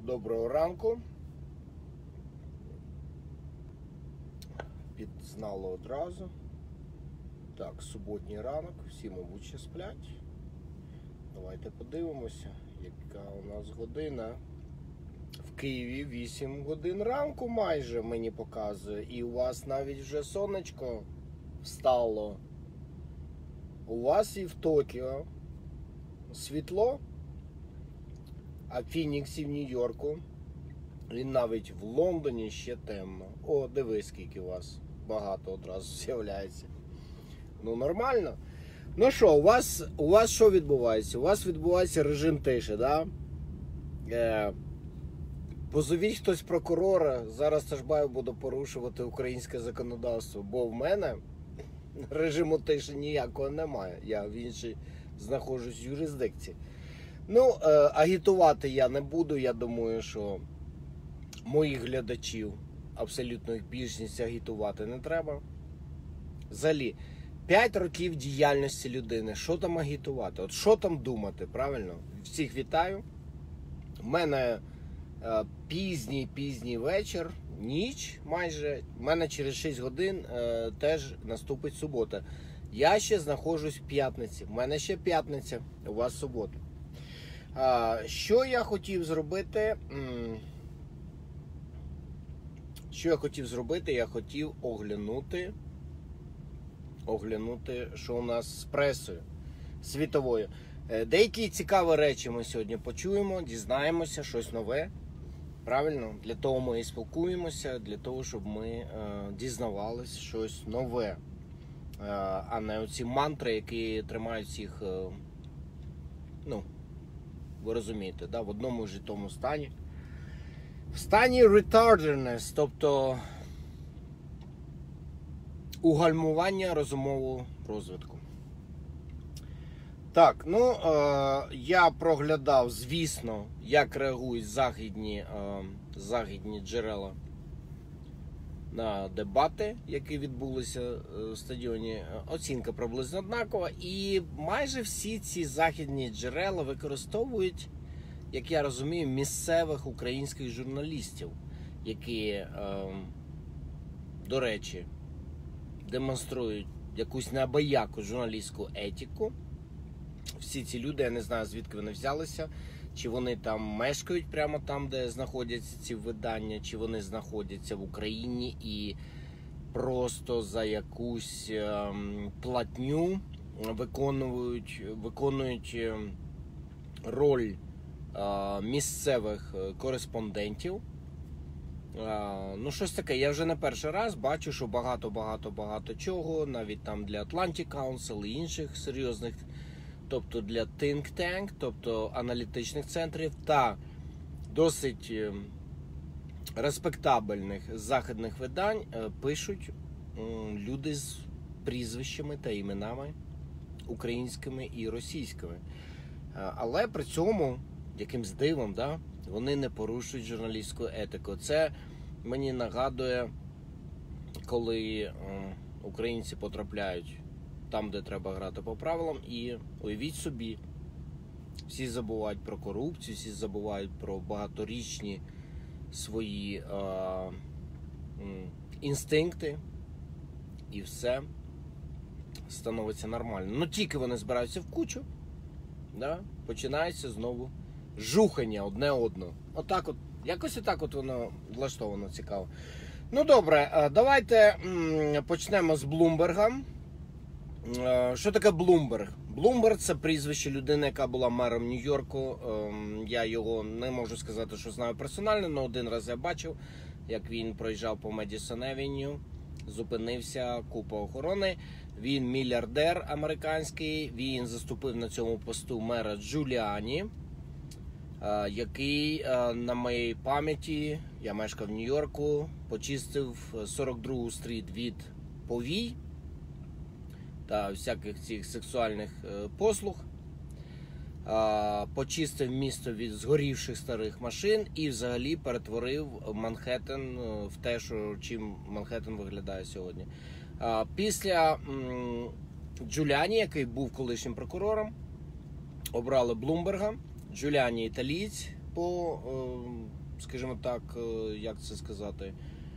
Доброго ранку. Підзнало одразу. Так, суботній ранок, всі, мабуть, ще сплять. Давайте подивимося, яка у нас година. В Києві 8 годин ранку майже мені показує. І у вас навіть вже сонечко встало. У вас і в Токіо світло, а в Фініксі, в Нью-Йорку, і навіть в Лондоні ще темно. О, дивись, скільки у вас багато одразу з'являється. Ну, нормально. Ну що, у вас що відбувається? У вас відбувається режим тиші, да? Позовіть хтось прокурора, зараз Ташбаєв буде порушувати українське законодавство, бо в мене режиму тиші ніякого немає. Я в іншій знаходжусь в юрисдикції. Ну, агітувати я не буду, я думаю, що моїх глядачів, абсолютно їх більшість, агітувати не треба. Взагалі, 5 років діяльності людини, що там агітувати? От що там думати, правильно? Всіх вітаю. У мене пізній вечір, ніч майже. У мене через 6 годин теж наступить субота. Я ще знаходжусь в п'ятниці. У мене ще п'ятниця, у вас субота. Що я хотів зробити? Я хотів оглянути, що у нас з пресою світовою. Деякі цікаві речі ми сьогодні почуємо, дізнаємося, щось нове. Правильно? Для того ми і спілкуємося, для того, щоб ми дізнавалися щось нове. А не оці мантри, які тримають всіх, ну, ви розумієте, да? В одному ж і тому стані. В стані retardedness, тобто угальмування розумового розвитку. Так, ну, я проглядав, звісно, як реагують західні джерела на дебати, які відбулися в стадіоні. Оцінка приблизно однакова. І майже всі ці західні джерела використовують, як я розумію, місцевих українських журналістів, які, до речі, демонструють якусь неабияку журналістську етику. Всі ці люди, я не знаю, звідки вони взялися, чи вони там мешкають прямо там, де знаходяться ці видання, чи вони знаходяться в Україні і просто за якусь платню виконують роль місцевих кореспондентів. Ну, щось таке. Я вже не перший раз бачу, що багато чого, навіть там для Atlantic Council і інших серйозних, тобто для think tank, тобто аналітичних центрів та досить респектабельних західних видань пишуть люди з прізвищами та іменами українськими і російськими. Але при цьому, якимсь дивом, да, вони не порушують журналістську етику. Це мені нагадує, коли українці потрапляють там, де треба грати по правилам, і уявіть собі, всі забувають про корупцію, всі забувають про багаторічні свої інстинкти, і все становиться нормально. Ну тільки вони збираються в кучу, да, починається знову жухання одне одного. Отак от, якось отак от воно влаштовано цікаво. Ну добре, давайте почнемо з Блумберга. Що таке Блумберг? Блумберг – це прізвище людини, яка була мером Нью-Йорку. Я його не можу сказати, що знаю персонально, але один раз я бачив, як він проїжджав по Медісон Авеню, зупинився, купа охорони. Він мільярдер американський, він заступив на цьому посту мера Джуліані, який, на моїй пам'яті, я мешкав в Нью-Йорку, почистив 42-гу стріт від повій та всяких цих сексуальних послуг, почистив місто від згорівших старих машин і взагалі перетворив Манхеттен в те, чим Манхеттен виглядає сьогодні. Після Джуліані, який був колишнім прокурором, обрали Блумберга. Джуліані італієць, по, скажімо так, як це сказати,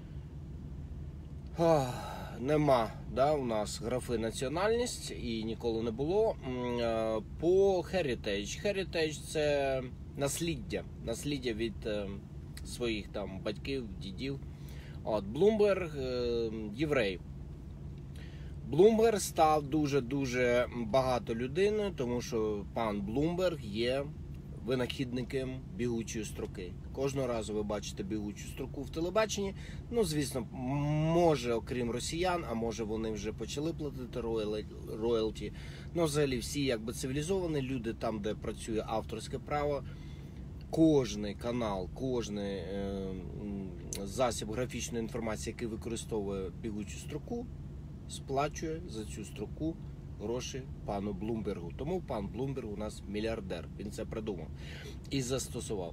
нема, да, у нас графи національність і ніколи не було. По Heritage. Heritage – це насліддя від своїх там батьків, дідів. От, Bloomberg – єврей. Bloomberg став дуже-дуже багато людиною, тому що пан Bloomberg є винахідником бігучої строки. Кожного разу ви бачите бігучу строку в телебаченні. Ну, звісно, може, окрім росіян, а може вони вже почали платити роялті. Ну, взагалі, всі якби цивілізовані люди, там, де працює авторське право, кожний канал, кожний засіб графічної інформації, який використовує бігучу строку, сплачує за цю строку гроші пану Блумбергу. Тому пан Блумберг у нас мільярдер. Він це придумав і застосував.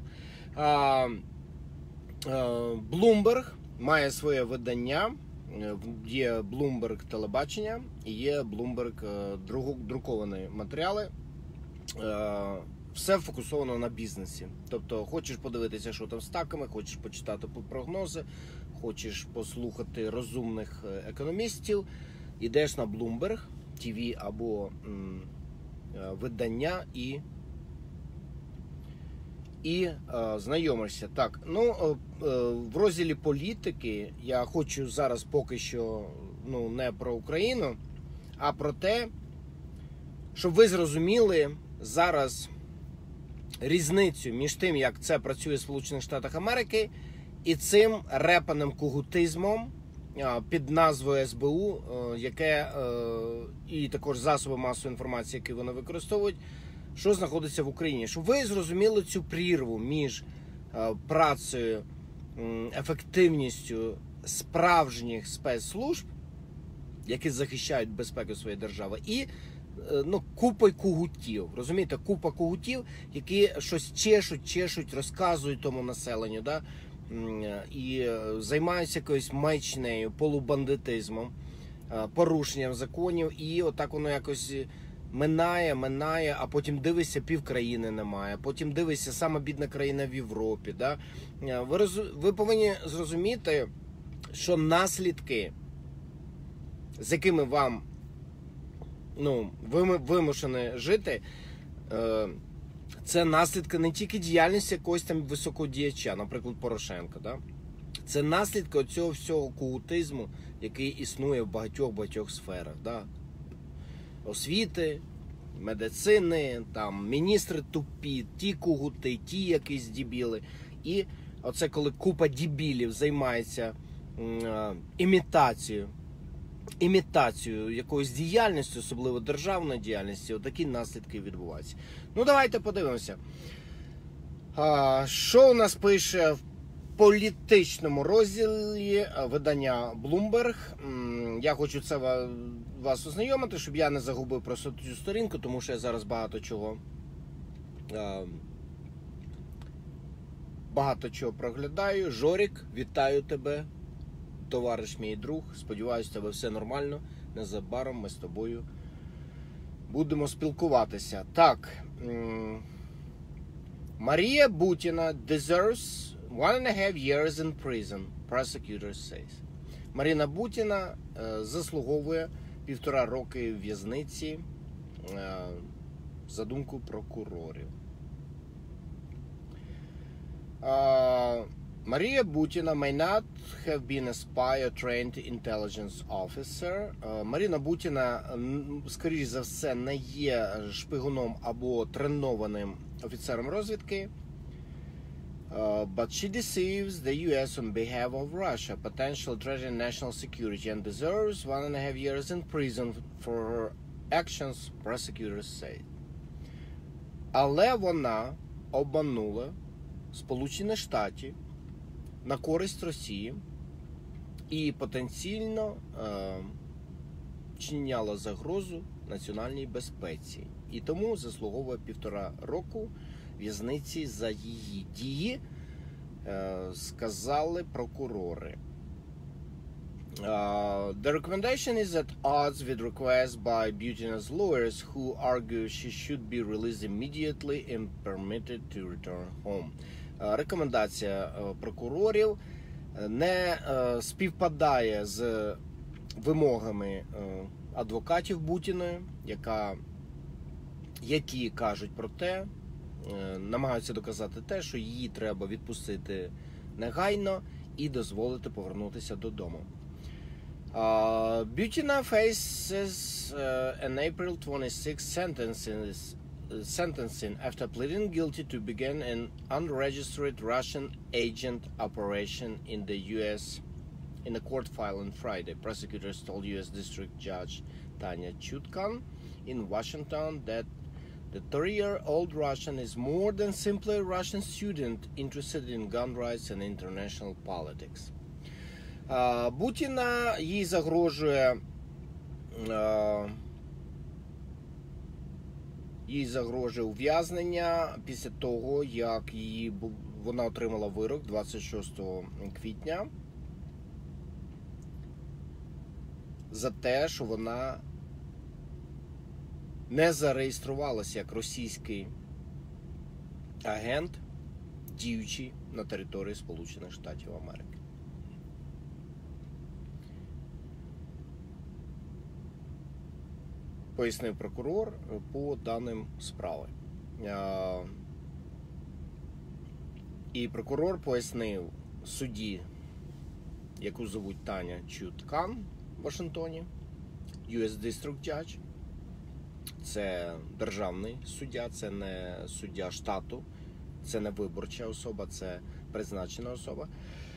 Bloomberg має своє видання. Є Bloomberg телебачення і є Bloomberg друковані матеріали. Все фокусовано на бізнесі. Тобто, хочеш подивитися, що там з стаками, хочеш почитати прогнози, хочеш послухати розумних економістів, ідеш на Bloomberg TV або видання і знайомишся. Так, ну, в розділі політики я хочу зараз поки що, ну, не про Україну, а про те, щоб ви зрозуміли зараз різницю між тим, як це працює в Сполучених Штатах Америки, і цим репаним когутизмом під назвою СБУ, яке і також засоби масової інформації, які вони використовують, що знаходиться в Україні. Щоб ви зрозуміли цю прірву між працею, ефективністю справжніх спецслужб, які захищають безпеку своєї держави, і ну, купою когутів. Розумієте, купа когутів, які щось чешуть, розказують тому населенню, да? І займаються якоюсь маячнею, полубандитизмом, порушенням законів, і отак воно якось минає, а потім дивишся, півкраїни немає, потім дивишся, сама бідна країна в Європі. Да? Ви повинні зрозуміти, що наслідки, з якими вам, ну, вимушені жити, це наслідки не тільки діяльності якогось там високого діяча, наприклад, Порошенка. Да? Це наслідки цього всього когутизму, який існує в багатьох сферах. Да? Освіти, медицини, там, міністри тупі, ті когути, ті якісь дебіли. І оце коли купа дебілів займається імітацією якоїсь діяльності, особливо державної діяльності, отакі наслідки відбуваються. Ну, давайте подивимося. Що у нас пише в політичному розділі видання Bloomberg? Я хочу це вас ознайомити, щоб я не загубив просто цю сторінку, тому що я зараз багато чого проглядаю. Жорік, вітаю тебе. Товариш мій друг, сподіваюся, у тебе все нормально. Незабаром ми з тобою будемо спілкуватися. Так, Марія Бутіна deserves 1.5 years in prison, prosecutors says. Марина Бутіна заслуговує 1,5 роки в'язниці, за думку прокурорів. Maria Butina may not have been a spy or trained intelligence officer. Марина Бутіна, скоріш за все, не є шпигуном або тренованим офіцером розвідки. But she deceives the US on behalf of Russia, potential threat in national security, and deserves 1.5 years in prison for her actions, prosecutors say. Але вона обманула Сполучені Штати на користь Росії і потенційно чиняла загрозу національній безпеці. І тому заслуговує 1,5 року в'язниці за її дії, сказали прокурори. The recommendation is at odds with requests by Butina's lawyers, who argue she should be released immediately and permitted to return home. Рекомендація прокурорів не співпадає з вимогами адвокатів Бутіної, які кажуть про те, намагаються доказати те, що її треба відпустити негайно і дозволити повернутися додому. Butina faces an April 26 sentencing after pleading guilty to begin an unregistered Russian agent operation in the U.S. in a court file on Friday. Prosecutors told U.S. District Judge Tanya Chutkan in Washington that the 30-year-old Russian is more than simply a Russian student interested in gun rights and international politics. Бутіна, їй загрожує ув'язнення після того, як вона отримала вирок 26 квітня за те, що вона не зареєструвалася як російський агент, діючий на території Сполучених Штатів Америки. Пояснив прокурор по даним справи. І прокурор пояснив судді, яку звуть Таня Чуткан в Вашингтоні, U.S. District Judge. Це державний суддя, це не суддя штату, це не виборча особа, це призначена особа.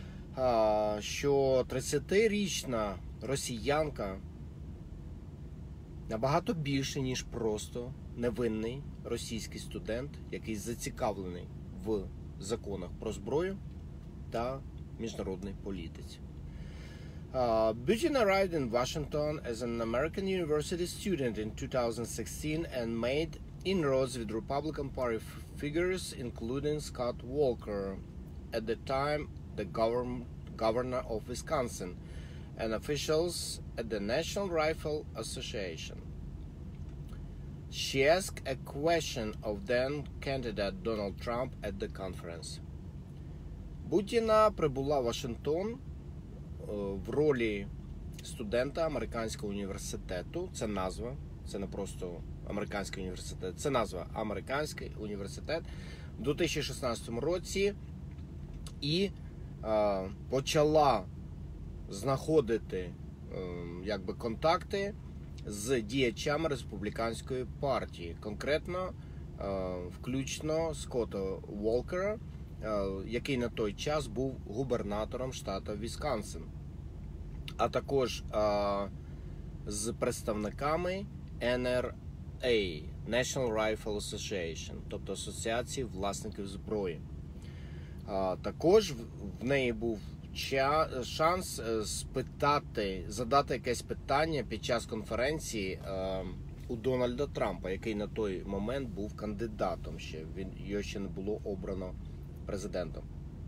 Що 30-річна росіянка набагато більше, ніж просто невинний російський студент, який зацікавлений в законах про зброю та міжнародній політиці. Butina arrived in Washington as an American university student in 2016 and made inroads with Republican Party figures, including Scott Walker, at the time the governor of Wisconsin, and officials at the National Rifle Association. She asked a question of then candidate Donald Trump at the conference. Бутіна прибула в Вашингтон в ролі студента американського університету. Це назва, це не просто американський університет, це назва американський університет у 2016 році і почала знаходити контакти з діячами республіканської партії, конкретно включно Скотта Волкера, який на той час був губернатором штату Вісконсин, а також з представниками NRA, National Rifle Association, тобто Асоціації власників зброї. Також в неї був шанс задати якесь питання під час конференції у Дональда Трампа, який на той момент був кандидатом його ще не було обрано президентом.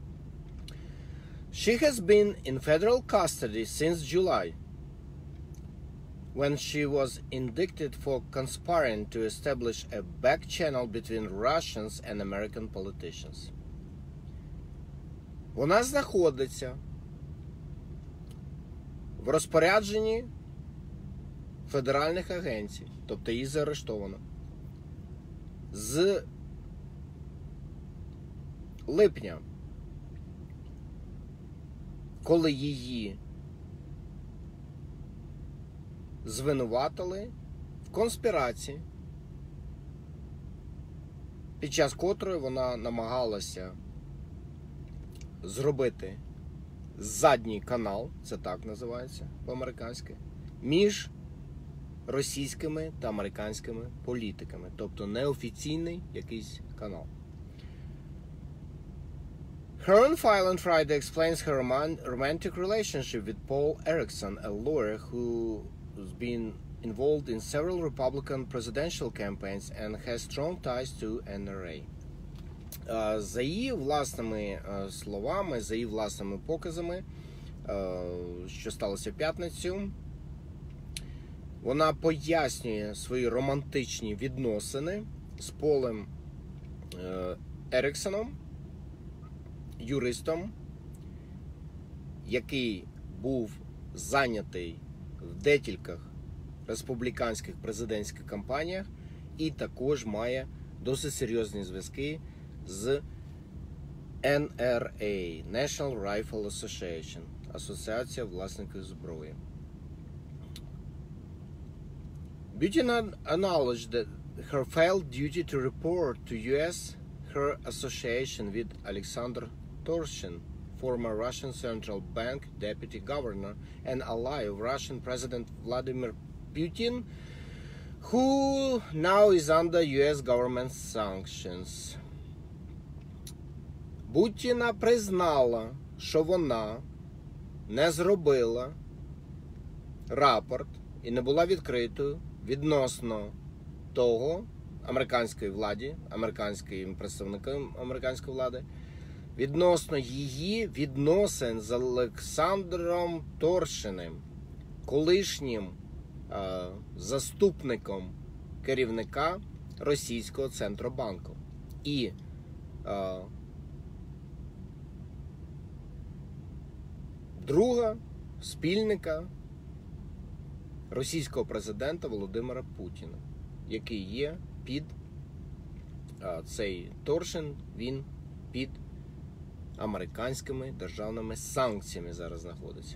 She has been in federal custody since July, when she was indicted for conspiring to establish a back channel between Russians and American politicians. Вона знаходиться в розпорядженні федеральних агенцій, тобто її заарештовано, з липня, коли її звинуватили в конспірації, під час котрої вона намагалася зробити задній канал, це так називається по-американськи, між російськими та американськими політиками, тобто неофіційний якийсь канал. Her own file on Friday explains her romantic relationship with Paul Erickson, a lawyer who's been involved in several Republican presidential campaigns and has strong ties to NRA. За її власними словами, за її власними показами, що сталося в п'ятницю. Вона пояснює свої романтичні відносини з Полем Еріксоном, юристом, який був зайнятий в декількох республіканських президентських кампаніях і також має досить серйозні зв'язки з NRA, National Rifle Association, Асоціація власників зброї. Buchanan acknowledged that her failed duty to report to U.S. her association with Alexander Torshin, former Russian Central Bank deputy governor and ally of Russian President Vladimir Putin, who now is under U.S. government sanctions. Бутіна признала, що вона не зробила рапорт і не була відкритою відносно того американської владі, американським представникам американської влади, відносно її відносин з Олександром Торшиним, колишнім заступником керівника російського Центробанку. І друга спільника російського президента Володимира Путіна, який є під цей Торшин, він під американськими державними санкціями зараз знаходиться.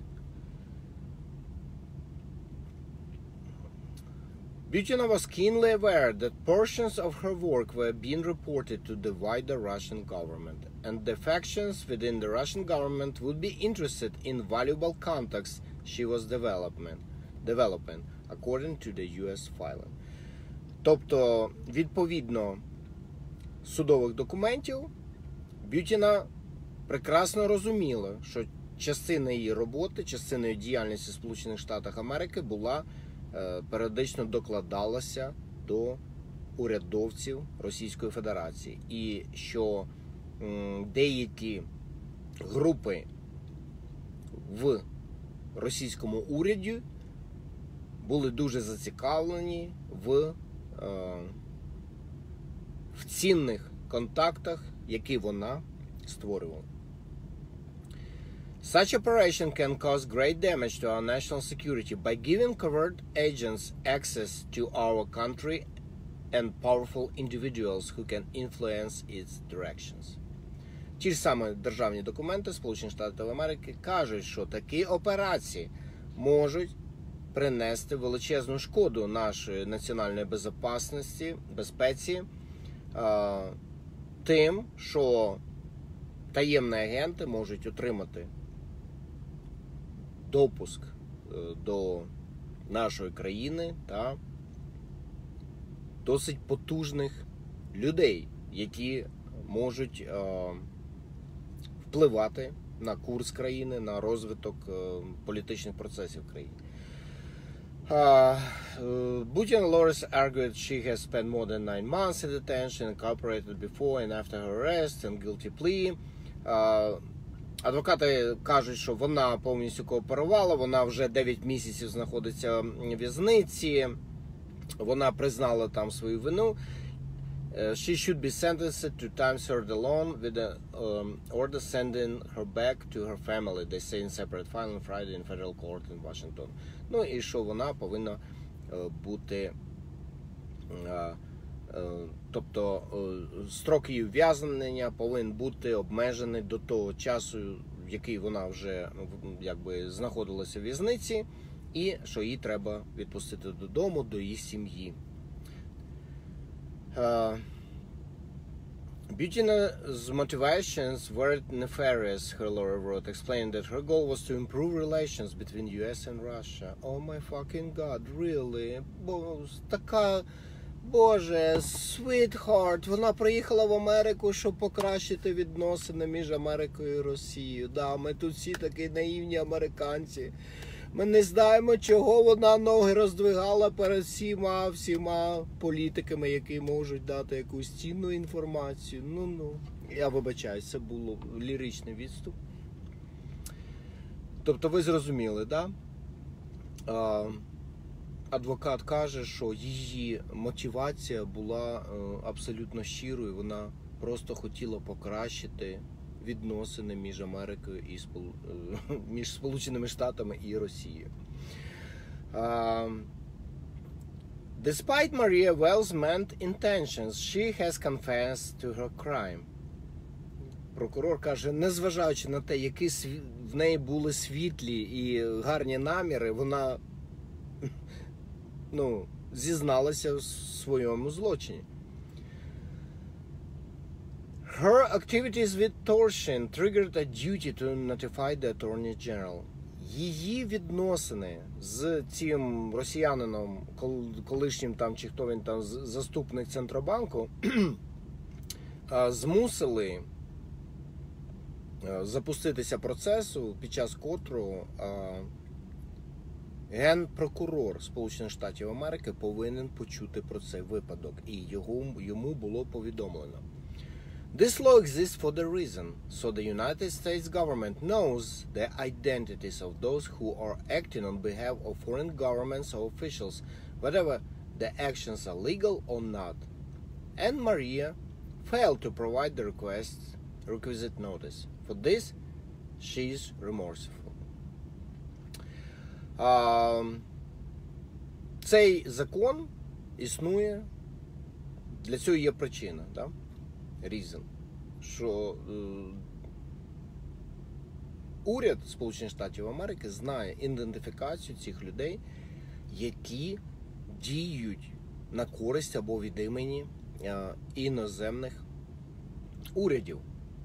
Butina was keenly aware that portions of her work were being reported to the wider Russian government, and the factions within the Russian government would be interested in valuable contacts she was developing, according to the US filing. Тобто, відповідно судових документів, Бютіна прекрасно розуміла, що частина її роботи, частиною діяльності Сполучених Штатів Америки була періодично докладалася до урядовців Російської Федерації. І що деякі групи в російському уряді були дуже зацікавлені в цінних контактах, які вона створювала. Such operation can cause great damage to our national security by giving covert agents access to our country and powerful individuals who can influence its directions. Ті ж самі державні документи Сполучених Штатів Америки кажуть, що такі операції можуть принести величезну шкоду нашої національної безпеці, тим, що таємні агенти можуть отримати допуск до нашої країни та досить потужних людей, які можуть впливати на курс країни, на розвиток політичних процесів в країні. Butina lawyers argued she has spent more than 9 months in detention and cooperated before and after her arrest and guilty plea. Адвокати кажуть, що вона повністю кооперувала, вона вже 9 місяців знаходиться в в'язниці, вона признала там свою вину. She should be sentenced to time served alone with an order sending her back to her family. They say in separate file on Friday in federal court in Washington. Ну і що вона повинна бути, тобто строк її ув'язнення повинен бути обмежений до того часу, в який вона вже якби знаходилася в в'язниці, і що її треба відпустити додому, до її сім'ї. Butina's motivations were nefarious, her lawyer wrote, explaining that her goal was to improve relations between US and Russia. Oh my fucking god, really? Така, боже, sweetheart, вона приїхала в Америку, щоб покращити відносини між Америкою і Росією. Да, ми тут всі такі наївні американці. Ми не знаємо, чого вона ноги роздвигала перед всіма політиками, які можуть дати якусь цінну інформацію. Ну, я вибачаюсь, це було ліричний відступ. Тобто ви зрозуміли, да? Адвокат каже, що її мотивація була абсолютно щирою, вона просто хотіла покращити відносини між Америкою і між Сполученими Штатами і Росією. Despite Maria Wells' meant intentions, she has confessed to her crime. Прокурор каже, незважаючи на те, які в неї були світлі і гарні наміри, вона зізналася в своєму злочині. Her activities with Torsion triggered a duty to notify the Attorney General. Її відносини з цим росіянином, колишнім там, чи хто він там, заступник Центробанку, змусили запуститися процесу, під час котрого генпрокурор Сполучених Штатів Америки повинен почути про цей випадок, і йому було повідомлено. This law exists for the reason, so the United States government knows the identities of those who are acting on behalf of foreign governments or officials, whether the actions are legal or not. And Maria failed to provide the requisite notice. For this, she is remorseful. Цей закон існує, для цього є причина, да? Reason, що уряд Сполучених Штатів Америки знає ідентифікацію цих людей, які діють на користь або від імені іноземних урядів.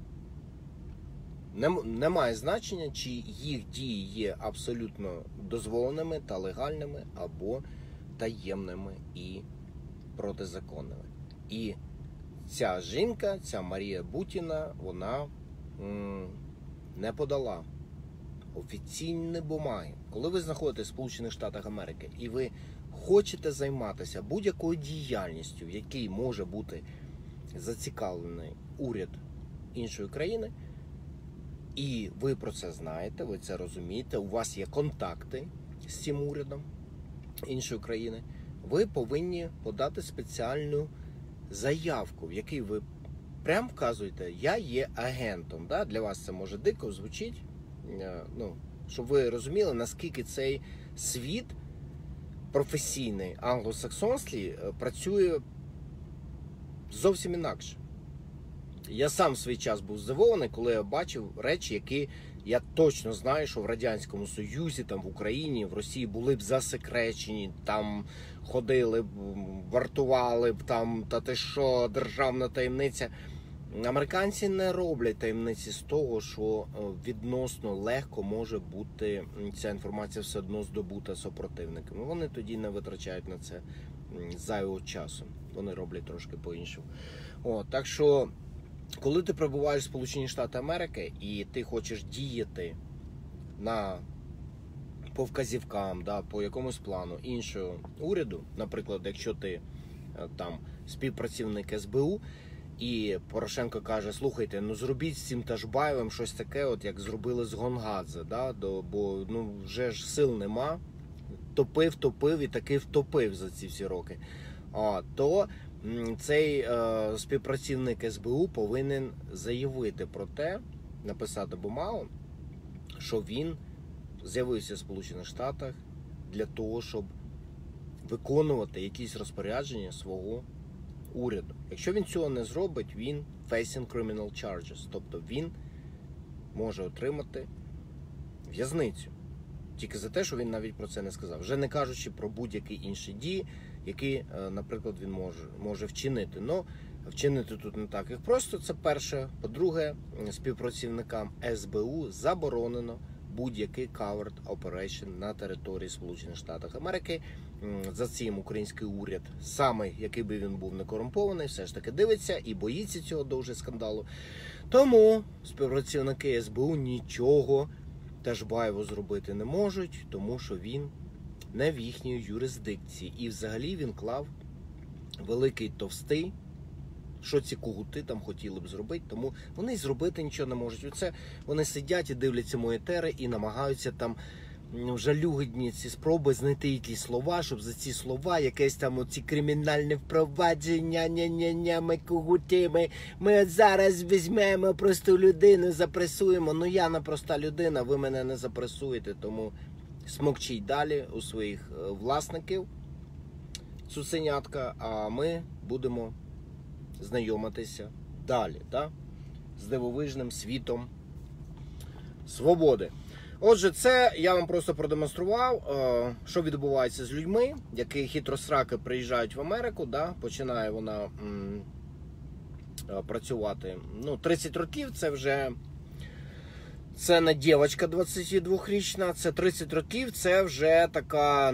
Немає значення, чи їх дії є абсолютно дозволеними та легальними, або таємними і протизаконними. І ця жінка, ця Марія Бутіна, вона не подала офіційні бумаги. Коли ви знаходитесь в Сполучених Штатах Америки і ви хочете займатися будь-якою діяльністю, в якій може бути зацікавлений уряд іншої країни, і ви про це знаєте, ви це розумієте, у вас є контакти з цим урядом іншої країни, ви повинні подати спеціальну заявку, в якій ви прям вказуєте, я є агентом. Да? Для вас це може дико звучить, щоб ви розуміли, наскільки цей світ професійний, англосаксонський, працює зовсім інакше. Я сам в свій час був здивований, коли я бачив речі, які я точно знаю, що в Радянському Союзі, там в Україні, в Росії були б засекречені, там ходили б, вартували б, там, та ти що, державна таємниця. Американці не роблять таємниці з того, що відносно легко може бути ця інформація все одно здобута супротивниками. Вони тоді не витрачають на це зайвого часу. Вони роблять трошки по-іншому. Так що, коли ти перебуваєш в Сполучені Штати Америки і ти хочеш діяти по вказівкам, да, по якомусь плану іншого уряду, наприклад, якщо ти там співпрацівник СБУ, і Порошенко каже, слухайте, зробіть з цим Ташбаєвим щось таке, от як зробили з Гонгадзе, да, бо вже ж сил нема, топив і таки втопив за ці всі роки. То цей співпрацівник СБУ повинен заявити про те, написати бумагу, що він з'явився в Сполучених Штатах для того, щоб виконувати якісь розпорядження свого уряду. Якщо він цього не зробить, він facing criminal charges, тобто він може отримати в'язницю. Тільки за те, що він навіть про це не сказав. Вже не кажучи про будь-які інші дії, які, наприклад, він може вчинити. Но вчинити тут не так, як просто, це перше. По-друге, співпрацівникам СБУ заборонено будь-який covert operation на території Сполучених Штатів Америки. За цим український уряд, саме який би він був не корумпований, все ж таки дивиться і боїться цього дуже скандалу. Тому співпрацівники СБУ нічого Ташбаєву зробити не можуть, тому що він не в їхній юрисдикції. І взагалі він клав великий товстий що ці когути там хотіли б зробити, тому вони й зробити нічого не можуть. Оце вони сидять і дивляться мої етери і намагаються там жалюгідні ці спроби знайти якісь слова, щоб за ці слова якесь там оці кримінальне впровадження, ня-ня-ня, ми когути, ми от зараз візьмемо просту людину, запресуємо. Ну я не проста людина, ви мене не запресуєте, тому смокчіть далі у своїх власників, цуценятка, а ми будемо знайомитися далі, да? З дивовижним світом свободи. Отже, це я вам просто продемонстрував, що відбувається з людьми, які хитросраки приїжджають в Америку, да? Починає вона працювати. Ну, 30 років це вже, це не дівчинка 22-річна, це 30 років, це вже така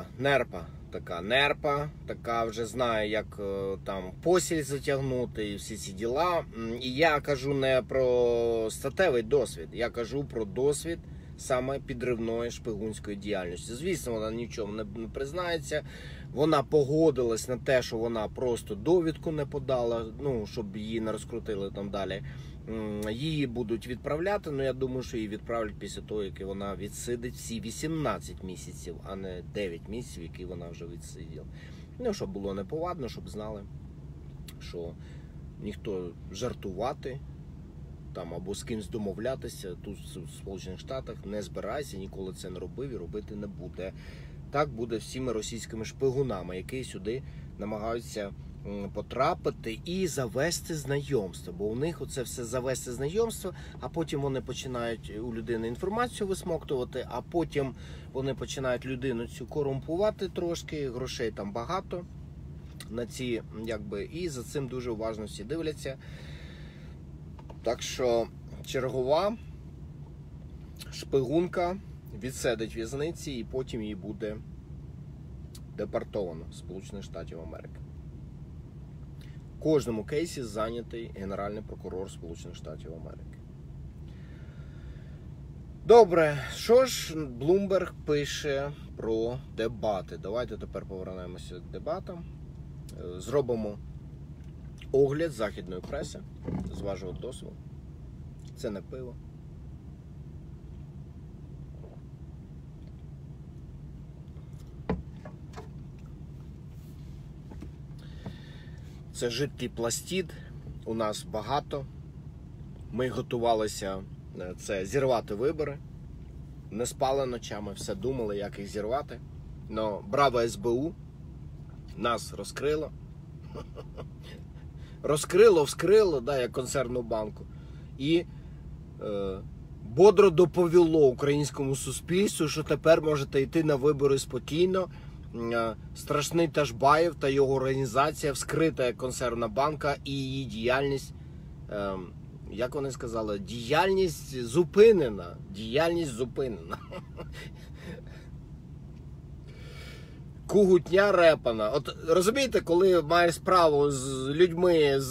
нерпа, така вже знає, як там посіль затягнути і всі ці діла. І я кажу не про статевий досвід, я кажу про досвід саме підривної шпигунської діяльності. Звісно, вона ні в чому не признається. Вона погодилась на те, що вона просто довідку не подала, ну, щоб її не розкрутили там далі. Її будуть відправляти, але я думаю, що її відправлять після того, як вона відсидить всі 18 місяців, а не 9 місяців, які вона вже відсиділа. Ну, щоб було неповадно, щоб знали, що ніхто жартувати там або з кимось домовлятися тут в Сполучених Штатах не збирається, ніколи це не робив і робити не буде. Так буде всіми російськими шпигунами, які сюди намагаються потрапити і завести знайомство. Бо у них оце все завести знайомство, а потім вони починають у людини інформацію висмоктувати, а потім вони починають людину цю корумпувати трошки, грошей там багато на ці, якби, і за цим дуже уважно всі дивляться. Так що чергова шпигунка відсидить в'язниці і потім її буде депортовано з Сполучених Штатів Америки. В кожному кейсі зайнятий Генеральний прокурор Сполучених Штатів Америки. Добре, що ж Bloomberg пише про дебати? Давайте тепер повернемося до дебатам. Зробимо огляд західної преси з вашого досвіду. Це не пиво. Це жидкий пластид, у нас багато. Ми готувалися зірвати вибори. Не спали ночами, все думали, як їх зірвати. Но браво СБУ нас розкрило. Вскрило, да, як консервну банку. І бодро доповіло українському суспільству, що тепер можете йти на вибори спокійно. Страшний Ташбаєв та його організація вскрита як консервна банка і її діяльність, як вони сказали, діяльність зупинена. Кугутня репана. От розумієте, коли маєш справу з людьми,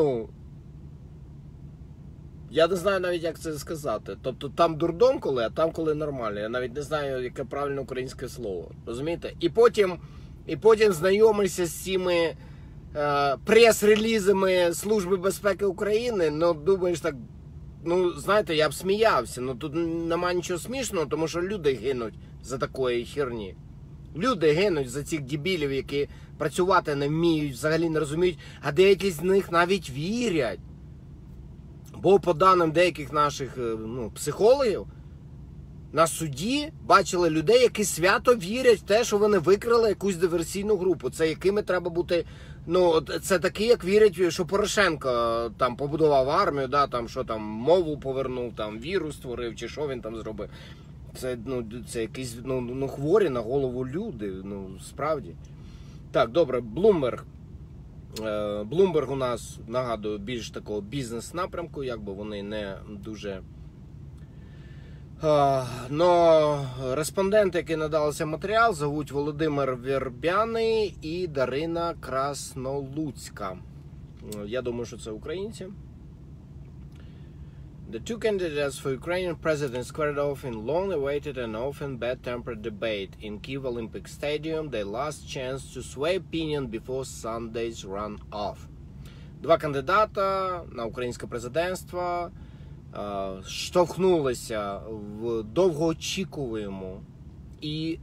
я не знаю навіть, як це сказати. Тобто там дурдом коли, а там коли нормально. Я навіть не знаю, яке правильне українське слово. Розумієте? І потім знайомишся з цими прес-релізами Служби безпеки України. Ну, думаєш так, ну, знаєте, я б сміявся. Ну, тут нема нічого смішного, тому що люди гинуть за такої херні. Люди гинуть за цих дебілів, які працювати не вміють, взагалі не розуміють, а деякі з них навіть вірять. Бо по даним деяких наших психологів, на суді бачили людей, які свято вірять в те, що вони викрили якусь диверсійну групу. Це якими треба бути, це такі, як вірять, що Порошенко там побудував армію, да, там, що там мову повернув, там вірус створив, чи що він там зробив. Це якісь хворі на голову люди, справді. Так, добре, Bloomberg у нас, нагадую, більш такого бізнес-напрямку, якби вони не дуже... Но респонденти, які надалися матеріал, зовуть Володимир Вербяний і Дарина Краснолуцька. Я думаю, що це українці. The two candidates for Ukrainian president squared off in long-awaited and often bad-tempered debate in Kyiv Olympic Stadium, their last chance to sway opinion before Sunday's run-off. Два кандидата на українське президентство штовхнулися в довгоочікуваному і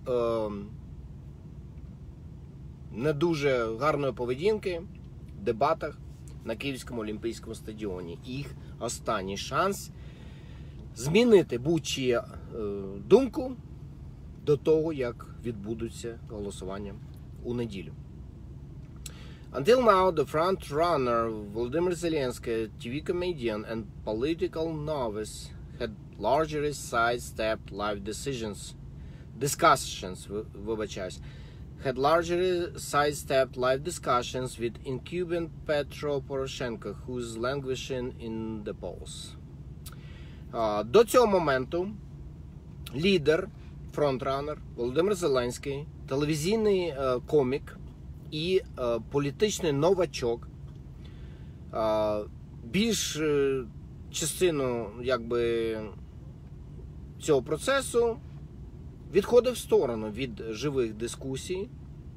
не дуже гарної поведінки в дебатах на Київському Олімпійському стадіоні. Їх останній шанс змінити будь-чию думку до того, як відбудуться голосування у неділю. Until now, the front-runner Volodymyr Zelensky, TV comedian and political novice, had largely sidestepped live discussions with incumbent Petro Poroshenko, who's languishing in the polls. До цього моменту лідер, фронтранер Володимир Зеленський, телевізійний комік і політичний новачок, більш частину цього процесу відходив в сторону від живих дискусій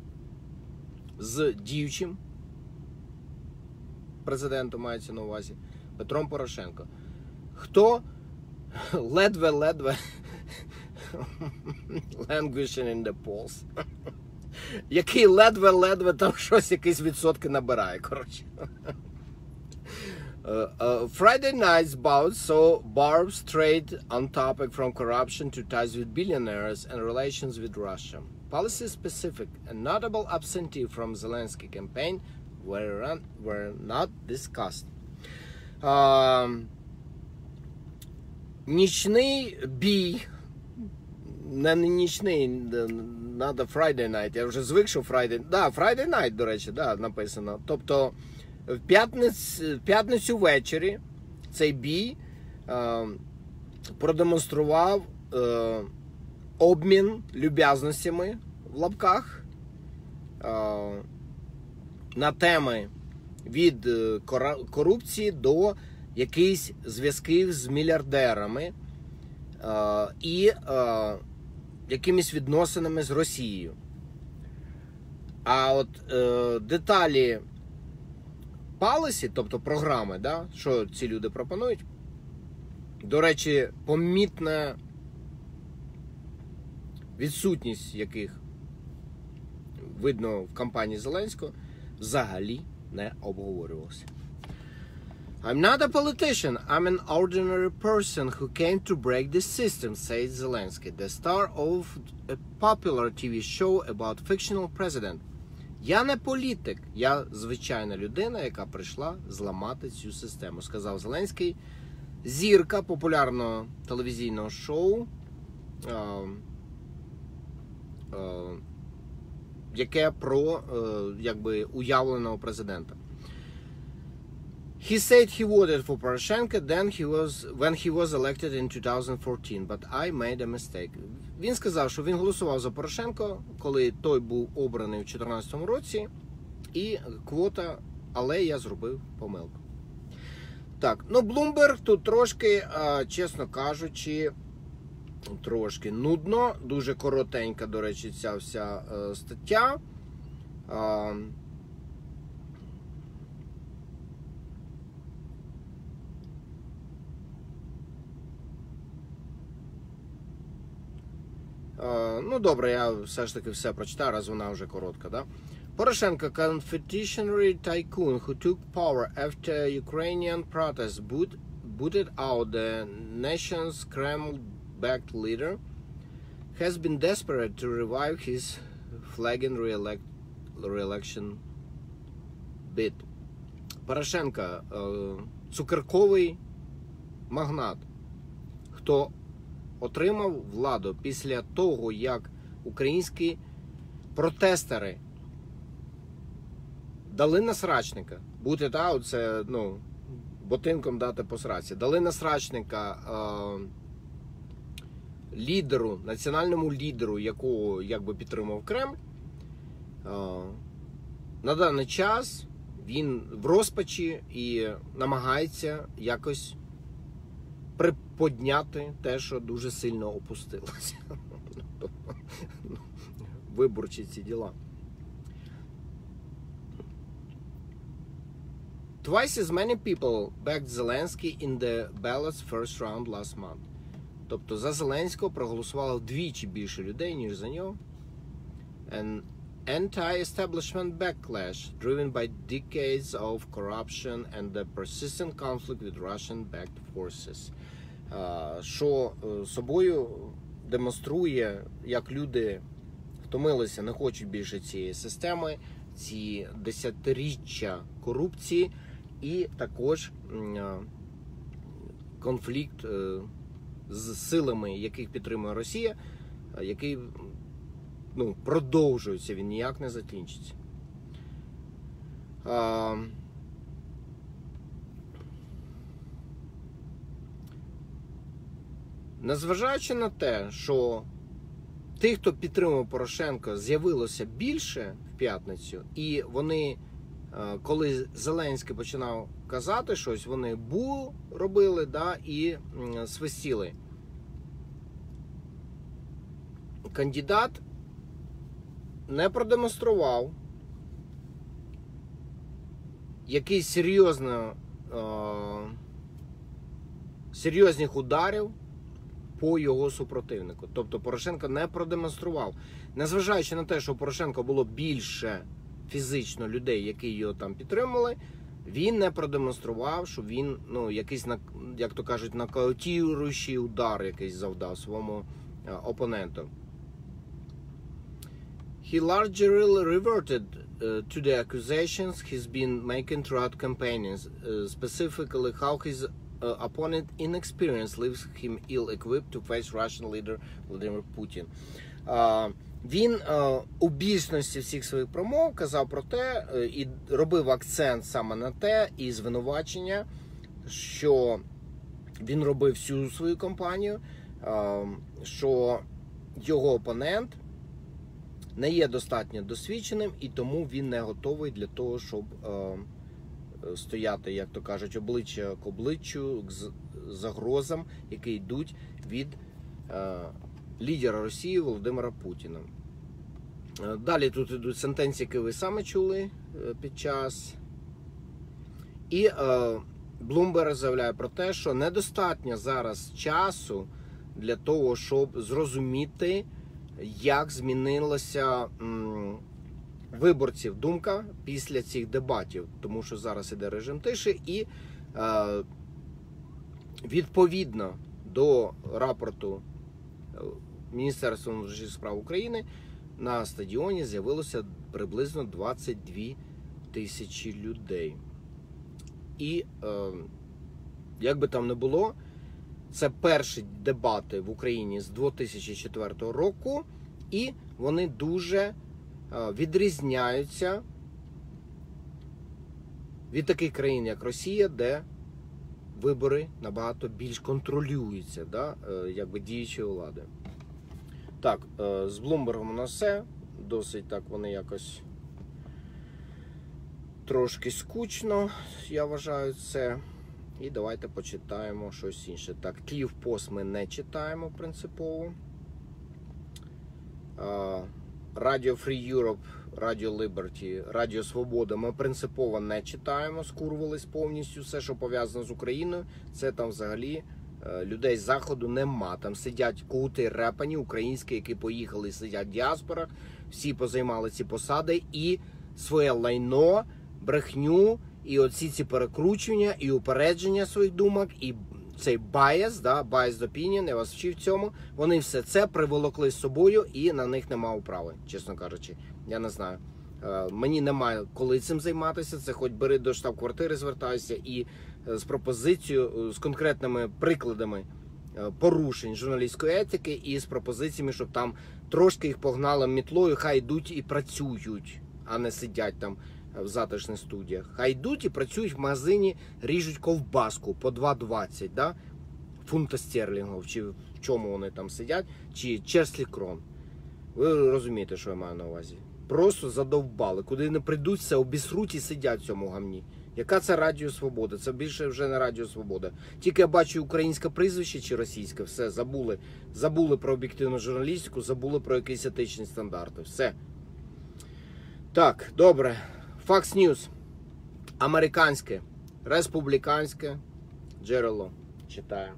з діючим президентом, мається на увазі, Петром Порошенко. Хто ледве languishing in the polls. Який ледве там щось, якісь відсотки набирає, коротше. Friday night's bout saw Barb's trade on topic from corruption to ties with billionaires and relations with Russia. Policy-specific and notable absentee from Zelensky campaign were not discussed. Нічний бій, не нічний, надо Friday night, я вже звик, що Friday night, до речі, написано. Тобто, в п'ятницю ввечері цей бій продемонстрував обмін люб'язностями, в лапках, на теми від корупції до якихось зв'язків з мільярдерами і якимись відносинами з Росією. А от деталі policy, тобто програми, що ці люди пропонують, до речі, помітна відсутність яких видно в кампанії Зеленського, взагалі не обговорювався. I'm not a politician, I'm an ordinary person who came to break the system, says Zelensky, the star of a popular TV show about fictional president. Я не політик, я звичайна людина, яка прийшла зламати цю систему, сказав Зеленський, зірка популярного телевізійного шоу, яке про уявленого президента. He said he voted for Poroshenko when he was elected in 2014, but I made a mistake. Він сказав, що він голосував за Порошенко, коли той був обраний в 2014 році, і квота, але я зробив помилку. Так, Bloomberg тут трошки, чесно кажучи, трошки нудно, дуже коротенька, до речі, ця вся стаття. Добре, я все ж таки все прочитаю, раз вона вже коротка, да? Порошенко, confederation tycoon who took power after Ukrainian protests booted out the nation's Kremlin-backed leader, has been desperate to revive his flagging re-election bid. Порошенко, цукерковий магнат, хто отримав владу після того, як українські протестери дали насрачника, це, ботинком дати по сраці, дали насрачника лідеру, національному лідеру, якого підтримав Кремль. На даний час він в розпачі і намагається якось приподняти те, що дуже сильно опустилося. Виборчі ці діла. Twice as many people backed Zelensky in the ballots first round last month. Тобто за Зеленського проголосувало вдвічі більше людей, ніж за нього. An anti-establishment backlash driven by decades of corruption and the persistent conflict with Russian-backed forces. Що собою демонструє, як люди втомилися, не хочуть більше цієї системи, ці десятиріччя корупції і також конфлікт з силами, яких підтримує Росія, який продовжується, він ніяк не закінчиться. Незважаючи на те, що тих, хто підтримував Порошенка, з'явилося більше в п'ятницю, і вони, коли Зеленський починав казати щось, вони бу робили, да, і свистіли. Кандидат не продемонстрував якийсь серйозних ударів по його супротивнику. Тобто Порошенко не продемонстрував. Незважаючи на те, що у Порошенка було більше фізично людей, які його там підтримували, він не продемонстрував, що він, якийсь, як то кажуть, нокаутуючий удар якийсь завдав своєму опоненту. He largely reverted to the accusations he's been making throughout campaigns, specifically how his opponent inexperience leaves him ill-equipped to face Russian leader Vladimir Putin. Він у більшості всіх своїх промов казав про те і робив акцент саме на те і звинувачення, що він робив всю свою кампанію, що його опонент не є достатньо досвідченим і тому він не готовий для того, щоб стояти, як то кажуть, обличчя к обличчю, к загрозам, які йдуть від лідера Росії Володимира Путіна. Далі тут йдуть сентенції, які ви саме чули під час. І Блумберг заявляє про те, що недостатньо зараз часу для того, щоб зрозуміти, як змінилася виборців думка після цих дебатів, тому що зараз іде режим тиші, і відповідно до рапорту Міністерства внутрішніх справ України на стадіоні з'явилося приблизно 22 тисячі людей. І як би там не було, це перші дебати в Україні з 2004 року, і вони дуже відрізняються від таких країн, як Росія, де вибори набагато більш контролюються, да, якби діючої влади. Так, з Блумбергом у нас все. Досить так вони якось трошки скучно, я вважаю це. І давайте почитаємо щось інше. Так, Київ Пост ми не читаємо принципово. Радіо Free Europe, Радіо Liberty, Радіо Свобода ми принципово не читаємо, скурвались повністю. Все, що пов'язано з Україною, це там взагалі людей з Заходу нема. Там сидять кути репані українські, які поїхали і сидять в діаспорах, всі позаймали ці посади і своє лайно, брехню, і оці ці перекручування, і упередження своїх думок, і цей bias, да, biased opinion, я вас вчив цьому, вони все це приволокли з собою і на них нема управи, чесно кажучи. Я не знаю. Мені немає коли цим займатися, це хоч бери до штаб-квартири, звертаюся і з пропозицією, з конкретними прикладами порушень журналістської етики і з пропозиціями, щоб там трошки їх погнали мітлою, хай йдуть і працюють, а не сидять там в затишних студіях. Хай йдуть і працюють в магазині, ріжуть ковбаску по 2,20, да? Фунта стерлінгів, чи в чому вони там сидять, чи черслі крон. Ви розумієте, що я маю на увазі. Просто задовбали. Куди не прийдуть, все обісруть і сидять в цьому гамні. Яка це Радіо Свобода? Це більше вже не Радіо Свобода. Тільки я бачу українське прізвище чи російське, все, забули. Забули про об'єктивну журналістику, забули про якісь етичні стандарти. Все. Так, добре. Fox News. Американське. республіканське джерело. Читаю.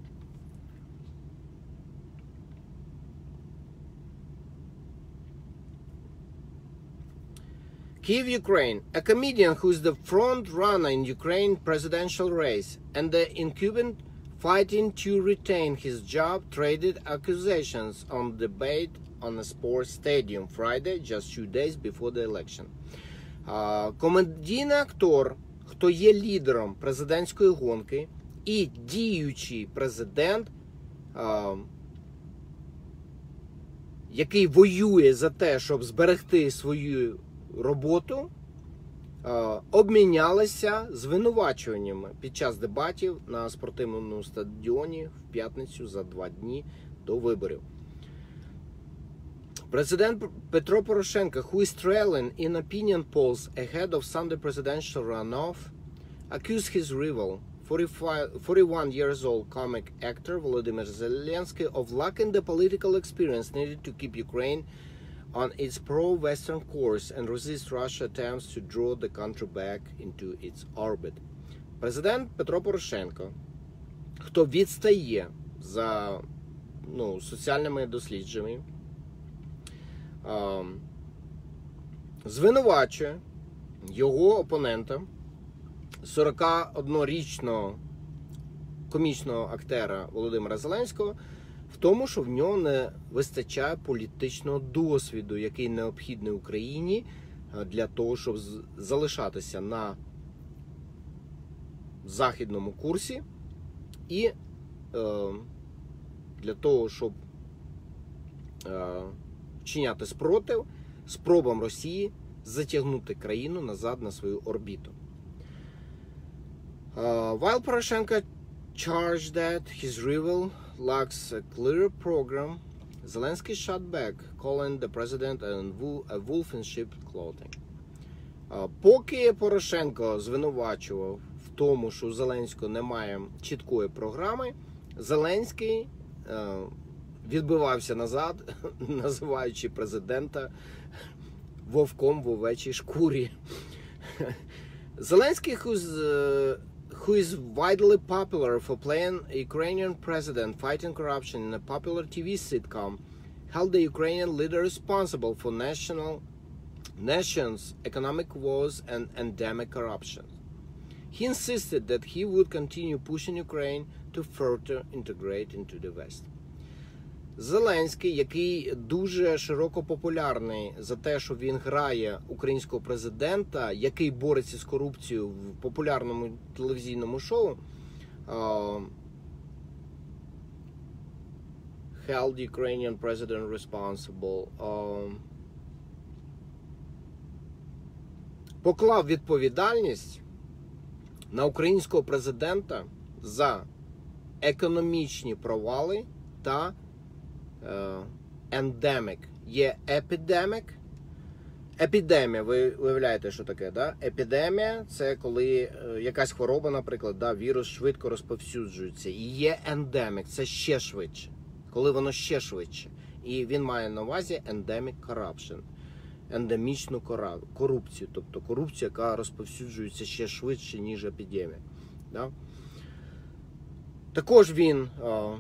Kyiv, Ukraine. A comedian who is the front runner in Ukraine presidential race and the incumbent fighting to retain his job traded accusations on debate on a sports stadium Friday, just 2 days before the election. Комедійний актор, хто є лідером президентської гонки, і діючий президент, який воює за те, щоб зберегти свою роботу, обмінялися звинувачуваннями під час дебатів на спортивному стадіоні в п'ятницю за 2 дні до виборів. Президент Петро Порошенко, who is trailing in opinion polls ahead of Sunday presidential runoff, accused his rival, 41-year-old comic actor Volodymyr Zelensky, of lacking the political experience needed to keep Ukraine on its pro-Western course and resist Russia's attempts to draw the country back into its orbit. Президент Петро Порошенко, хто відстає за соціальними дослідженнями, звинувачує його опонента, 41-річного комічного актера Володимира Зеленського, в тому, що в нього не вистачає політичного досвіду, який необхідний Україні для того, щоб залишатися на західному курсі і для того, щоб вчиняти спротив спробам Росії затягнути країну назад на свою орбіту. While Poroshenko charged that his rival lacks a clear program, Zelensky shot back, calling the president a wolf in sheep's clothing. Поки Порошенко звинувачував в тому, що у Зеленського немає чіткої програми, Зеленський відбивався назад, називаючи президента вовком в овечій шкурі. Зеленський, who is widely popular for playing a Ukrainian president fighting corruption in a popular TV sitcom, held the Ukrainian leader responsible for nation's economic woes and endemic corruption. He insisted that he would continue pushing Ukraine to further integrate into the West. Зеленський, який дуже широко популярний за те, що він грає українського президента, який бореться з корупцією в популярному телевізійному шоу, held the Ukrainian president responsible, поклав відповідальність на українського президента за економічні провали та endemic. Є epidemic. Епідемія, ви уявляєте, що таке, да? Епідемія – це коли якась хвороба, наприклад, да, вірус швидко розповсюджується. І є endemic – це ще швидше. Коли воно ще швидше. І він має на увазі endemic corruption. Ендемічну корупцію. Тобто корупція, яка розповсюджується ще швидше, ніж епідемія. Да? Також він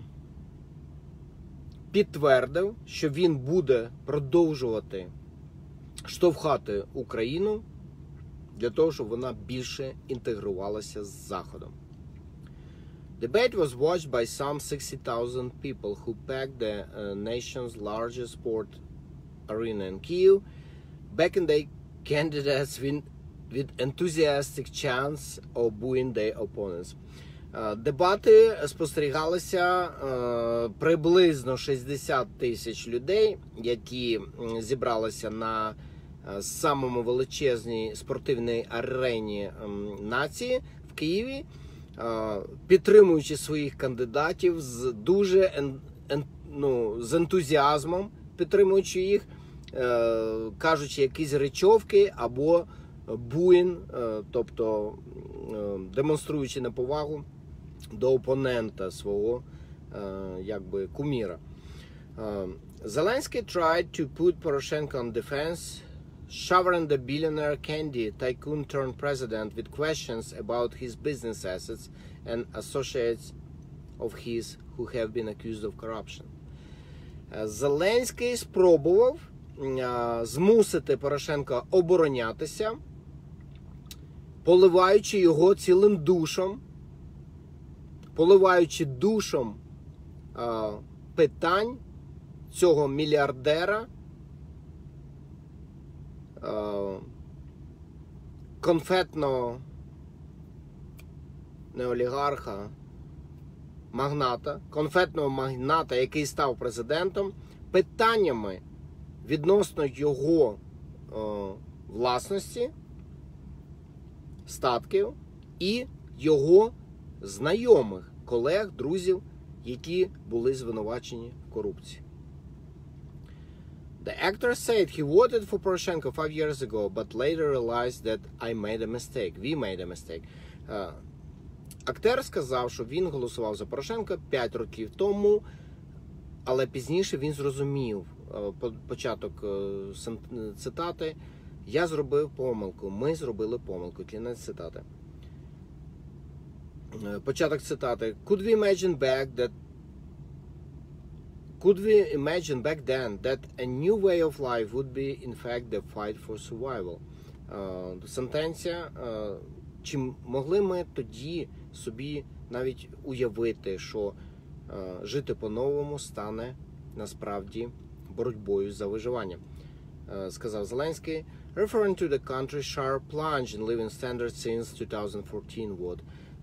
підтвердив, що він буде продовжувати штовхати Україну для того, щоб вона більше інтегрувалася з Заходом. Debate was watched by some 60,000 people who packed the nation's largest sport arena in Kyiv, backing their candidates with enthusiastic chants or booing their opponents. Дебати спостерігалися приблизно 60 тисяч людей, які зібралися на самому величезній спортивній арені нації в Києві, підтримуючи своїх кандидатів з дуже з ентузіазмом, підтримуючи їх, кажучи якісь речовки або буїн, тобто демонструючи неповагу до опонента свого, якби, куміра. Zelensky tried to put Poroshenko on defense showering the billionaire candy tycoon turned president with questions about his business assets and associates of his who have been accused of corruption. Зеленський спробував змусити Порошенка оборонятися, поливаючи його цілим душом, поливаючи душом питань цього мільярдера, конфетного не олігарха, магната, конфетного магната, який став президентом, питаннями відносно його власності, статків і його знайомих, колег, друзів, які були звинувачені в корупції. The actor said he voted for Poroshenko 5 years ago, but later realized that I made a mistake. We made a mistake. Актер сказав, що він голосував за Порошенка 5 років тому, але пізніше він зрозумів, початок цитати, я зробив помилку, ми зробили помилку, кінець цитати. Початок цитати. Could we imagine back then that a new way of life would be in fact the fight for survival? Сентенція. Чи могли ми тоді собі навіть уявити, що жити по-новому стане насправді боротьбою за виживання? Сказав Зеленський. Referring to the country's sharp plunge in living standards since 2014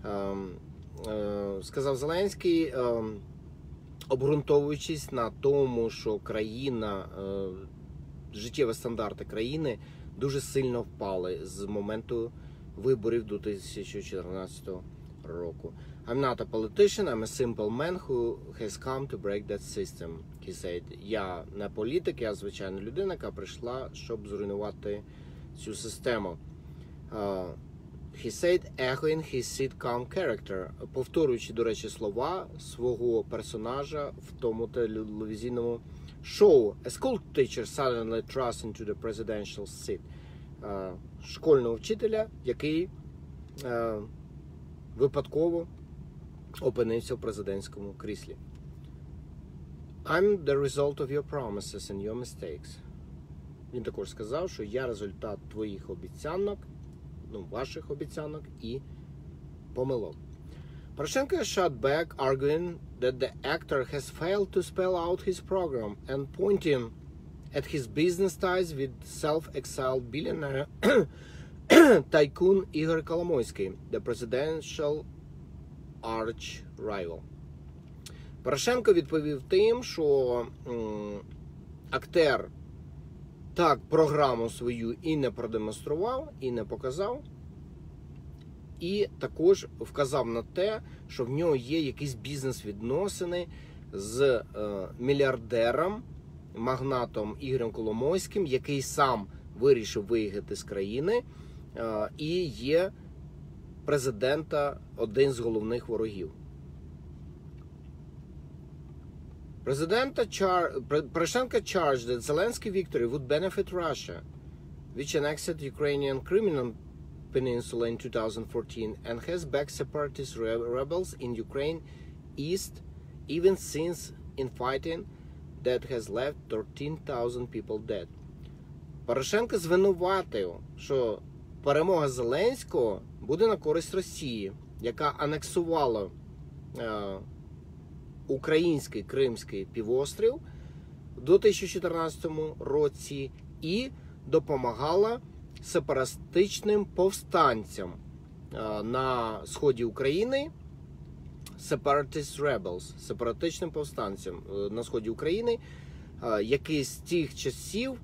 сказав Зеленський, обґрунтовуючись на тому, що країна, життєві стандарти країни дуже сильно впали з моменту виборів 2014 року. I'm not a politician, I'm a simple man who has come to break that system, he said. Я не політик, я звичайна людина, яка прийшла, щоб зруйнувати цю систему. He said, echoing his sitcom character, повторюючи, до речі, слова свого персонажа в тому телевізійному шоу. A school teacher suddenly thrust into the presidential seat. Школьного вчителя, який випадково опинився в президентському кріслі. I'm the result of your promises and your mistakes. Він також сказав, що я результат твоїх обіцянок, ваших обіцянок і помилок. Порошенко shot back, arguing that the actor has failed to spell out his program and pointing at his business ties with self-exiled billionaire tycoon Ігор Коломойський, the presidential arch-rival. Порошенко відповів тим, що актер так програму свою і не продемонстрував, і не показав, і також вказав на те, що в нього є якісь бізнес-відносини з мільярдером, магнатом Ігорем Коломойським, який сам вирішив виїхати з країни і є президента один з головних ворогів. Порошенко charged that Zelensky victory would benefit Russia, which annexed Ukrainian Crimean Peninsula in 2014 and has backed separatist rebels in Ukraine East even since infighting that has left 13,000 people dead. Порошенко звинуватив, що перемога Зеленського буде на користь Росії, яка анексувала український Кримський півострів у 2014 році і допомагала сепаратистичним повстанцям на сході України, separatist rebels, сепаратичним повстанцям на сході України, які з тих часів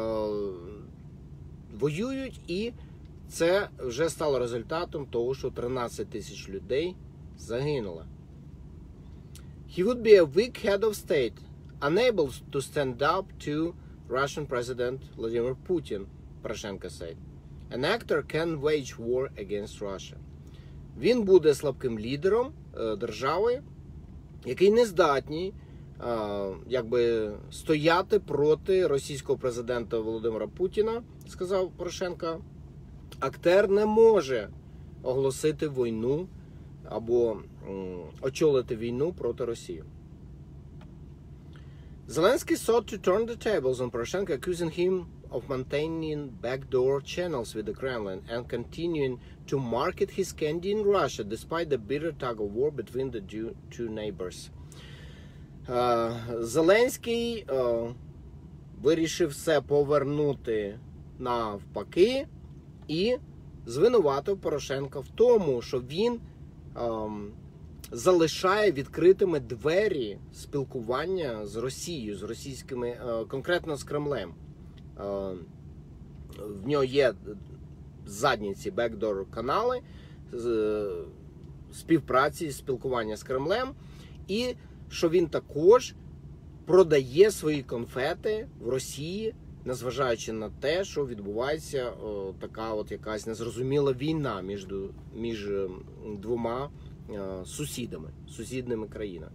воюють, і це вже стало результатом того, що 13 тисяч людей загинуло. He would be a weak head of state, unable to stand up to Russian President Vladimir Putin, Порошенко said. An actor can wage war against Russia. Він буде слабким лідером держави, який не здатний якби стояти проти російського президента Володимира Путіна, сказав Порошенко. Актер не може оголосити війну або очолити війну проти Росії. Zelensky sought to turn the tables on Poroshenko, accusing him of maintaining backdoor channels with the Kremlin and continuing to market his candy in Russia despite the bitter tug-of-war between the two neighbors. Зеленський вирішив все повернути навпаки і звинуватив Порошенка в тому, що він залишає відкритими двері спілкування з Росією, з російськими, конкретно з Кремлем. В нього є задніці, бекдор канали співпраці, спілкування з Кремлем, і що він також продає свої конфети в Росії, незважаючи на те, що відбувається така от якась незрозуміла війна між двома сусідними країнами.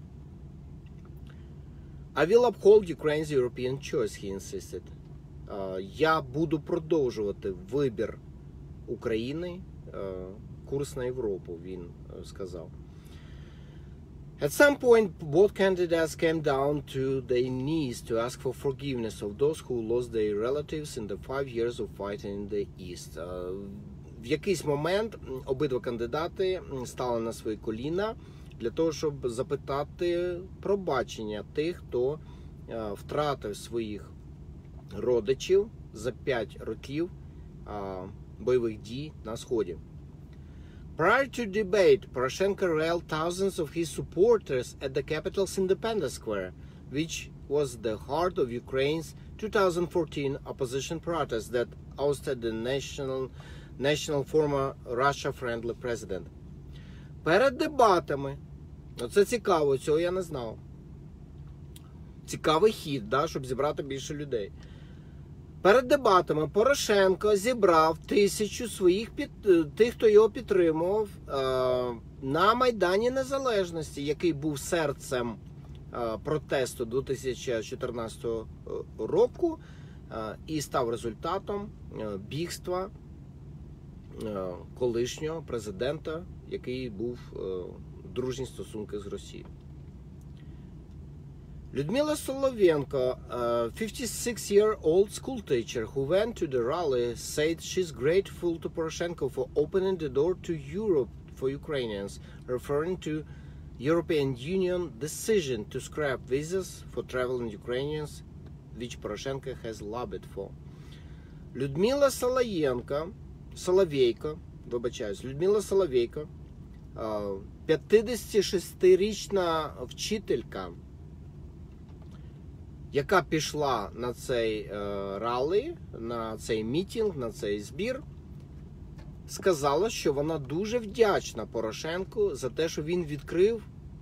I will uphold Ukraine's European choice, he insisted. Я буду продовжувати вибір України, курс на Європу, він сказав. At some point, both candidates came down to their knees to ask for forgiveness of those who lost their relatives in the 5 years of fighting in the East. В якийсь момент обидва кандидати стали на свої коліна для того, щоб запитати пробачення тих, хто втратив своїх родичів за 5 років бойових дій на Сході. Prior to debate, Poroshenko rallied thousands of his supporters at the capital's Independence Square, which was the heart of Ukraine's 2014 opposition protest that ousted the national former Russia-friendly president. Перед дебатами, це цікаво, цього я не знав. Цікавий хід, да, щоб зібрати більше людей. Перед дебатами Порошенко зібрав 1000 своїх тих, хто його підтримував на Майдані Незалежності, який був серцем протесту 2014 року і став результатом бігства колишнього президента, який був в дружні стосунки з Росією. Людмила Соловенко, a 56-year-old school teacher who went to the rally, said she's grateful to Poroshenko for opening the door to Europe for Ukrainians, referring to European Union decision to scrap visas for traveling Ukrainians, which Poroshenko has lobbied for. Людмила Соловейко, 56-річна вчителька, яка пішла на цей ралі, на цей мітинг, на цей збір, сказала, що вона дуже вдячна Порошенку за те, що він відкрив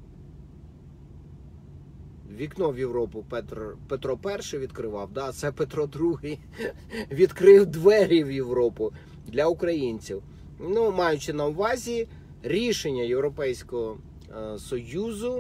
вікно в Європу. Петро І відкривав, да, це Петро II відкрив двері в Європу для українців. Ну, маючи на увазі рішення Європейського Союзу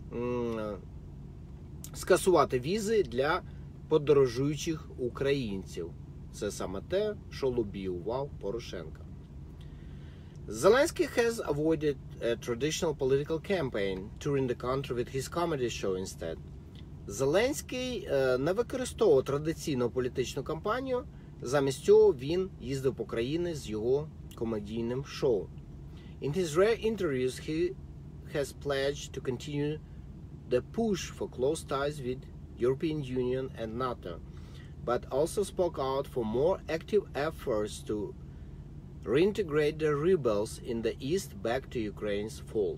скасувати візи для подорожуючих українців. Це саме те, що лобіював Порошенко. Zelensky has avoided a traditional political campaign, touring the country with his comedy show instead. Зеленський не використовував традиційну політичну кампанію, замість цього він їздив по країні з його комедійним шоу. In his rare interviews, he has pledged to continue the push for close ties with European Union and NATO, but also spoke out for more active efforts to reintegrate the rebels in the East back to Ukraine's fold.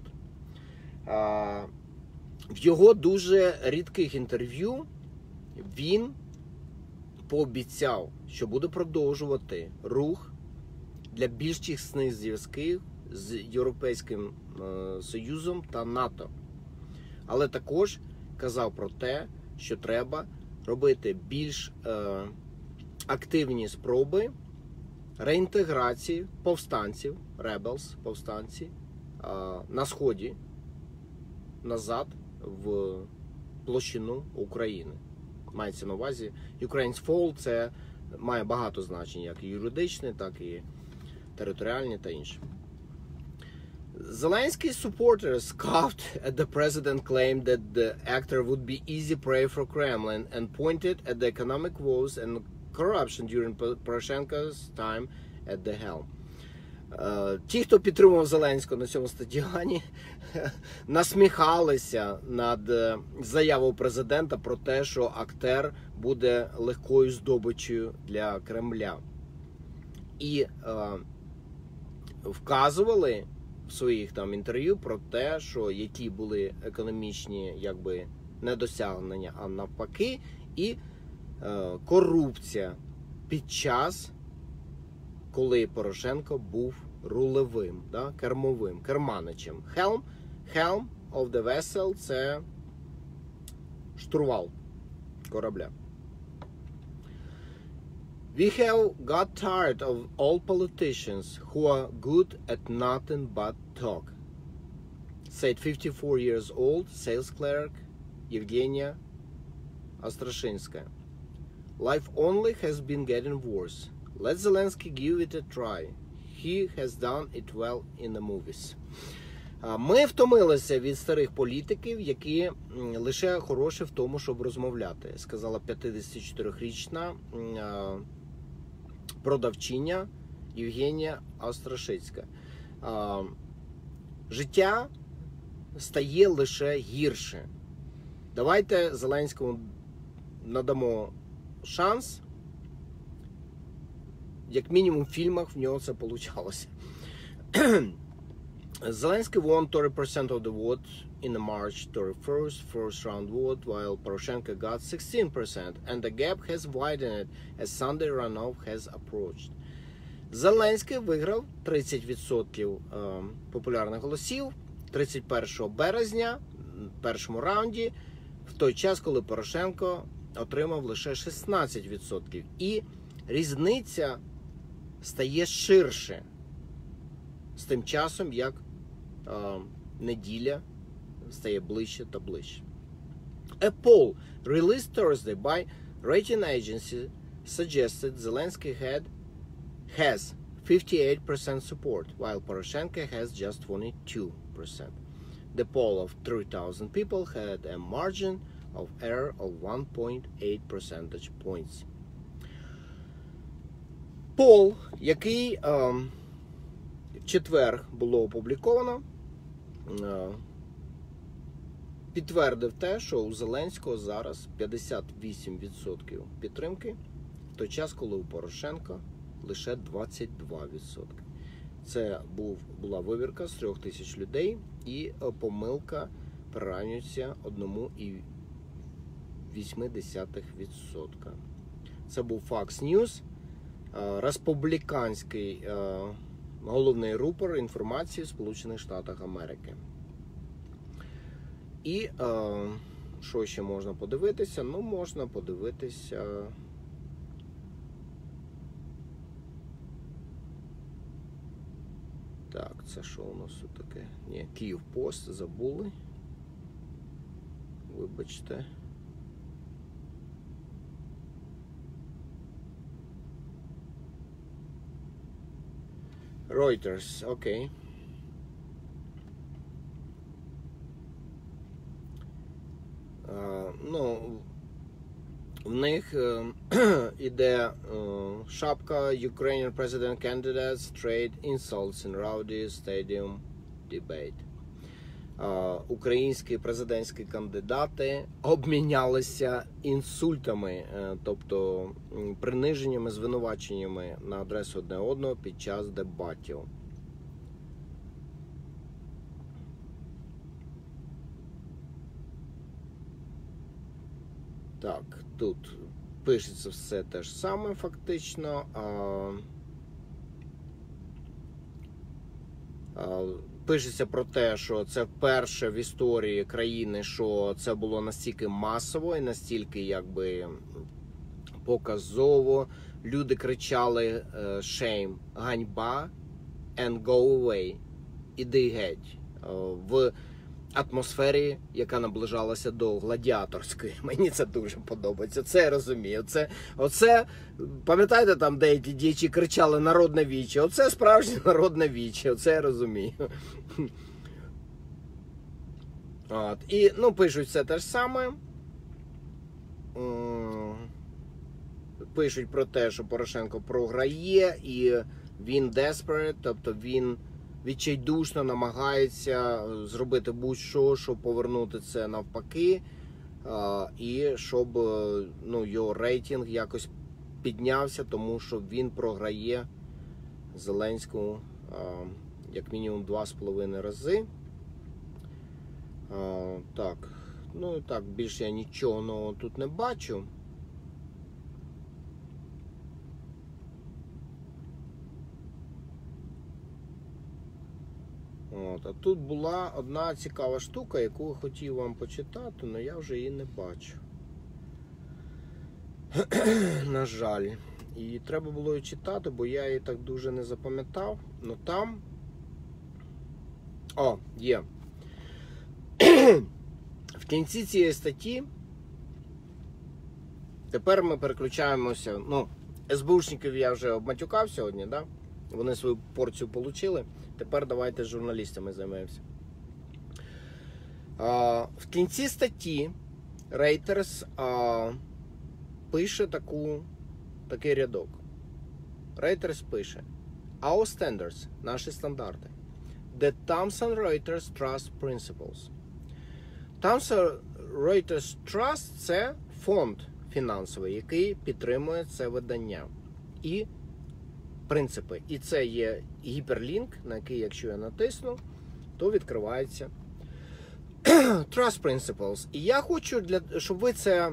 В його дуже рідких інтерв'ю він пообіцяв, що буде продовжувати рух для більш тісних зв'язків з Європейським Союзом та НАТО. Але також казав про те, що треба робити більш активні спроби реінтеграції повстанців, rebels, повстанці, на Сході, назад в площину України. Мається на увазі Ukraine's Fall – це має багато значень, як і юридичне, так і територіальні та інше. Zelensky's supporters scoffed at the president claimed that the actor would be easy prey for Kremlin and pointed at the economic woes and corruption during Poroshenko's time at the helm. Ті, хто підтримував Зеленського на цьому стадіоні, насміхалися над заявою президента про те, що актер буде легкою здобиччю для Кремля. І вказували в своїх там інтерв'ю про те, що які були економічні якби недосягнення, а навпаки, і корупція під час, коли Порошенко був рулевим, да, кермовим, керманичем. Helm of the vessel – це штурвал корабля. We have got tired of all politicians who are good at nothing but talk, said 54 years old sales clerk Evgenia Ostrashinsky. Life only has been getting worse. Let Zelensky give it a try. He has done it well in the movies. Ми втомилися від старих політиків, які лише хороші в тому, щоб розмовляти, сказала 54-річна продавчиня Євгенія Острашицька. Життя стає лише гірше. Давайте Зеленському надамо шанс. Як мінімум в фільмах в нього це получалося. Zelensky won 30% of the vote in the March 31st first round vote, while Poroshenko got 16%, and the gap has widened as Sunday runoff has approached. Зеленський виграв 30% популярних голосів 31 березня в першому раунді, в той час, коли Порошенко отримав лише 16%. І різниця стає ширше з тим часом, як неділя стає ближче та ближче. A poll released Thursday by rating agency suggested Zelensky has 58% support, while Poroshenko has just 22%. The poll of 3,000 people had a margin of error of 1.8 percentage points. Пол, який в четвер було опубліковано, підтвердив те, що у Зеленського зараз 58% підтримки, в той час, коли у Порошенка лише 22%. Це була вибірка з 3000 людей, і помилка прирівнюється 1,8%. Це був Fox News, республіканський головний рупор інформації в Сполучених Штатах Америки. І що ще можна подивитися? Ну, можна подивитися... Так, це що у нас тут таке? Ні, Київпост, забули. Вибачте. Reuters, окей. Ну, в них іде шапка Ukrainian President Candidates Trade Insults in Rowdy Stadium Debate. Українські президентські кандидати обмінялися інсультами, тобто приниженнями, звинуваченнями на адресу одне одного під час дебатів. Так, тут пишеться все те ж саме фактично. Пишеться про те, що це вперше в історії країни, що це було настільки масово і настільки якби показово. Люди кричали shame, ганьба, and go away, іди геть. В атмосфері, яка наближалася до гладіаторської. Мені це дуже подобається. Це я розумію. Оце, пам'ятаєте, там деякі діячі кричали «народне віче». Оце справжнє народне віче. Оце я розумію. От. І, пишуть все те ж саме. Пишуть про те, що Порошенко програє, і він desperate, тобто він відчайдушно намагається зробити будь-що, щоб повернути це навпаки, і щоб його рейтинг якось піднявся, тому що він програє Зеленському як мінімум 2,5 рази. Так, більше я нічого нового тут не бачу. А тут була одна цікава штука, яку я хотів вам почитати, але я вже її не бачу. На жаль. І треба було її читати, бо я її так дуже не запам'ятав. Но там... є. В кінці цієї статті тепер ми переключаємося. СБУшників я вже обматюкав сьогодні, да? Вони свою порцію отримали. Тепер давайте з журналістами займемося. В кінці статті Reuters пише такий рядок. Reuters пише: Our standards, наші стандарти. The Thomson Reuters Trust Principles. Thomson Reuters Trust – це фонд фінансовий, який підтримує це видання. І принципи. І це є гіперлінк, на який, якщо я натисну, то відкривається Trust Principles. І я хочу, щоб ви це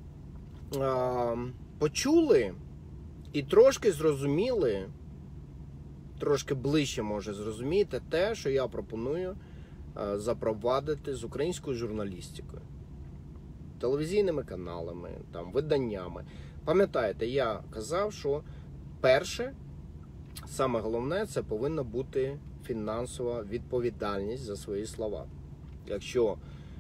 почули і трошки зрозуміли, трошки ближче, може, зрозуміти те, що я пропоную запровадити з українською журналістикою, телевізійними каналами, виданнями. Пам'ятаєте, я казав, що перше, саме головне, це повинна бути фінансова відповідальність за свої слова. Якщо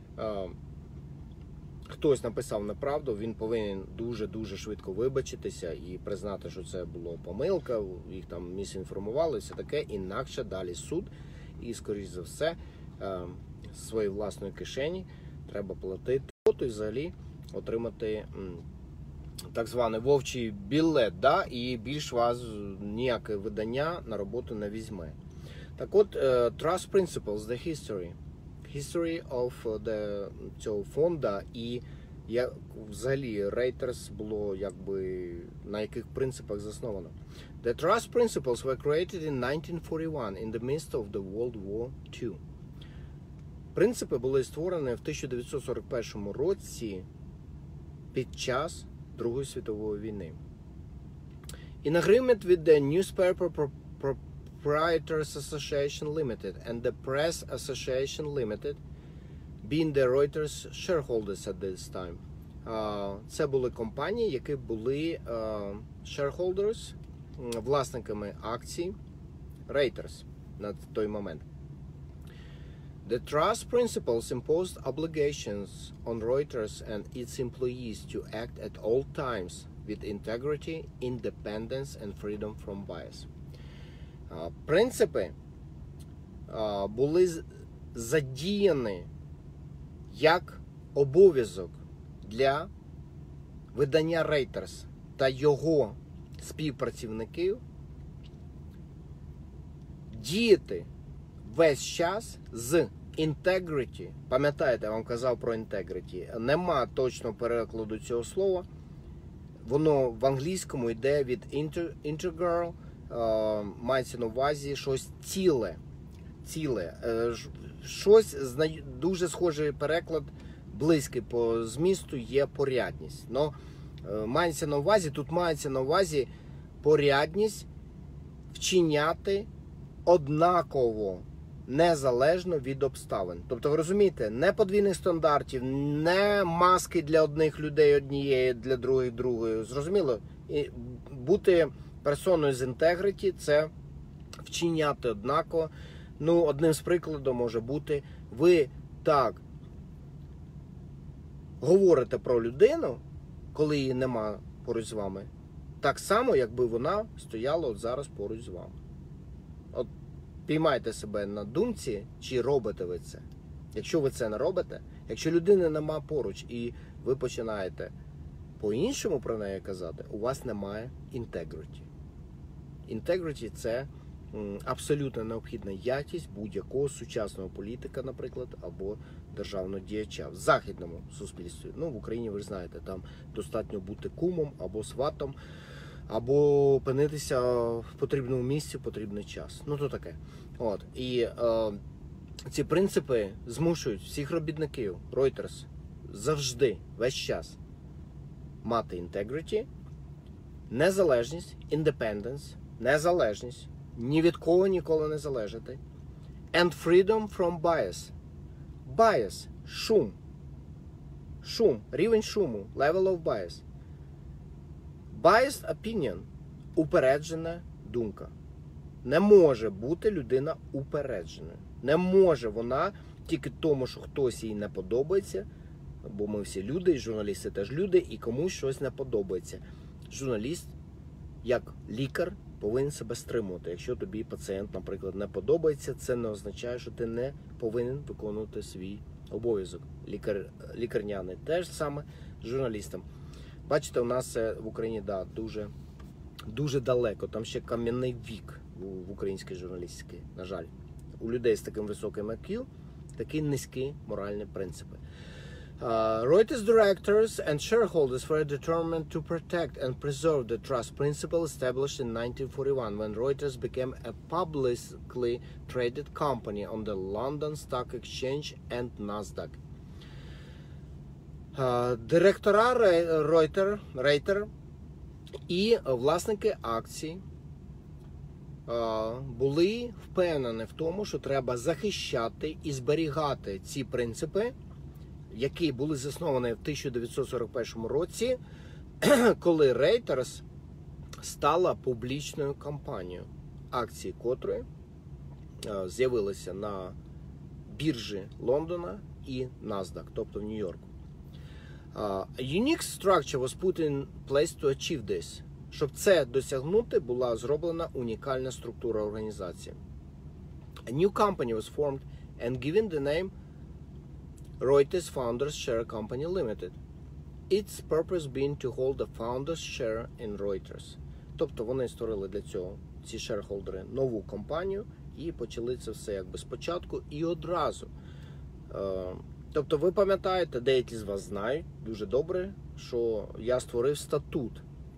хтось написав неправду, він повинен дуже-дуже швидко вибачитися і признати, що це була помилка, їх там місінформували, все таке, інакше далі суд, і, скоріш за все, з своєї власної кишені треба платити, і взагалі отримати так званий вовчий білет, да? І більш вас ніяке видання на роботу не візьме. Так от, Trust Principles, the history of цього фонда, і взагалі Reuters було на яких принципах засновано. The Trust Principles were created in 1941 in the midst of the World War II. Принципи були створені в 1941 році під час Другої світової війни. In agreement with the Newspaper Proprietors Association Limited and the Press Association Limited, being the Reuters shareholders at this time. Це були компанії, які були shareholders, власниками акцій Reuters на той момент. The trust principles imposed obligations on Reuters and its employees to act at all times with integrity, independence and freedom from bias. Принципи були задіяні як обов'язок для видання Reuters та його співпрацівників діяти весь час з integrity. Пам'ятаєте, я вам казав про integrity. Нема точного перекладу цього слова. Воно в англійському йде від integral, мається на увазі щось ціле. Щось, дуже схожий переклад, близький по змісту, є порядність. Но мається на увазі порядність вчиняти однаково, незалежно від обставин. Тобто, ви розумієте, не подвійних стандартів, не маски для одних людей однієї, для других другої. Зрозуміло? І бути персоною з інтегриті – це вчиняти однаково. Одним з прикладів може бути, ви так говорите про людину, коли її нема поруч з вами, так само, якби вона стояла от зараз поруч з вами. От піймайте себе на думці, чи робите ви це. Якщо ви це не робите, якщо людини нема поруч і ви починаєте по-іншому про неї казати, у вас немає integrity. Integrity – це абсолютно необхідна якість будь-якого сучасного політика, наприклад, або державного діяча в західному суспільстві. Ну, в Україні, ви ж знаєте, там достатньо бути кумом або сватом, або опинитися в потрібному місці в потрібний час. Ну, то таке. От. І ці принципи змушують всіх робітників, Reuters, завжди, весь час мати integrity, незалежність, independence, незалежність, ні від кого ніколи не залежати, and freedom from bias. Bias – шум. Шум, рівень шуму, level of bias. Biased opinion – упереджена думка. Не може бути людина упередженою. Не може вона тільки тому, що хтось їй не подобається, бо ми всі люди, і журналісти теж люди, і комусь щось не подобається. Журналіст, як лікар, повинен себе стримувати. Якщо тобі пацієнт, наприклад, не подобається, це не означає, що ти не повинен виконувати свій обов'язок. Лікарняний теж саме журналістам. Бачите, у нас в Україні, да, дуже далеко. Там ще кам'яний вік в українській журналістиці, на жаль. У людей з таким високим IQ такі низькі моральні принципи. Reuters directors and shareholders were determined to protect and preserve the trust principle established in 1941 when Reuters became a publicly traded company on the London Stock Exchange and NASDAQ. Директора Reuters і власники акцій були впевнені в тому, що треба захищати і зберігати ці принципи, які були засновані в 1941 році, коли Reuters стала публічною компанією, акції котрої з'явилися на біржі Лондона і NASDAQ, тобто в Нью-Йорку. A unique structure was put in place to achieve this. Щоб це досягнути, була зроблена унікальна структура організації. A new company was formed and given the name Reuters Founders Share Company Limited. Its purpose being to hold the founders share in Reuters. Тобто вони створили для цього, ці шерхолдери, нову компанію і почали це все якби спочатку і одразу. Тобто ви пам'ятаєте, деякі з вас знають дуже добре, що я створив статут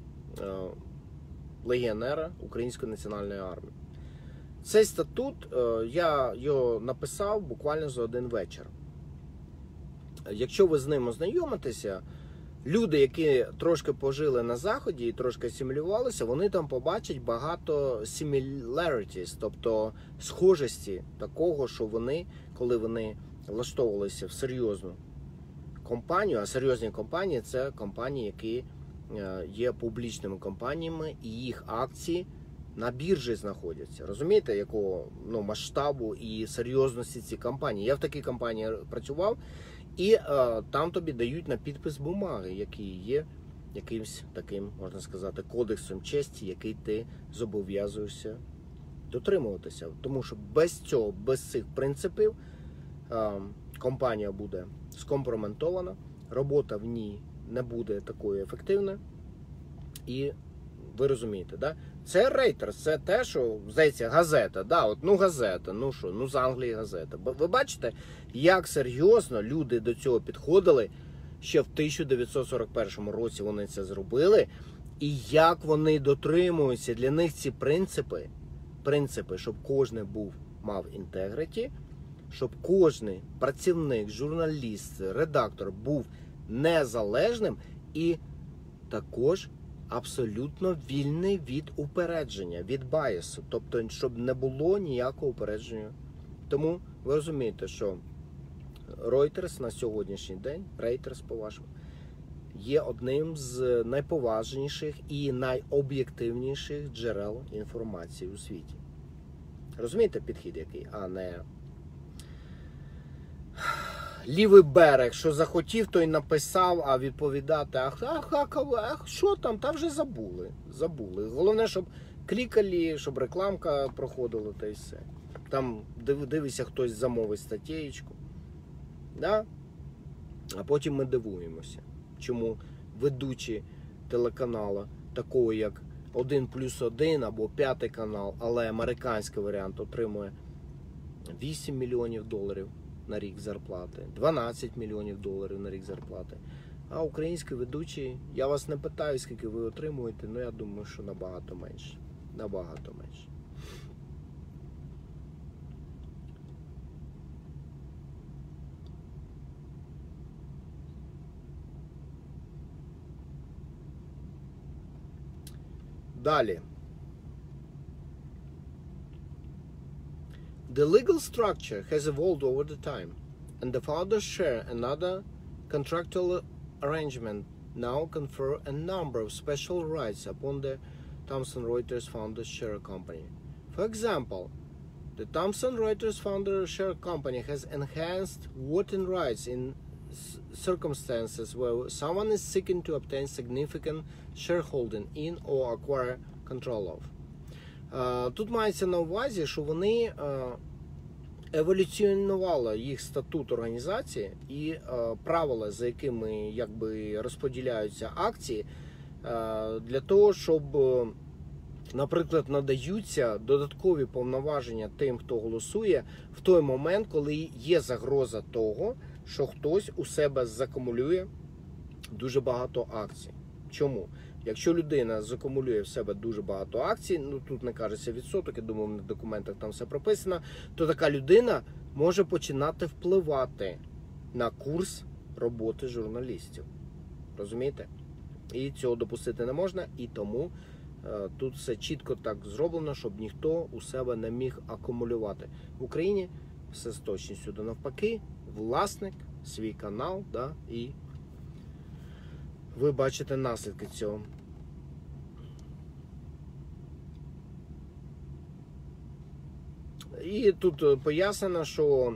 легіонера Української національної армії. Цей статут, я його написав буквально за один вечір. Якщо ви з ним ознайомитеся, люди, які трошки пожили на Заході і трошки асимілювалися, вони там побачать багато similarities, тобто схожості такого, що вони, коли вони влаштовувалися в серйозну компанію, а серйозні компанії – це компанії, які є публічними компаніями, і їх акції на біржі знаходяться. Розумієте, якого масштабу і серйозності ці компанії? Я в такій компанії працював, і там тобі дають на підпис бумаги, які є якимсь таким, можна сказати, кодексом честі, який ти зобов'язуєшся дотримуватися. Тому що без цього, без цих принципів компанія буде скомпрометована, робота в ній не буде такою ефективною. І ви розумієте, да? Це Reuters, це те, що, здається, газета. Да, от, газета, з Англії газета. Ви бачите, як серйозно люди до цього підходили, ще в 1941 році вони це зробили, і як вони дотримуються. Для них ці принципи, щоб кожен мав інтегриті, щоб кожен працівник, журналіст, редактор був незалежним і також абсолютно вільний від упередження, від байсу. Тобто, щоб не було ніякого упередження. Тому ви розумієте, що Reuters на сьогоднішній день, Reuters по-вашому, є одним з найповажніших і найоб'єктивніших джерел інформації у світі. Розумієте підхід який? А не лівий берег, що захотів, той написав, а відповідати, що там, та вже забули. Головне, щоб клікали, щоб рекламка проходила, та й все. Там дивися, хтось замовить статтєчку. Да? А потім ми дивуємося, чому ведучі телеканалу, такого як 1+1 або 5 канал, але американський варіант отримує 8 мільйонів доларів на рік зарплати, 12 мільйонів доларів на рік зарплати. А українські ведучі, я вас не питаю, скільки ви отримуєте, але я думаю, що набагато менше. Набагато менше. Далі. The legal structure has evolved over the time, and the founders share another contractual arrangement now confer a number of special rights upon the Thomson Reuters Founders Share Company. For example, the Thomson Reuters Founders Share Company has enhanced voting rights in circumstances where someone is seeking to obtain significant shareholding in or acquire control of. Тут мається на увазі, що вони еволюціонували їх статут організації і правила, за якими якби розподіляються акції, для того, щоб, наприклад, надаються додаткові повноваження тим, хто голосує, в той момент, коли є загроза того, що хтось у себе закумулює дуже багато акцій. Чому? Якщо людина закумулює в себе дуже багато акцій, ну тут не кажеться відсоток, я думаю, в документах там все прописано, то така людина може починати впливати на курс роботи журналістів. Розумієте? І цього допустити не можна, і тому тут все чітко так зроблено, щоб ніхто у себе не міг акумулювати. В Україні все з точністю до навпаки, власник, свій канал, да, і ви бачите наслідки цього. І тут пояснено, що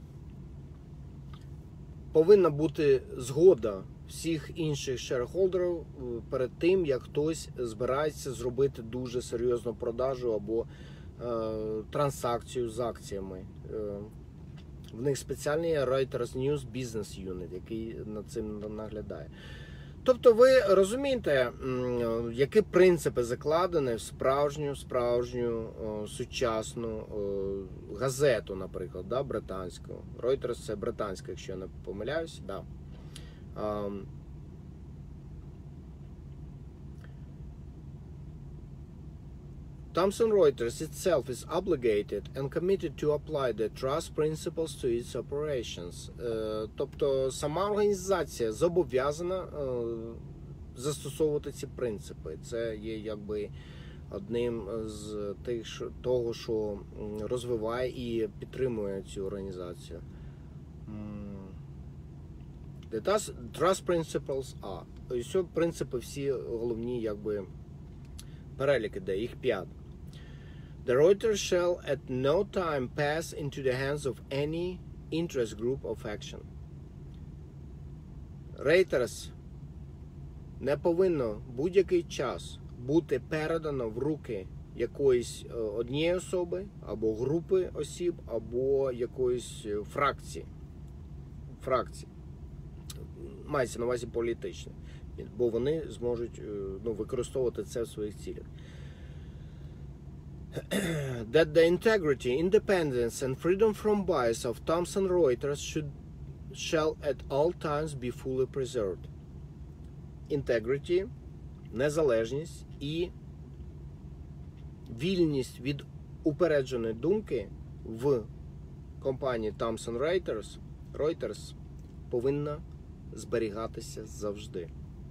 повинна бути згода всіх інших шерхолдерів перед тим, як хтось збирається зробити дуже серйозну продажу або транзакцію з акціями. В них спеціальний Reuters News Business Unit, який над цим наглядає. Тобто ви розумієте, які принципи закладені в справжню сучасну газету, наприклад, да, британську. Reuters – це британська, якщо я не помиляюсь. Да. Thomson Reuters itself is obligated and committed to apply the trust principles to its operations. Тобто сама організація зобов'язана застосовувати ці принципи. Це є якби одним з того, що розвиває і підтримує цю організацію. The trust principles are. Тобто принципи всі головні якби перелік іде, їх 5. The Reuters shall at no time pass into the hands of any interest group or faction. Reuters не повинно будь-який час бути передано в руки якоїсь однієї особи, або групи осіб, або якоїсь фракції. Мається на увазі політичне, бо вони зможуть використовувати це в своїх цілях. That the integrity, independence and freedom from bias of Thomson Reuters shall at all times be fully preserved. Integrity, незалежність і вільність від упередженої думки в компанії Thomson Reuters повинна зберігатися завжди.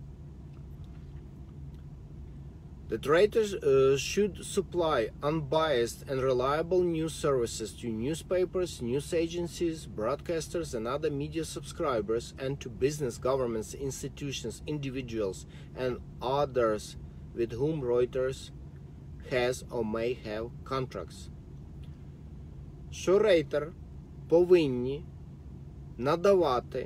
The traders should supply unbiased and reliable news services to newspapers, news agencies, broadcasters, and other media subscribers, and to business, governments, institutions, individuals, and others with whom Reuters has or may have contracts. Що Рейтер повинні надавати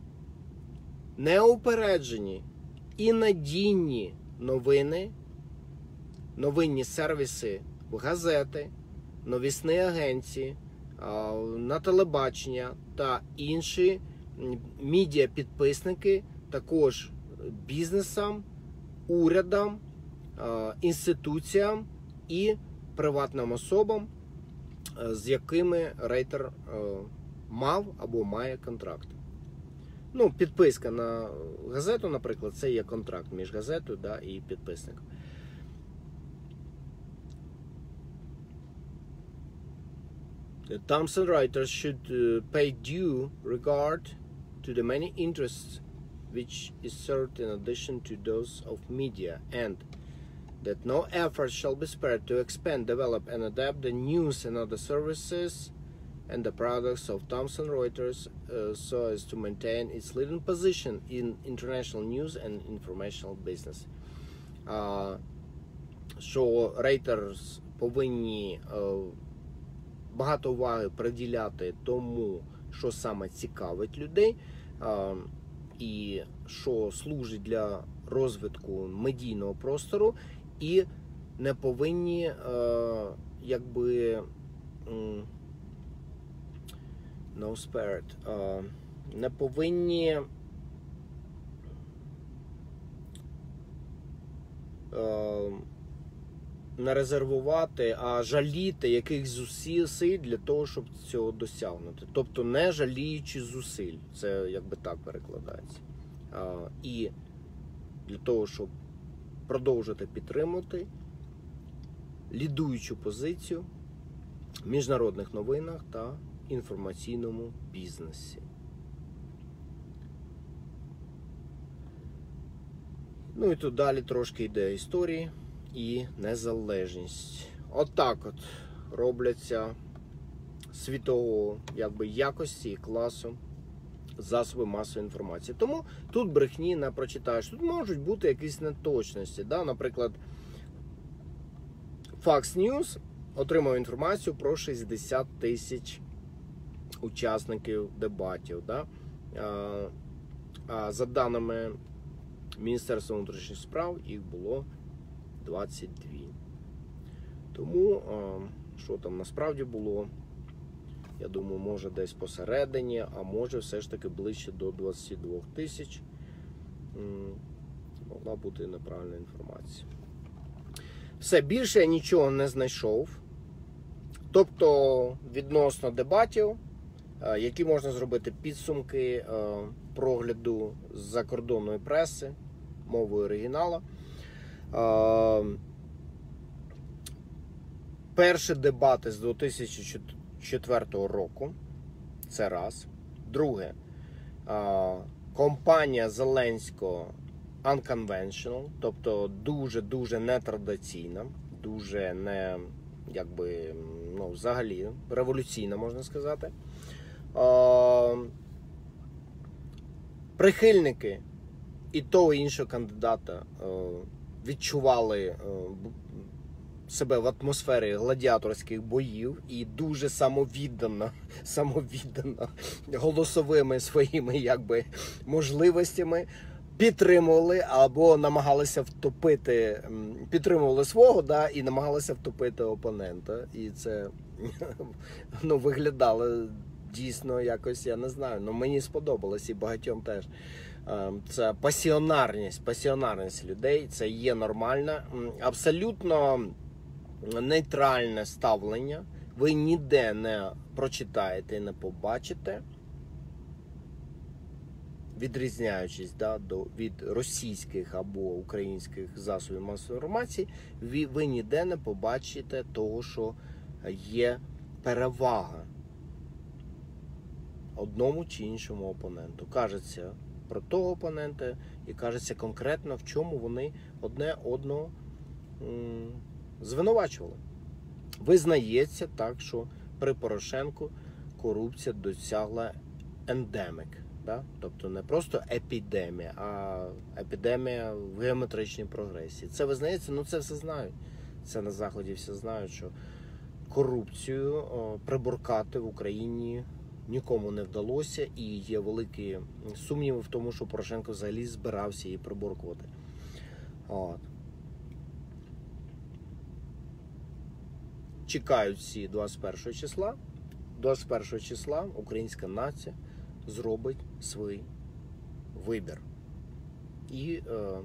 неупереджені і надійні новини, новинні сервіси в газети, новісні агенції, на телебачення та інші медіа-підписники, також бізнесам, урядам, інституціям і приватним особам, з якими Рейтер мав або має контракт. Ну, підписка на газету, наприклад, це є контракт між газетою, да, і підписником. The Thomson Reuters should pay due regard to the many interests which is served in addition to those of media, and that no effort shall be spared to expand, develop, and adapt the news and other services and the products of Thomson Reuters so as to maintain its leading position in international news and informational business. Що Reuters повинні багато уваги приділяти тому, що саме цікавить людей, і що служить для розвитку медійного простору, і не повинні не повинні не резервувати, а жаліти якихось зусиль для того, щоб цього досягнути. Тобто не жаліючи зусиль. Це якби так перекладається. І для того, щоб продовжити підтримувати лідуючу позицію в міжнародних новинах та інформаційному бізнесі. Ну і тут далі трошки йде історії і незалежність. Отак от робляться світового якості і класу засоби масової інформації. Тому тут брехні не прочитаєш. Тут можуть бути якісь неточності. Да? Наприклад, Fox News отримав інформацію про 60 тисяч учасників дебатів. Да? А за даними Міністерства внутрішніх справ, їх було 22. Тому, що там насправді було, я думаю, може десь посередині, а може все ж таки ближче до 22 тисяч. Могла бути неправильна інформація. Все, більше я нічого не знайшов. Тобто, відносно дебатів, які можна зробити підсумки прогляду з закордонної преси, мовою оригіналу. Перші дебати з 2004 року. Це раз. Друге. Компанія Зеленського unconventional, тобто дуже-дуже нетрадиційна, дуже не, взагалі революційна, можна сказати. Прихильники і того і іншого кандидата відчували себе в атмосфері гладіаторських боїв і дуже самовіддано голосовими своїми можливостями підтримували або намагалися підтримували свого, да, і намагалися втопити опонента. І це виглядало дійсно якось, я не знаю, мені сподобалось і багатьом теж. Це пасіонарність людей, це є нормально, абсолютно нейтральне ставлення. Ви ніде не прочитаєте і не побачите, відрізняючись від російських або українських засобів масової інформації, ви ніде не побачите того, що є перевага одному чи іншому опоненту. Кажеться про того опонента і кажеться конкретно, в чому вони одне одного звинувачували. Визнається так, що при Порошенку корупція досягла ендемік. Да? Тобто не просто епідемія, а епідемія в геометричній прогресії. Це визнається, це все знають. Це на Заході всі знають, що корупцію приборкати в Україні нікому не вдалося, і є великі сумніви в тому, що Порошенко взагалі збирався її приборкувати. От. Чекають всі 21 числа. 21 числа українська нація зробить свій вибір. І,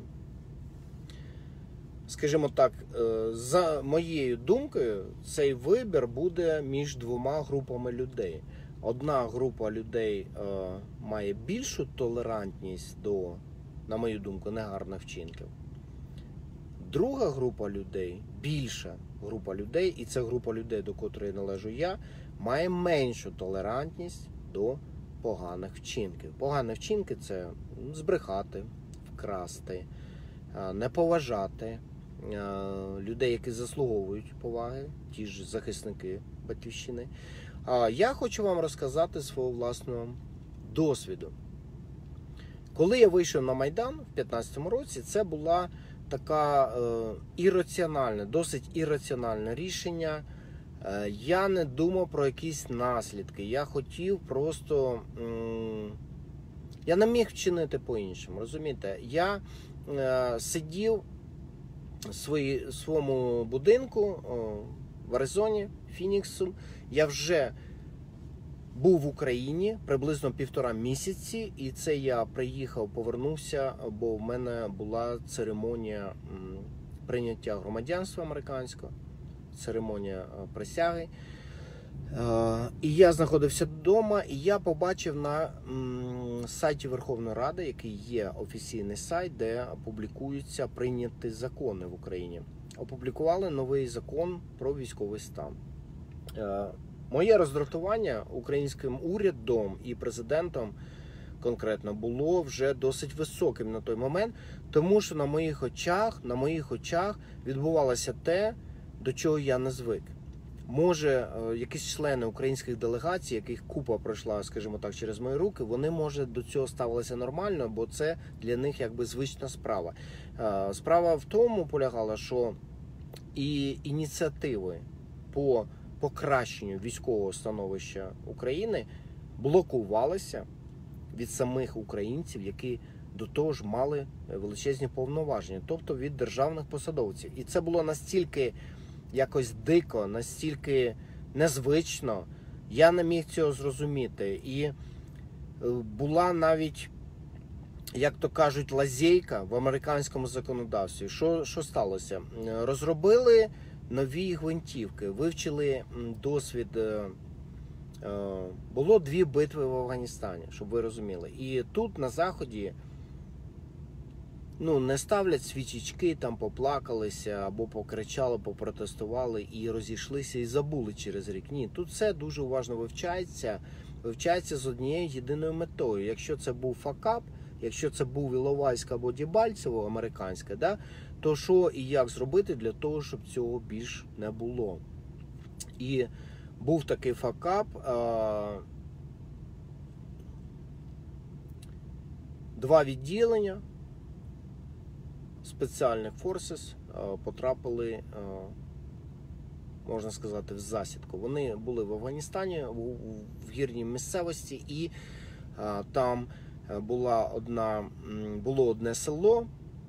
скажімо так, за моєю думкою, цей вибір буде між двома групами людей. Одна група людей має більшу толерантність до, на мою думку, негарних вчинків. Друга група людей, більша група людей, і це група людей, до котрої належу я, має меншу толерантність до поганих вчинків. Погані вчинки – це збрехати, вкрасти, не поважати людей, які заслуговують поваги, ті ж захисники Батьківщини. Я хочу вам розказати свого власного досвіду. Коли я вийшов на Майдан в 2015 році, це була така ірраціональне, досить ірраціональне рішення. Я не думав про якісь наслідки. Я хотів просто... Я не міг вчинити по-іншому, розумієте? Я сидів в своєму будинку в Аризоні, Фініксу. Я вже був в Україні приблизно 1,5 місяці, і це я приїхав, повернувся, бо в мене була церемонія прийняття громадянства американського, церемонія присяги. І я знаходився вдома, і я побачив на сайті Верховної Ради, який є офіційний сайт, де публікуються прийняті закони в Україні. Опублікували новий закон про військовий стан. Моє роздратування українським урядом і президентом конкретно було вже досить високим на той момент, тому що на моїх очах відбувалося те, до чого я не звик. Може, якісь члени українських делегацій, яких купа пройшла, скажімо так, через мої руки, вони, може, до цього ставилися нормально, бо це для них якби звична справа. Справа в тому полягала, що і ініціативи по покращенню військового становища України блокувалися від самих українців, які до того ж мали величезні повноваження, тобто від державних посадовців. І це було настільки якось дико, настільки незвично, я не міг цього зрозуміти. І була навіть, як то кажуть, лазейка в американському законодавстві. Що сталося? Розробили нові гвинтівки, вивчили досвід. Було 2 битви в Афганістані, щоб ви розуміли. І тут на Заході не ставлять свічечки, там поплакалися, або покричали, попротестували і розійшлися, і забули через рік. Ні, тут все дуже уважно вивчається з однією єдиною метою. Якщо це був факап, якщо це був Іловайськ або Дебальцево американське, да, то що і як зробити для того, щоб цього більш не було. І був такий факап. 2 відділення спеціальних Forces потрапили, можна сказати, в засідку. Вони були в Афганістані, в гірній місцевості, і там було одне село,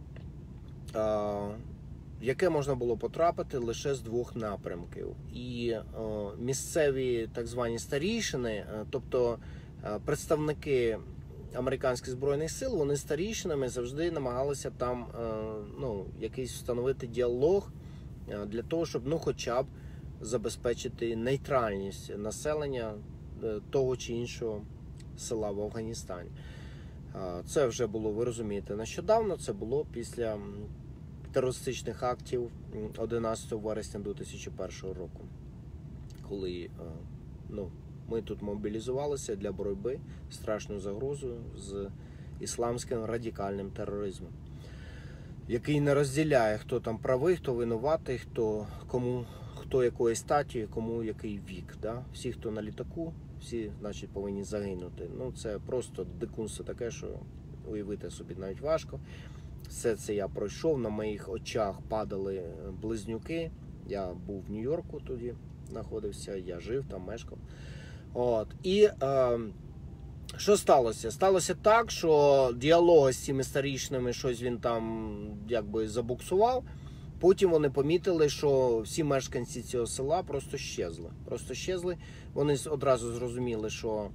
в яке можна було потрапити лише з 2 напрямків. І місцеві так звані старійшини, тобто представники американських збройних сил, вони старійшинами завжди намагалися там якийсь встановити діалог для того, щоб хоча б забезпечити нейтральність населення того чи іншого села в Афганістані. Це вже було, ви розумієте, нещодавно, це було після терористичних актів 11 вересня 2001 року, коли ми тут мобілізувалися для боротьби з страшною загрозою, з ісламським радикальним тероризмом, який не розділяє, хто там правий, хто винуватий, хто якої статі, кому який вік. Да? Всі, хто на літаку, всі, значить, повинні загинути. Це просто дикунство таке, що уявити собі навіть важко. Все це я пройшов, на моїх очах падали близнюки. Я був в Нью-Йорку тоді, знаходився, я жив там, мешкав. От. І що сталося? Сталося так, що діалог з цими старішинами, щось він там якби забуксував. Потім вони помітили, що всі мешканці цього села просто щезли. Просто щезли. Вони одразу зрозуміли, що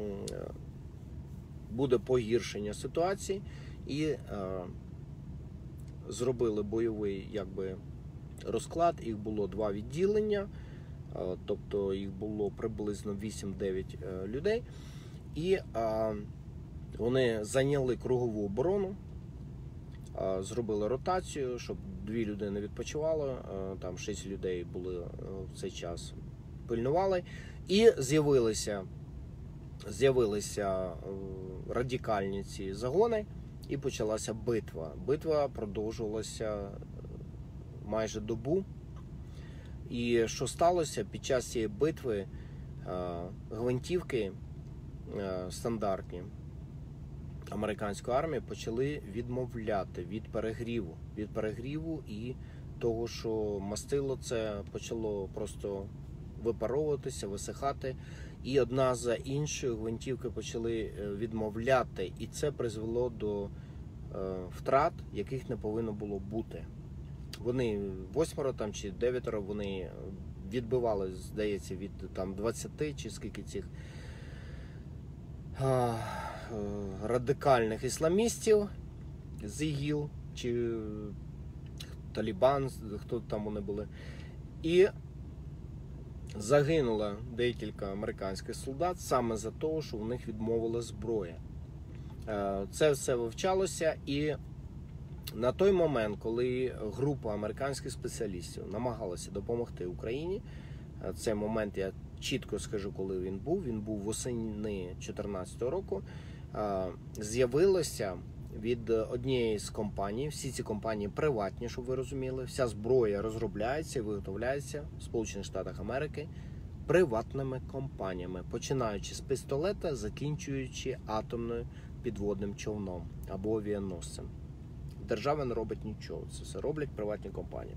буде погіршення ситуації. І зробили бойовий якби розклад. Їх було 2 відділення. Тобто їх було приблизно 8-9 людей. І вони зайняли кругову оборону, зробили ротацію, щоб 2 людини відпочивали, там 6 людей були в цей час, пильнували. І з'явилися радикальні ці загони, і почалася битва. Битва продовжувалася майже добу. І що сталося? Під час цієї битви гвинтівки стандартні американської армії почали відмовляти від перегріву і того, що мастило це почало просто випаровуватися, висихати. І одна за іншою гвинтівки почали відмовляти. І це призвело до втрат, яких не повинно було бути. Вони 8 там чи 9 вони відбивали, здається, від там 20 чи скільки цих радикальних ісламістів з ІГІЛ чи Талібан, хто там вони були. І загинуло декілька американських солдат саме за те, що у них відмовила зброя. Це все вивчалося, і на той момент, коли група американських спеціалістів намагалася допомогти Україні, цей момент я чітко скажу, коли він був восени 2014 року, з'явилося від однієї з компаній, всі ці компанії приватні, щоб ви розуміли, вся зброя розробляється і виготовляється в Сполучених Штатах Америки приватними компаніями, починаючи з пістолета, закінчуючи атомним підводним човном або авіаносцем. Держава не робить нічого, це все роблять приватні компанії.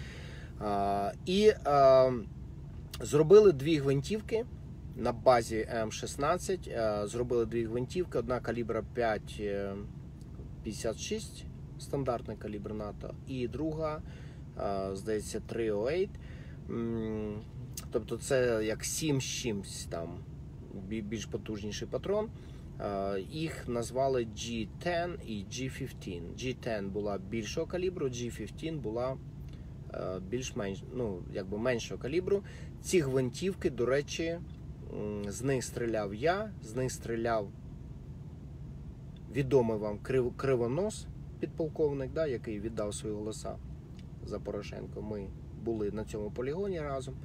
Зробили 2 гвинтівки на базі М16, зробили 2 гвинтівки, одна калібра 5,56, стандартний калібр НАТО, і друга, здається, 308, тобто це як 7 з чимсь там, більш потужніший патрон. Їх назвали G10 і G15. G10 була більшого калібру, G15 була більш-менш, якби меншого калібру. Ці гвинтівки, до речі, з них стріляв я, з них стріляв відомий вам Кривонос, підполковник, який віддав свої голоса за Порошенко. Ми були на цьому полігоні разом.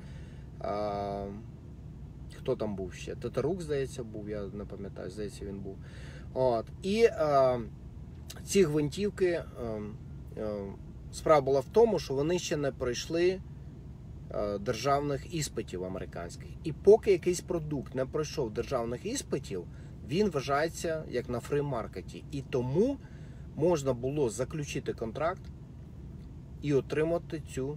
Хто там був ще? Татарук, здається, був, я не пам'ятаю, здається, він був. І ці гвинтівки, справа була в тому, що вони ще не пройшли державних іспитів американських. І поки якийсь продукт не пройшов державних іспитів, він вважається як на фрі-маркеті. І тому можна було заключити контракт і отримати цю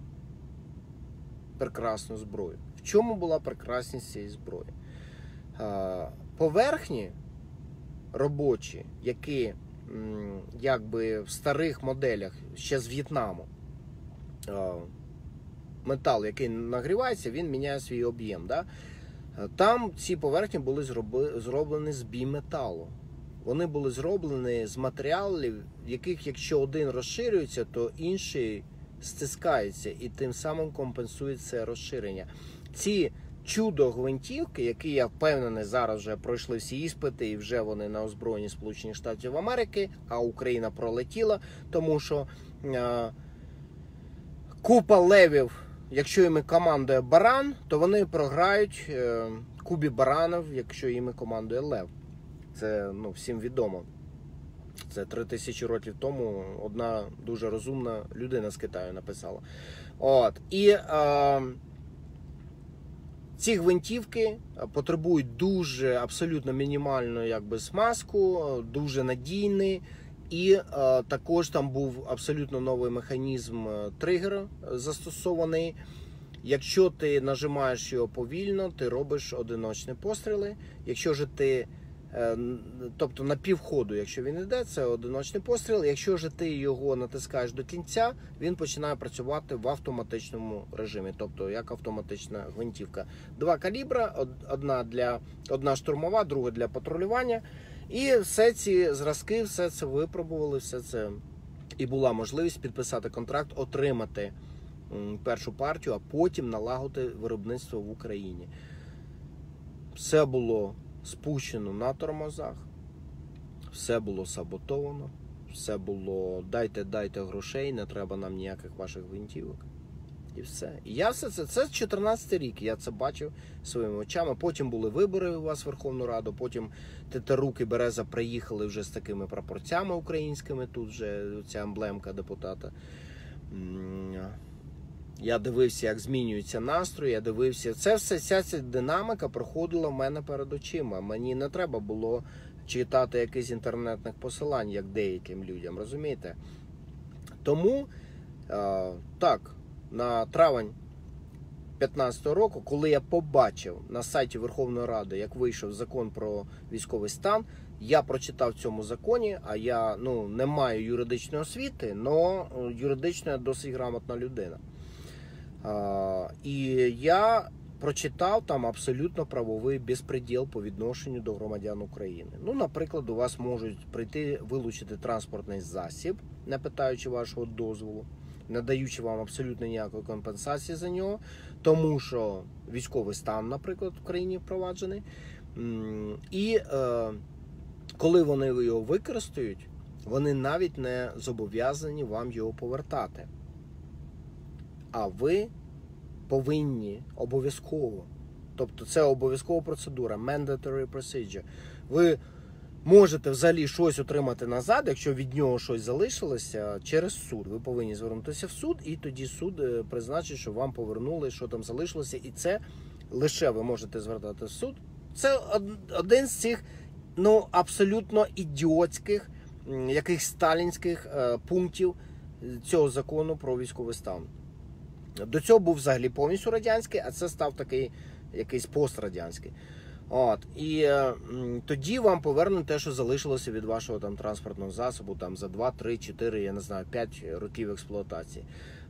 прекрасну зброю. В чому була прекрасність цієї зброї? Поверхні робочі, які якби в старих моделях ще з В'єтнаму, метал, який нагрівається, він міняє свій об'єм. Да? Там ці поверхні були зроблені з біметалу. Вони були зроблені з матеріалів, яких якщо один розширюється, то інший стискається і тим самим компенсує це розширення. Ці чудо-гвинтівки, які, я впевнений, зараз вже пройшли всі іспити і вже вони на озброєнні Сполучених Штатів Америки, а Україна пролетіла, тому що купа левів, якщо їми командує баран, то вони програють кубі баранів, якщо їми командує лев. Це всім відомо. Це 3000 років тому одна дуже розумна людина з Китаю написала. І ці гвинтівки потребують дуже абсолютно мінімальну смазку, дуже надійні. І також там був абсолютно новий механізм тригера застосований. Якщо ти нажимаєш його повільно, ти робиш одиночні постріли. Якщо ж ти, тобто на півходу, якщо він йде, це одиночний постріл. Якщо ж ти його натискаєш до кінця, він починає працювати в автоматичному режимі, тобто як автоматична гвинтівка. Два калібра, одна штурмова, друга для патрулювання. І все ці зразки, все це випробували, все це, і була можливість підписати контракт, отримати першу партію, а потім налагодити виробництво в Україні. Все було спущено на тормозах, все було саботовано, все було дайте грошей, не треба нам ніяких ваших гвинтівок. І все. І я все це 14 рік, я це бачив своїми очами. Потім були вибори у вас в Верховну Раду, потім Тетерук і Береза приїхали вже з такими прапорцями українськими, тут вже ця емблемка депутата. Я дивився, як змінюється настрій, я дивився. Це все, вся ця динаміка проходила в мене перед очима. Мені не треба було читати якісь інтернетних посилань, як деяким людям, розумієте? Тому, так, на травень 2015 року, коли я побачив на сайті Верховної Ради, як вийшов закон про військовий стан, я прочитав в цьому законі, а я не маю юридичної освіти, але юридично я досить грамотна людина. І я прочитав там абсолютно правовий безпреділ по відношенню до громадян України. Наприклад, у вас можуть прийти вилучити транспортний засіб, не питаючи вашого дозволу, не даючи вам абсолютно ніякої компенсації за нього, тому що військовий стан, наприклад, в країні впроваджений. І коли вони його використають, вони навіть не зобов'язані вам його повертати. А ви повинні обов'язково, тобто це обов'язкова процедура, mandatory procedure. Ви можете взагалі щось отримати назад, якщо від нього щось залишилося, через суд. Ви повинні звернутися в суд, і тоді суд призначить, що вам повернули, що там залишилося. І це лише ви можете звертати в суд. Це один з цих абсолютно ідіотських, якихось сталінських пунктів цього закону про військовий стан. До цього був взагалі повністю радянський, а це став такий якийсь пострадянський. І тоді вам повернуть те, що залишилося від вашого там транспортного засобу там за 2, 3, 4, я не знаю, 5 років експлуатації.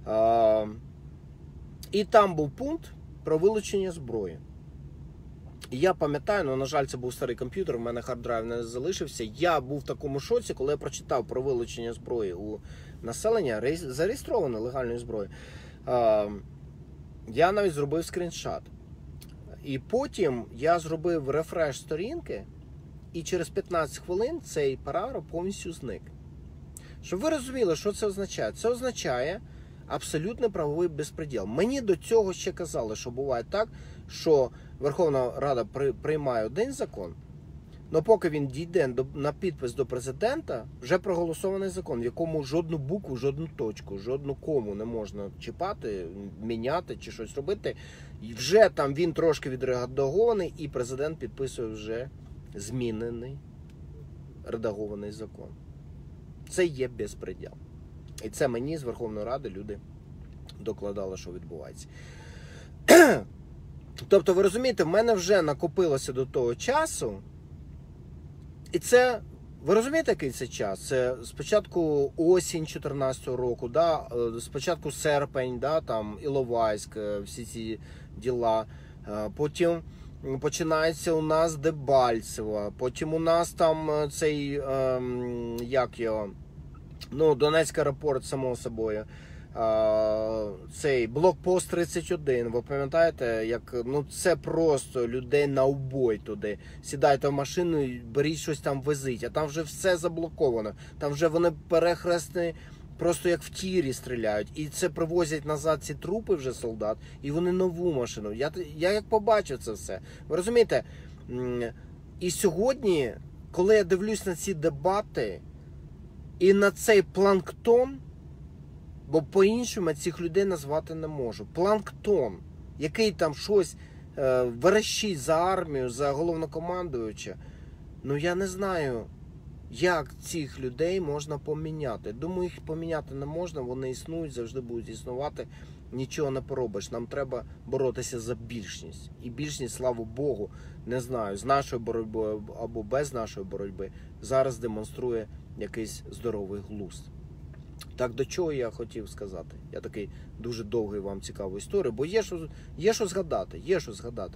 І там був пункт про вилучення зброї. І я пам'ятаю, на жаль, це був старий комп'ютер, в мене хард-драйв не залишився. Я був в такому шоці, коли я прочитав про вилучення зброї у населення, зареєстрованої легальної зброї. Я навіть зробив скріншот. І потім я зробив рефреш сторінки, і через 15 хвилин цей параграф повністю зник. Щоб ви розуміли, що це означає? Це означає абсолютно правовий безпреділ. Мені до цього ще казали, що буває так, що Верховна Рада приймає один закон, але поки він дійде на підпис до президента, вже проголосований закон, в якому жодну букву, жодну точку, жодну кому не можна чіпати, міняти чи щось робити. І вже там він трошки відредагований, і президент підписує вже змінений, редагований закон. Це є безпреділ. І це мені з Верховної Ради люди докладали, що відбувається. Тобто, ви розумієте, в мене вже накопилося до того часу. І це, ви розумієте, який це час? Це спочатку осінь 2014 року, да? Спочатку серпень, да? Там Іловайськ, всі ці діла. Потім починається у нас Дебальцево, потім у нас там цей, Донецький аеропорт, само собою. Цей блокпост 31, ви пам'ятаєте, як це просто людей на убой туди. Сідайте в машину і беріть щось там, везіть, а там вже все заблоковано. Там вже вони перехресні, просто як в тірі стріляють. І це привозять назад ці трупи вже солдат, і вони нову машину. Я як побачив це все. Ви розумієте? І сьогодні, коли я дивлюсь на ці дебати і на цей планктон, бо по-іншому цих людей назвати не можу. Планктон, який там щось верещить за армію, за головнокомандуюча. Я не знаю, як цих людей можна поміняти. Думаю, їх поміняти не можна, вони існують, завжди будуть існувати. нічого не поробиш. Нам треба боротися за більшість. І більшість, слава Богу, не знаю, з нашою боротьбою або без нашої боротьби, зараз демонструє якийсь здоровий глузд. Так, до чого я хотів сказати? Я такий дуже довгий вам цікаву історію, бо є що згадати.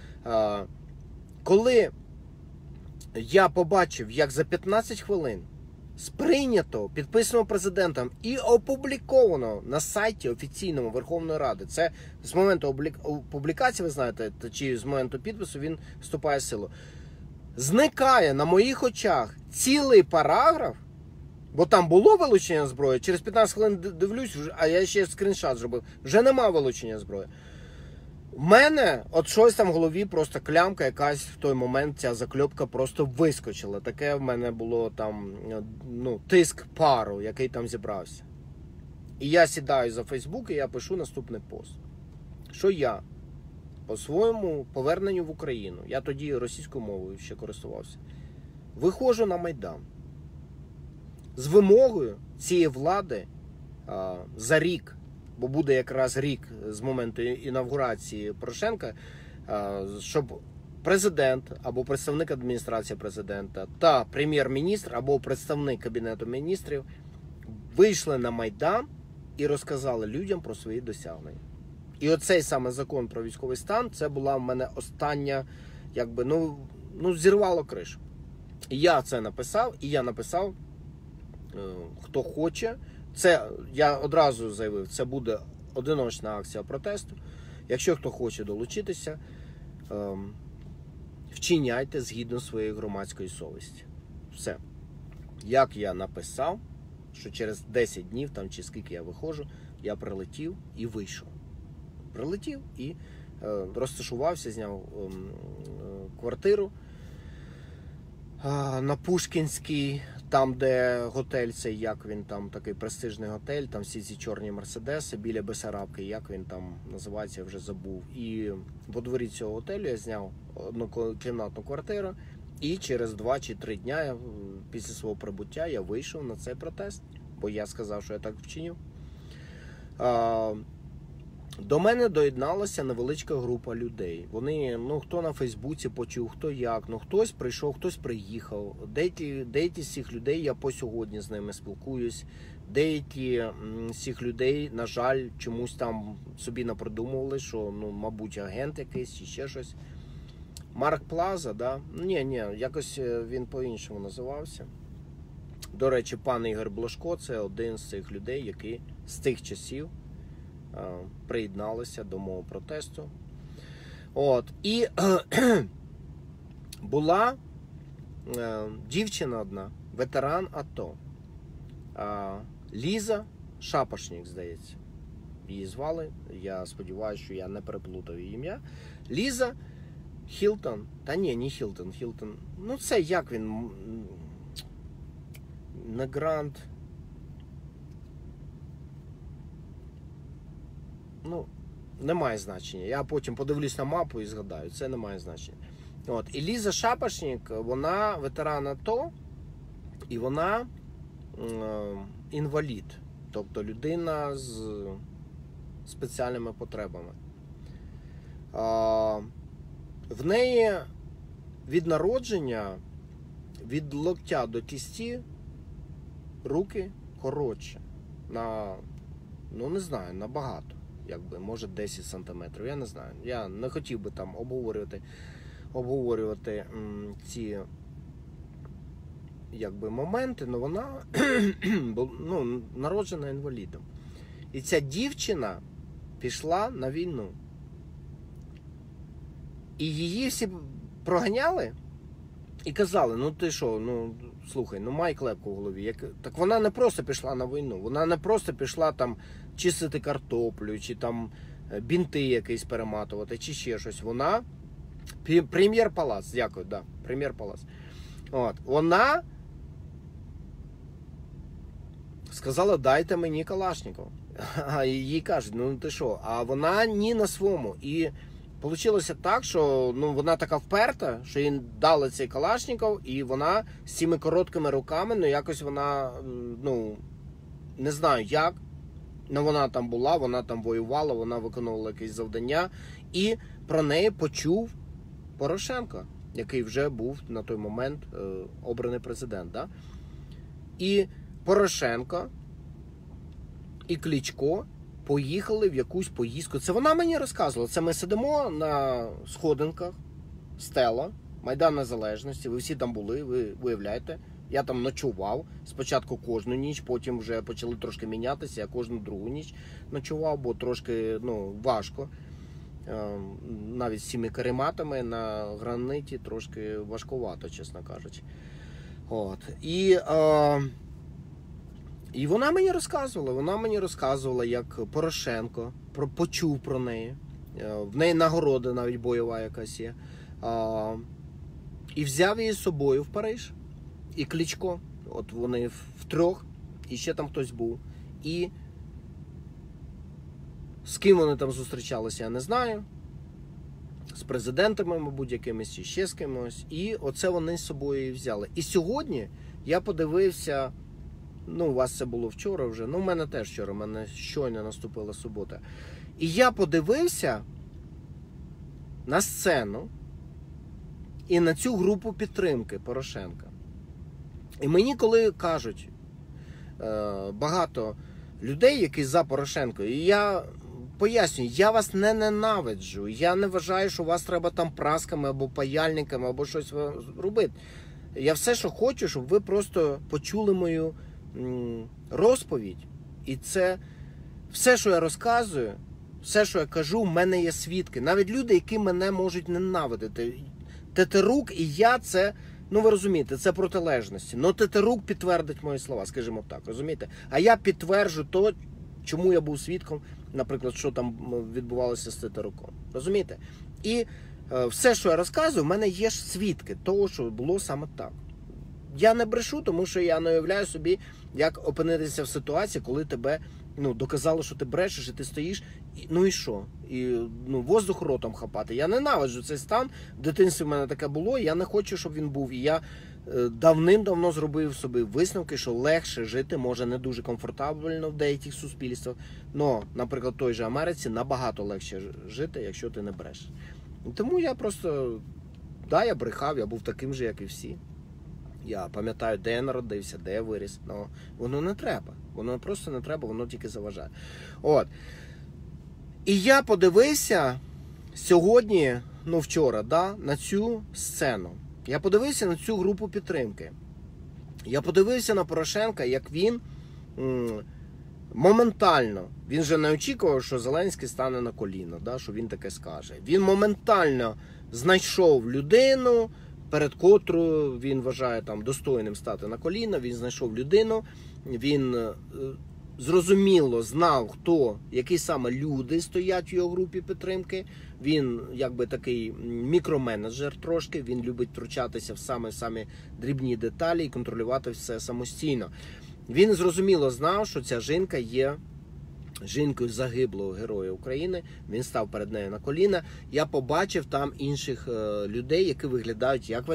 Коли я побачив, як за 15 хвилин сприйнято, підписано президентом і опубліковано на сайті офіційному Верховної Ради, це з моменту публікації, ви знаєте, чи з моменту підпису він вступає в силу, зникає на моїх очах цілий параграф, бо там було вилучення зброї, через 15 хвилин дивлюсь, а я ще скріншот зробив, вже нема вилучення зброї. В мене от щось там в голові, просто клямка якась в той момент, ця закльопка просто вискочила. Таке в мене було там, тиск пару, який там зібрався. І я сідаю за Фейсбук і я пишу наступний пост. Що я по своєму поверненню в Україну, я тоді російською мовою ще користувався, виходжу на Майдан з вимогою цієї влади за рік, бо буде якраз рік з моменту інавгурації Порошенка, щоб президент або представник адміністрації президента та прем'єр-міністр або представник Кабінету міністрів вийшли на Майдан і розказали людям про свої досягнення. І оцей саме закон про військовий стан, це була в мене остання, зірвало кришу. І я це написав, хто хоче. Це, я одразу заявив, це буде одиночна акція протесту. Якщо хто хоче долучитися, вчиняйте згідно своєї громадської совісті. Все. Як я написав, що через 10 днів, там чи скільки я виходжу, я прилетів і вийшов. Прилетів і розташувався, зняв квартиру на Пушкінській, там, де готель, цей, як він там, такий престижний готель, там всі ці чорні мерседеси, біля Бесарабки, як він там називається, я вже забув. І во дворі цього готелю я зняв однокімнатну квартиру, і через 2 чи 3 дня після свого прибуття я вийшов на цей протест, бо я сказав, що я так вчинив. До мене доєдналася невеличка група людей. Вони, хто на Фейсбуці почув, хто як, хтось прийшов, хтось приїхав. Деякі з цих людей, я по сьогодні з ними спілкуюсь. Деякі з цих людей, на жаль, чомусь там собі напридумували, що, мабуть, агент якийсь чи ще щось. Марк Плаза, да? Ні, якось він по-іншому називався. До речі, пан Ігор Блошко – це один з цих людей, які з тих часів приєдналися до мого протесту. І була дівчина одна, ветеран АТО, Ліза Шапошник, здається. Її звали, я сподіваюся, що я не переплутав її ім'я. Ліза Хілтон, не Хілтон, це як він, Негрант, немає значення. Я потім подивлюсь на мапу і згадаю. Це не має значення. І Ліза Шапошник, вона ветеран АТО, і вона інвалід. Тобто людина з спеціальними потребами. В неї від народження, від локтя до кісті, руки коротше. Не знаю, набагато. Може 10 сантиметрів, я не знаю. Я не хотів би там обговорювати ці моменти, але вона народжена інвалідом. І ця дівчина пішла на війну. І її всі проганяли і казали, ти що, слухай, май клепку в голові. Так вона не просто пішла на війну, вона не просто пішла там чистити картоплю, чи там бінти якісь перематувати, чи ще щось. Вона, прем'єр-палац, дякую, да, прем'єр-палац. Вона сказала, дайте мені Калашников. А їй кажуть, ти що? А вона ні на своєму. І вийшло так, що вона така вперта, що їй дали цей Калашников, і вона з цими короткими руками, якось вона, не знаю як, Ну, вона там була, вона там воювала, вона виконувала якісь завдання. І про неї почув Порошенко, який вже був на той момент обраний президент. Да? І Порошенко і Кличко поїхали в якусь поїздку. Це вона мені розказувала. Це ми сидимо на сходинках, Стела, Майдан Незалежності. Ви всі там були, ви уявляєте. Я там ночував. Спочатку кожну ніч, потім вже почали трошки мінятися. Я кожну другу ніч ночував, бо трошки важко. Навіть з цими карематами на граниті трошки важкувато, чесно кажучи. От. І вона мені розказувала, як Порошенко почув про неї. В неї нагорода навіть бойова якась є. І взяв її з собою в Париж. І Кличко. От вони втрьох. І ще там хтось був. І з ким вони там зустрічалися, я не знаю. З президентами, мабуть, якимись, чи ще з кимось. І оце вони з собою і взяли. І сьогодні я подивився, у вас це було вчора вже, у мене теж вчора, у мене щойно наступила субота. І я подивився на сцену і на цю групу підтримки Порошенка. І мені коли кажуть багато людей, які за Порошенко, і я пояснюю, я вас не ненавиджу, я не вважаю, що вас треба там прасками або паяльниками, або щось робити. Я все, що хочу, щоб ви просто почули мою розповідь. І це все, що я розказую, все, що я кажу, в мене є свідки. Навіть люди, які мене можуть ненавидити. Тетерук і я це, ви розумієте, це протилежності. Но Тетерук підтвердить мої слова, скажімо так, розумієте? А я підтверджу то, чому я був свідком, наприклад, що там відбувалося з Тетеруком. Розумієте? І все, що я розказую, в мене є ж свідки того, що було саме так. Я не брешу, тому що я не уявляю собі, як опинитися в ситуації, коли тебе доказали, що ти брешеш, і ти стоїш, і що? І воздух ротом хапати. Я ненавиджу цей стан. В дитинстві в мене таке було, і я не хочу, щоб він був. І я давним-давно зробив собі висновки, що легше жити, може не дуже комфортабельно в деяких суспільствах, але, наприклад, в той же Америці набагато легше жити, якщо ти не брешеш. Тому я просто, я брехав, я був таким же, як і всі. Я пам'ятаю, де я народився, де я виріс. Но воно не треба. Воно просто не треба, воно тільки заважає. От. І я подивився сьогодні, вчора, на цю сцену. Я подивився на цю групу підтримки. Я подивився на Порошенка, як він моментально, він же не очікував, що Зеленський стане на коліна, що він таке скаже. Він моментально знайшов людину, перед котрою він вважає достойним стати на коліна, він знайшов людину, він зрозуміло знав, які саме люди стоять в його групі підтримки, він такий мікроменеджер трошки, він любить втручатися в самі дрібні деталі і контролювати все самостійно. Він зрозуміло знав, що ця жінка є жінкою загиблого героя України, він став перед нею на коліна. Я побачив там інших людей, які виглядають як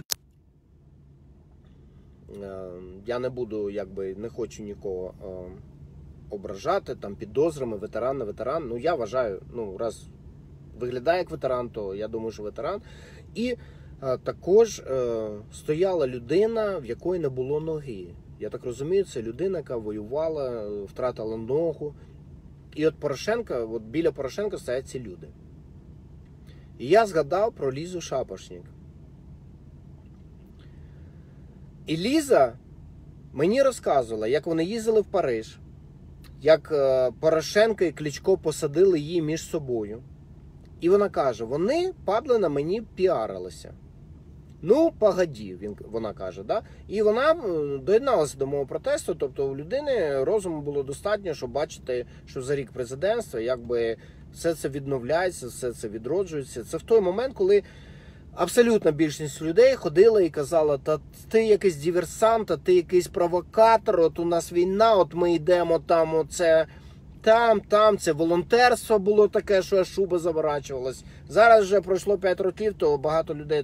я не буду, не хочу нікого ображати, підозрами, ветеран, не ветеран. Я вважаю, раз виглядає як ветеран, то я думаю, що ветеран. І також стояла людина, в якої не було ноги. Я так розумію, це людина, яка воювала, втратила ногу. І от Порошенка, біля Порошенка стоять ці люди. І я згадав про Лізу Шапошник. І Ліза мені розказувала, як вони їздили в Париж, як Порошенко і Кличко посадили її між собою. І вона каже, вони, падли, на мені піарилися. Погоді, вона каже, да? І вона доєдналася до мого протесту, тобто у людини розуму було достатньо, щоб бачити, що за рік президентства, все це відновляється, все це відроджується. Це в той момент, коли абсолютна більшість людей ходила і казала, та ти якийсь диверсант, ти якийсь провокатор, от у нас війна, от ми йдемо там, оце... Там це волонтерство було таке, що аж шуба заворачувалась. Зараз вже пройшло 5 років, то багато людей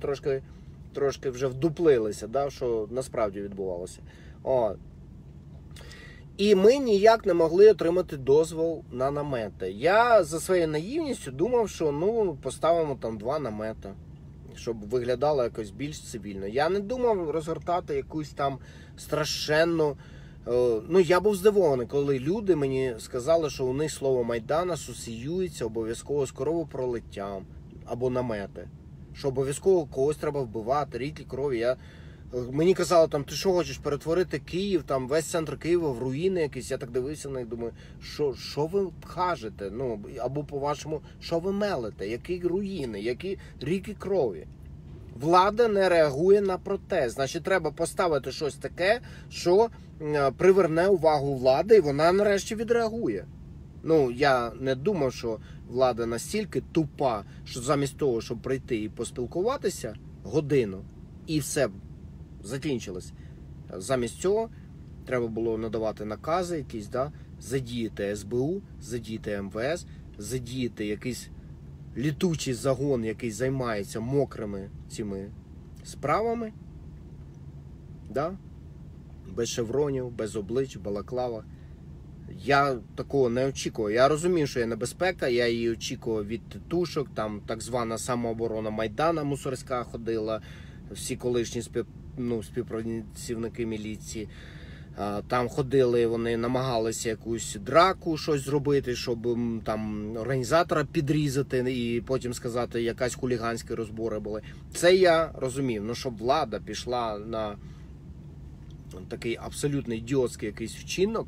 трошки вже вдуплилися, що насправді відбувалося. І ми ніяк не могли отримати дозвіл на намети. Я за своєю наївністю думав, що ну поставимо там 2 намети, щоб виглядало якось більш цивільно. Я не думав розгортати якусь там страшенну... Ну, я був здивований, коли люди мені сказали, що у них слово Майдан асоціюється обов'язково з кровопролиттям або намети. Що обов'язково когось треба вбивати, ріки крові. Мені казали, там, ти що хочеш перетворити Київ, там весь центр Києва в руїни якісь. Я так дивився на них, думаю, що ви кажете? Ну, або по-вашому, що ви мелите? Які руїни, які ріки крові? Влада не реагує на протест. Значить, треба поставити щось таке, що приверне увагу влади, і вона нарешті відреагує. Ну, я не думав, що влада настільки тупа, що замість того, щоб прийти і поспілкуватися годину, і все закінчилось. Замість цього треба було надавати накази якісь, да? Задіяти СБУ, задіяти МВС, задіяти якийсь літучий загон, який займається мокрими цими справами, да? Без шевронів, без облич, балаклавах. Я такого не очікував. Я розумів, що є небезпека, я її очікував від тітушок, там так звана самооборона Майдана мусорська ходила, всі колишні співпрацівники міліції. Там ходили, вони намагалися якусь драку щось зробити, щоб там організатора підрізати і потім сказати, якась хуліганські розбори були. Це я розумів. Ну, щоб влада пішла на такий абсолютно ідіотський якийсь вчинок,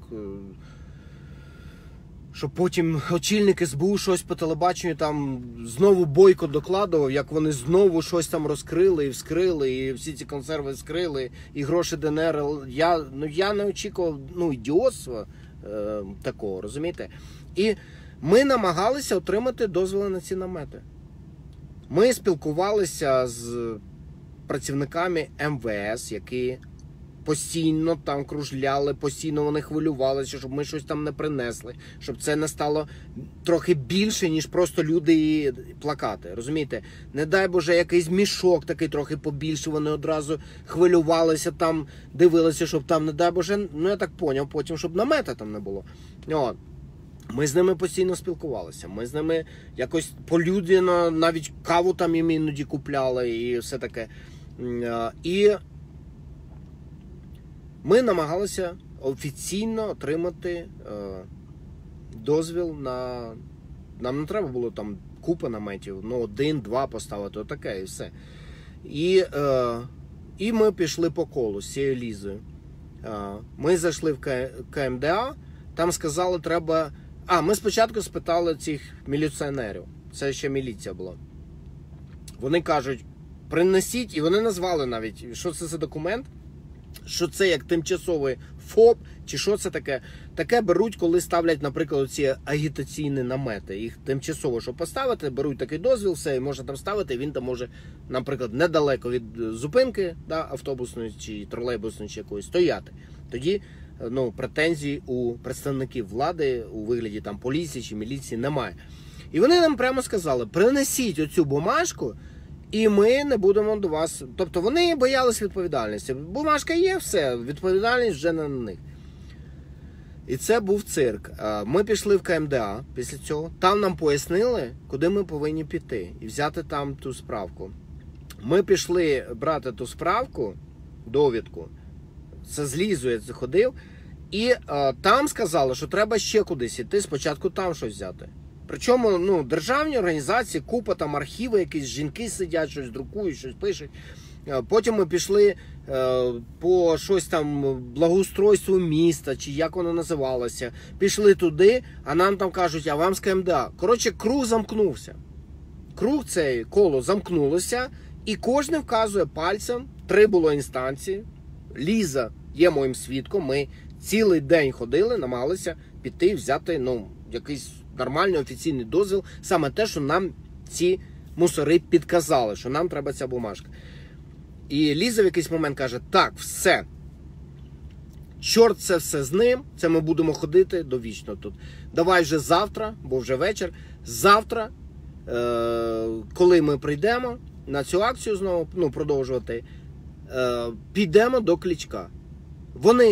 щоб потім очільник СБУ щось по телебаченню там знову Бойко докладував, як вони знову щось там розкрили і вскрили, і всі ці консерви вскрили, і гроші ДНР. Я не очікував ідіотства такого, розумієте? І ми намагалися отримати дозволи на ці намети. Ми спілкувалися з працівниками МВС, які постійно там кружляли, постійно вони хвилювалися, щоб ми щось там не принесли, щоб це не стало трохи більше, ніж просто люди і плакати. Розумієте? Не дай Боже, якийсь мішок такий трохи побільше, вони одразу хвилювалися там, дивилися, щоб там, не дай Боже, ну я так поняв, потім, щоб намета там не було. От. Ми з ними постійно спілкувалися, ми з ними якось полюдяно, навіть каву там їм іноді купляли і все таке. І ми намагалися офіційно отримати дозвіл на... Нам не треба було там купа наметів, ну 1-2 поставити, отаке і все. І ми пішли по колу з цією Лізою. Ми зайшли в КМДА, там сказали, треба... ми спочатку спитали цих міліціонерів, це ще міліція була. Вони кажуть, принесіть, і вони назвали навіть, що це за документ, що це як тимчасовий ФОП, чи що це таке. Таке беруть, коли ставлять, наприклад, ці агітаційні намети. Їх тимчасово, щоб поставити, беруть такий дозвіл, все, і можна там ставити, він там може, наприклад, недалеко від зупинки, да, автобусної, чи тролейбусної, чи якоїсь, стояти. Тоді, претензій у представників влади у вигляді там поліції чи міліції немає. І вони нам прямо сказали, принесіть оцю бумажку, і ми не будемо до вас... Тобто вони боялись відповідальності. Бумажка є, все, відповідальність вже не на них. І це був цирк. Ми пішли в КМДА після цього. Там нам пояснили, куди ми повинні піти. І взяти там ту справку. Ми пішли брати ту справку, довідку. Це з Лізою я ходив. І там сказали, що треба ще кудись іти, спочатку там щось взяти. Причому, державні організації, купа там архіви, якісь жінки сидять, щось друкують, щось пишуть. Потім ми пішли по щось там благоустройству міста, чи як воно називалося. Пішли туди, а нам там кажуть, а вам з КМДА. Коротше, круг замкнувся. Круг цей, коло замкнулося, і кожен вказує пальцем. 3 було інстанції. Ліза є моїм свідком. Ми цілий день ходили, намагалися піти, взяти, якийсь нормальний офіційний дозвіл. Саме те, що нам ці мусори підказали, що нам треба ця бумажка. І Ліза в якийсь момент каже, так, все, чорт це все з ним, це ми будемо ходити довічно тут. Давай вже завтра, бо вже вечір, завтра, коли ми прийдемо на цю акцію знову, продовжувати, підемо до Кличка. Вони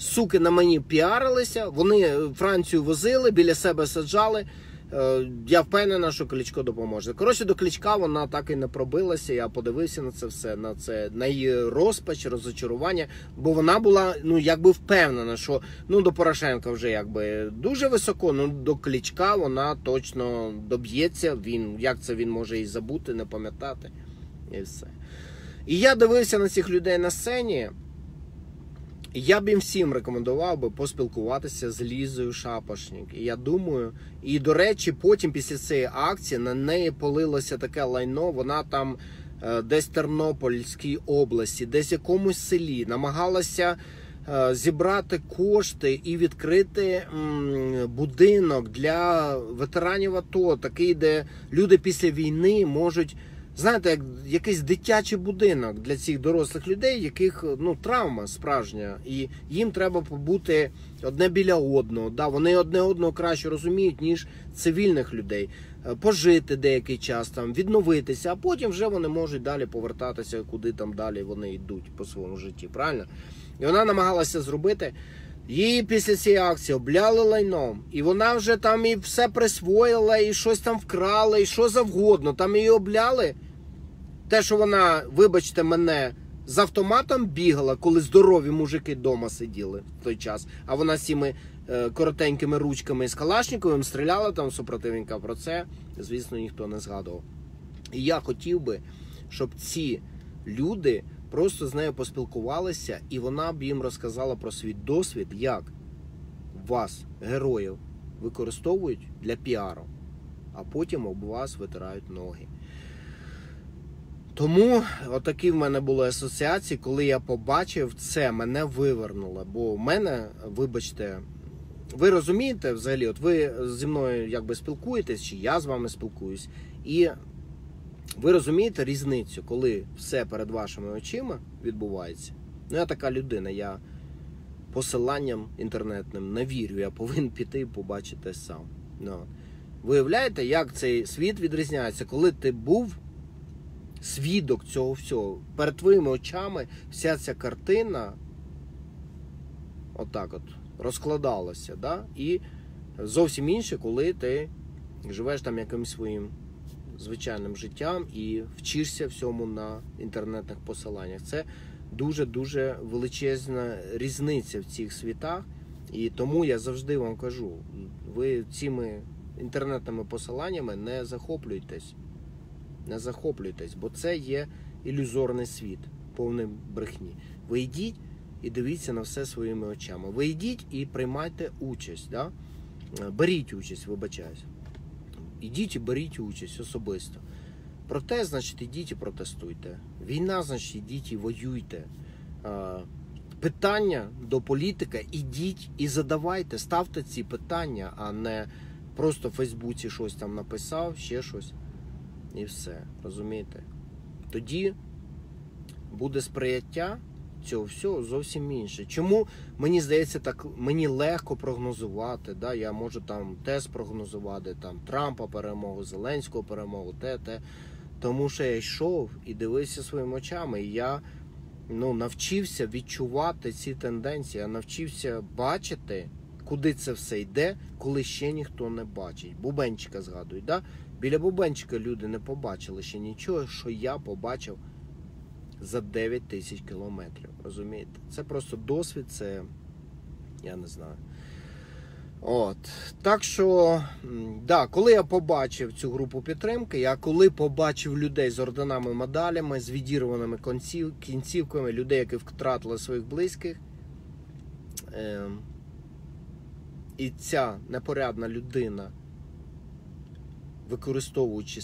суки на мені піарилися, вони Францію возили, біля себе саджали. Я впевнена, що Кличко допоможе. Коротше, до Кличка вона так і не пробилася. Я подивився на це все, на її розпач, розочарування. Бо вона була, якби впевнена, що, до Порошенка вже, якби, дуже високо. До Кличка вона точно доб'ється. Як це він може і забути, не пам'ятати. І все. І я дивився на цих людей на сцені. Я б їм всім рекомендував би поспілкуватися з Лізою Шапошник. І я думаю, і до речі, потім після цієї акції на неї полилося таке лайно, вона там десь в Тернопільській області, десь в якомусь селі намагалася зібрати кошти і відкрити будинок для ветеранів АТО, такий, де люди після війни можуть, знаєте, як якийсь дитячий будинок для цих дорослих людей, яких, травма справжня. І їм треба побути одне біля одного. Да? Вони одне одного краще розуміють, ніж цивільних людей. Пожити деякий час, там, відновитися, а потім вже вони можуть далі повертатися, куди там далі вони йдуть по своєму житті. Правильно? І вона намагалася зробити. Її після цієї акції обляли лайном, і вона вже там і все присвоїла, і щось там вкрала, і що завгодно. Там її обляли. Те, що вона, вибачте мене, з автоматом бігала, коли здорові мужики вдома сиділи в той час, а вона з цими коротенькими ручками з Калашниковим стріляла там супротивника. Про це, звісно, ніхто не згадував. І я хотів би, щоб ці люди просто з нею поспілкувалися, і вона б їм розказала про свій досвід, як вас, героїв, використовують для піару, а потім об вас витирають ноги. Тому отакі в мене були асоціації, коли я побачив це, мене вивернуло. Бо в мене, вибачте, ви розумієте взагалі, от ви зі мною якби спілкуєтесь, чи я з вами спілкуюсь, і ви розумієте різницю, коли все перед вашими очима відбувається. Я така людина, я посиланням інтернетним не вірю, я повинен піти і побачити сам. Виявляєте, як цей світ відрізняється, коли ти був свідок цього всього. Перед твоїми очами вся ця картина отак от розкладалася. Да? І зовсім інше, коли ти живеш там якимось своїм звичайним життям і вчишся всьому на інтернетних посиланнях. Це дуже-дуже величезна різниця в цих світах. І тому я завжди вам кажу, ви цими інтернетними посиланнями не захоплюйтесь. Не захоплюйтесь, бо це є ілюзорний світ, повний брехні. Ви йдіть і дивіться на все своїми очами. Ви йдіть і приймайте участь. Да? Беріть участь, вибачаюсь. Ідіть і беріть участь особисто. Проте, значить, ідіть і протестуйте. Війна, значить, ідіть і воюйте. Питання до політика ідіть і задавайте, ставте ці питання, а не просто в Фейсбуці щось там написав, ще щось. І все, розумієте? Тоді буде сприяття цього всього зовсім інше. Чому, мені здається, так мені легко прогнозувати, да? Я можу там тест прогнозувати, там Трампа перемогу, Зеленського перемогу, те. Тому що я йшов і дивився своїми очами, і я навчився відчувати ці тенденції, я навчився бачити, куди це все йде, коли ще ніхто не бачить. Бубенчика згадують, да? Біля Бубенчика люди не побачили ще нічого, що я побачив за 9 тисяч кілометрів. Розумієте? Це просто досвід, це, я не знаю. От. Так що, да, коли я побачив цю групу підтримки, я коли побачив людей з орденами, медалями, з відірваними кінцівками, людей, які втратили своїх близьких, і ця непорядна людина, використовуючи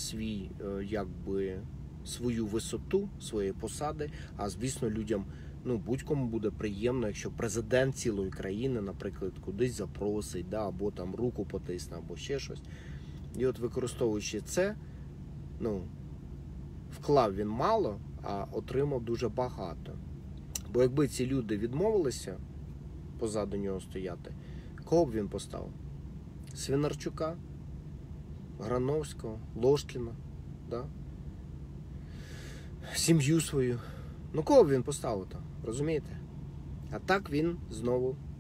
свою висоту, свої посади, а звісно людям, будь-кому буде приємно, якщо президент цілої країни, наприклад, кудись запросить, да, або там руку потисне, або ще щось. І от використовуючи це, вклав він мало, а отримав дуже багато. Бо якби ці люди відмовилися позаду нього стояти, кого б він поставив? Свинарчука, Грановського, Ложкіна, да? Сім'ю свою. Кого б він поставив там, розумієте? А так він знову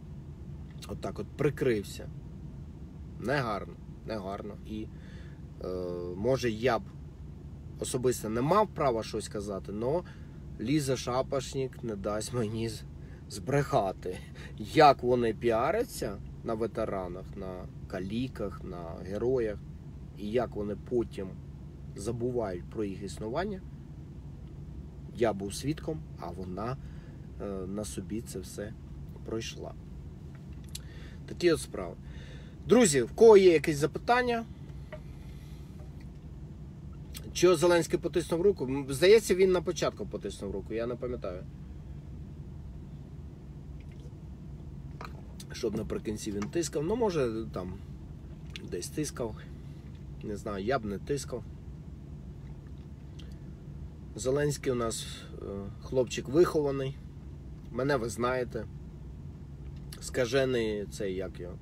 отак от прикрився. Негарно, негарно. І може я б особисто не мав права щось казати, але Ліза Шапошник не дасть мені збрехати. Як вони піаряться на ветеранах, на каліках, на героях, і як вони потім забувають про їх існування. Я був свідком, а вона на собі це все пройшла. Такі от справи. Друзі, в кого є якісь запитання? Чого Зеленський потиснув руку? Здається, він на початку потиснув руку, я не пам'ятаю. Щоб наприкінці він тискав. Ну, може, там десь тискав. Не знаю, я б не тискав. Зеленський у нас хлопчик вихований. Мене ви знаєте. Скажений цей, як його?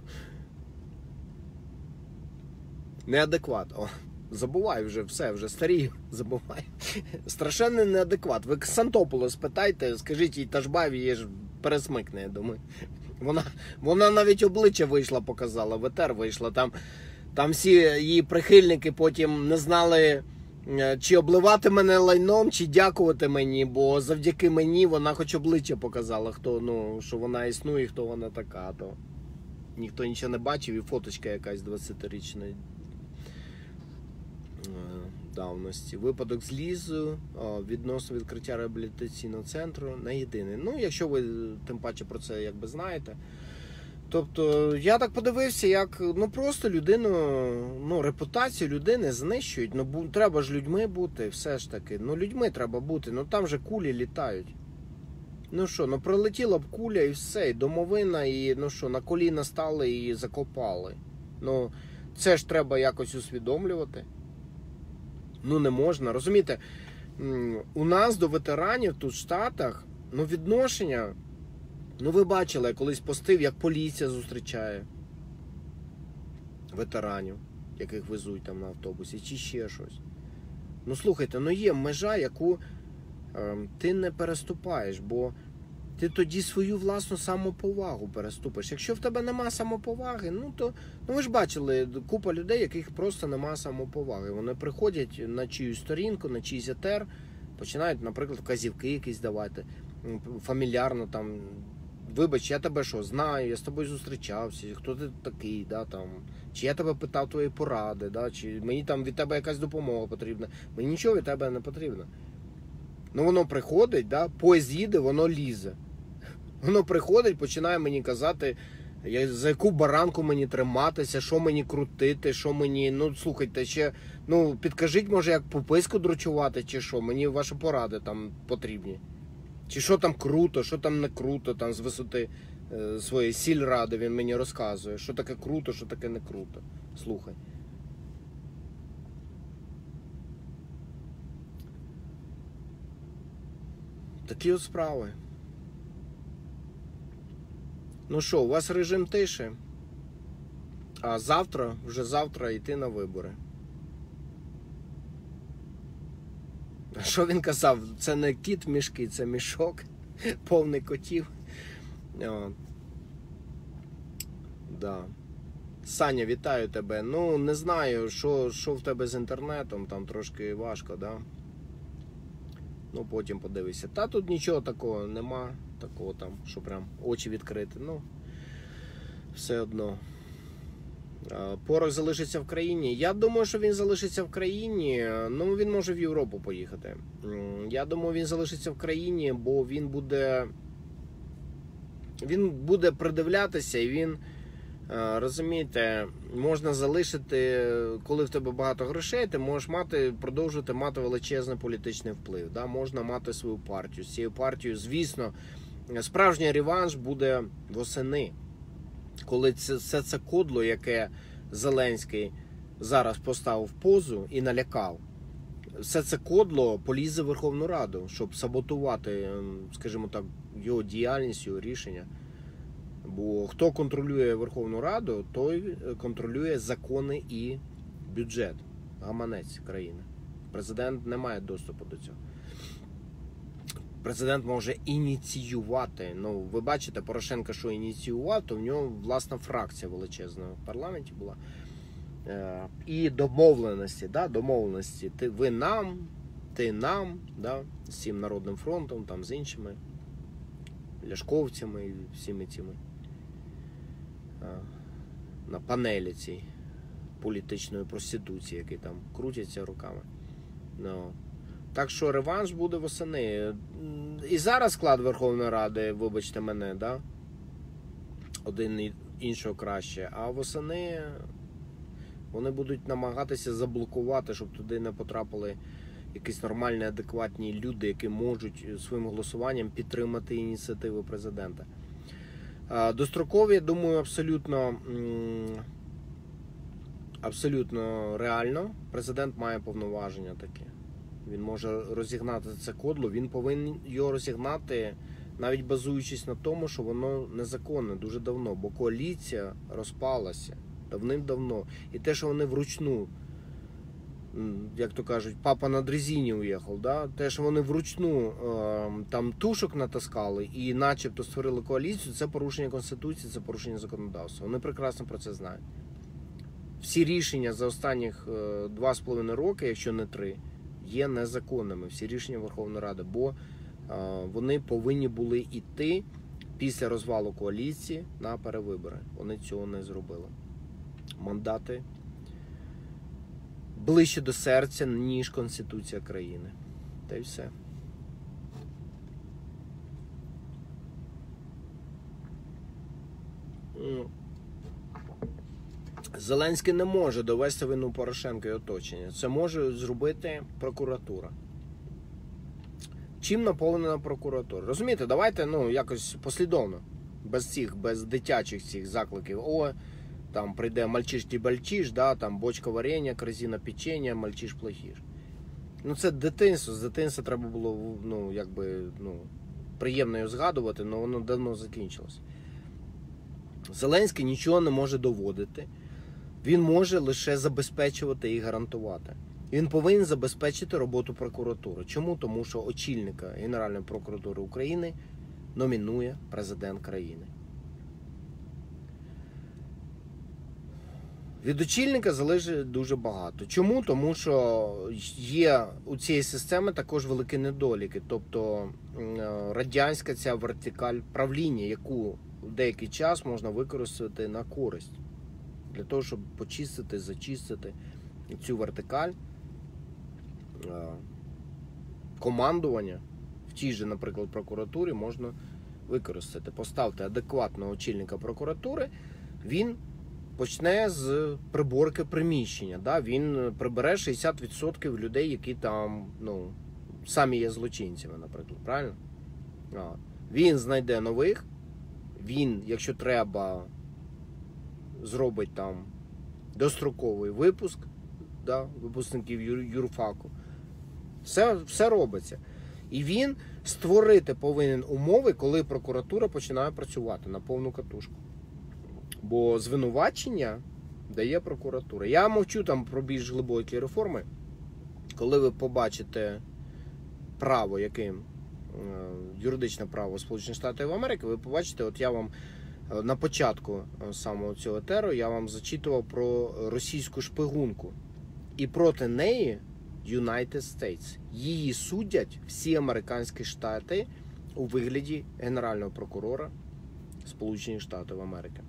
Неадекват. О, забувай вже все, вже старію, забувай. Страшенний неадекват. Ви Ксантополу спитайте, скажіть їй Ташбаєві, її ж пересмикне, я думаю. Вона навіть обличчя вийшла, показала, в етер вийшла. Там всі її прихильники потім не знали, чи обливати мене лайном, чи дякувати мені, бо завдяки мені вона хоч обличчя показала, що вона існує, хто вона така. То ніхто нічого не бачив, і фоточка якась 20-річної давності. Випадок з Лізою відносно відкриття реабілітаційного центру не єдиний. Ну, якщо ви тим паче про це якби знаєте. Тобто, я так подивився, як, просто людину, репутацію людини знищують. Треба ж людьми бути, все ж таки. Людьми треба бути, там же кулі літають. Пролетіла б куля і все, і домовина, і, на коліна стали і закопали. Це ж треба якось усвідомлювати. Не можна, розумієте, у нас до ветеранів тут в Штатах, відношення, ви бачили, я колись постив, як поліція зустрічає ветеранів, яких везуть там на автобусі, чи ще щось. Слухайте, є межа, яку ти не переступаєш, бо ти тоді свою власну самоповагу переступиш. Якщо в тебе нема самоповаги, то ви ж бачили купа людей, яких просто нема самоповаги. Вони приходять на чиюсь сторінку, на чийсь етер, починають, наприклад, вказівки якісь давати, фамільярно там. Вибач, я тебе що, знаю, я з тобою зустрічався, хто ти такий, чи я тебе питав твої поради, чи мені там від тебе якась допомога потрібна. Мені нічого від тебе не потрібно. Воно приходить, поїзд їде, воно лізе. Воно приходить, починає мені казати, за яку баранку мені триматися, що мені крутити, що мені, слухайте, ще, підкажіть, може, як пописку дручувати, чи що, мені ваші поради там потрібні. Чи що там круто, що там не круто, там з висоти своєї сільради він мені розказує, що таке круто, що таке не круто. Слухай. Такі от справи. У вас режим тиші, а вже завтра йти на вибори. Що він казав? Це не кіт в мішки, це мішок, повний котів. Саня, вітаю тебе. Не знаю, що в тебе з інтернетом, там трошки важко, потім подивися. Тут нічого такого нема, такого там, що прям очі відкрити. Все одно. Порох залишиться в країні. Я думаю, що він залишиться в країні. Він може в Європу поїхати. Я думаю, він залишиться в країні, бо він буде придивлятися, і він, розумієте, можна залишити, коли в тебе багато грошей, ти можеш продовжувати мати величезний політичний вплив. Можна мати свою партію. З цією партією, звісно, справжній реванш буде восени. Коли все це кодло, яке Зеленський зараз поставив позу і налякав, все це кодло полізе в Верховну Раду, щоб саботувати, скажімо так, його діяльність, його рішення. Бо хто контролює Верховну Раду, той контролює закони і бюджет, гаманець країни. Президент не має доступу до цього. Президент може ініціювати. Ну, ви бачите, Порошенко, що ініціював, то в нього власна фракція величезна в парламенті була. І домовленості, да, домовленості. Ви нам, ти нам, да, з цим Народним фронтом, там, з іншими ляшковцями і всіми цими на панелі цій політичної проституції, які там крутяться руками. Ну. Так що реванш буде восени. І зараз склад Верховної Ради, вибачте мене, да? Один іншого краще, а восени вони будуть намагатися заблокувати, щоб туди не потрапили якісь нормальні, адекватні люди, які можуть своїм голосуванням підтримати ініціативи президента. Дострокові, я думаю, абсолютно реально. Президент має повноваження такі. Він може розігнати це кодло, він повинен його розігнати, навіть базуючись на тому, що воно незаконне дуже давно, бо коаліція розпалася давним-давно. І те, що вони вручну, як то кажуть, папа на дрезині уїхав, да? Те, що вони вручну там тушок натаскали і начебто створили коаліцію, це порушення Конституції, це порушення законодавства. Вони прекрасно про це знають. Всі рішення за останніх 2,5 роки, якщо не 3, є незаконними. Всі рішення Верховної Ради, бо вони повинні були йти після розвалу коаліції на перевибори. Вони цього не зробили. Мандати ближче до серця, ніж Конституція країни. Та й все. Зеленський не може довести вину Порошенка і оточення. Це може зробити прокуратура. Чим наповнена прокуратура? Розумієте, давайте якось послідовно. Без дитячих цих закликів. Там прийде мальчиш-ті-бальчиш, да, там бочка варення, корзина печення, мальчиш-плохіш. Це дитинство. З дитинства треба було, приємно його згадувати, але воно давно закінчилось. Зеленський нічого не може доводити. Він може лише забезпечувати і гарантувати. Він повинен забезпечити роботу прокуратури. Чому? Тому що очільника Генеральної прокуратури України номінує президент країни. Від очільника залежить дуже багато. Чому? Тому що є у цієї системи також великі недоліки. Тобто радянська ця вертикаль правління, яку в деякий час можна використати на користь. Для того, щоб почистити, зачистити цю вертикаль командування в тій же, наприклад, прокуратурі можна використати. Поставте адекватного очільника прокуратури, він почне з приборки приміщення. Да? Він прибере 60% людей, які там самі є злочинцями, наприклад. Правильно? Він знайде нових, він, якщо треба, зробить там достроковий випуск, да, випускників юрфаку. Все робиться. І він створити повинен умови, коли прокуратура починає працювати на повну катушку. Бо звинувачення дає прокуратура. Я мовчу там про більш глибокі реформи. Коли ви побачите право, яким юридичне право Сполучених Штатів Америки, ви побачите, от я вам на початку самого цього етеру я вам зачитував про російську шпигунку. І проти неї United States. Її судять всі американські штати у вигляді Генерального прокурора Сполучених Штатів Америки.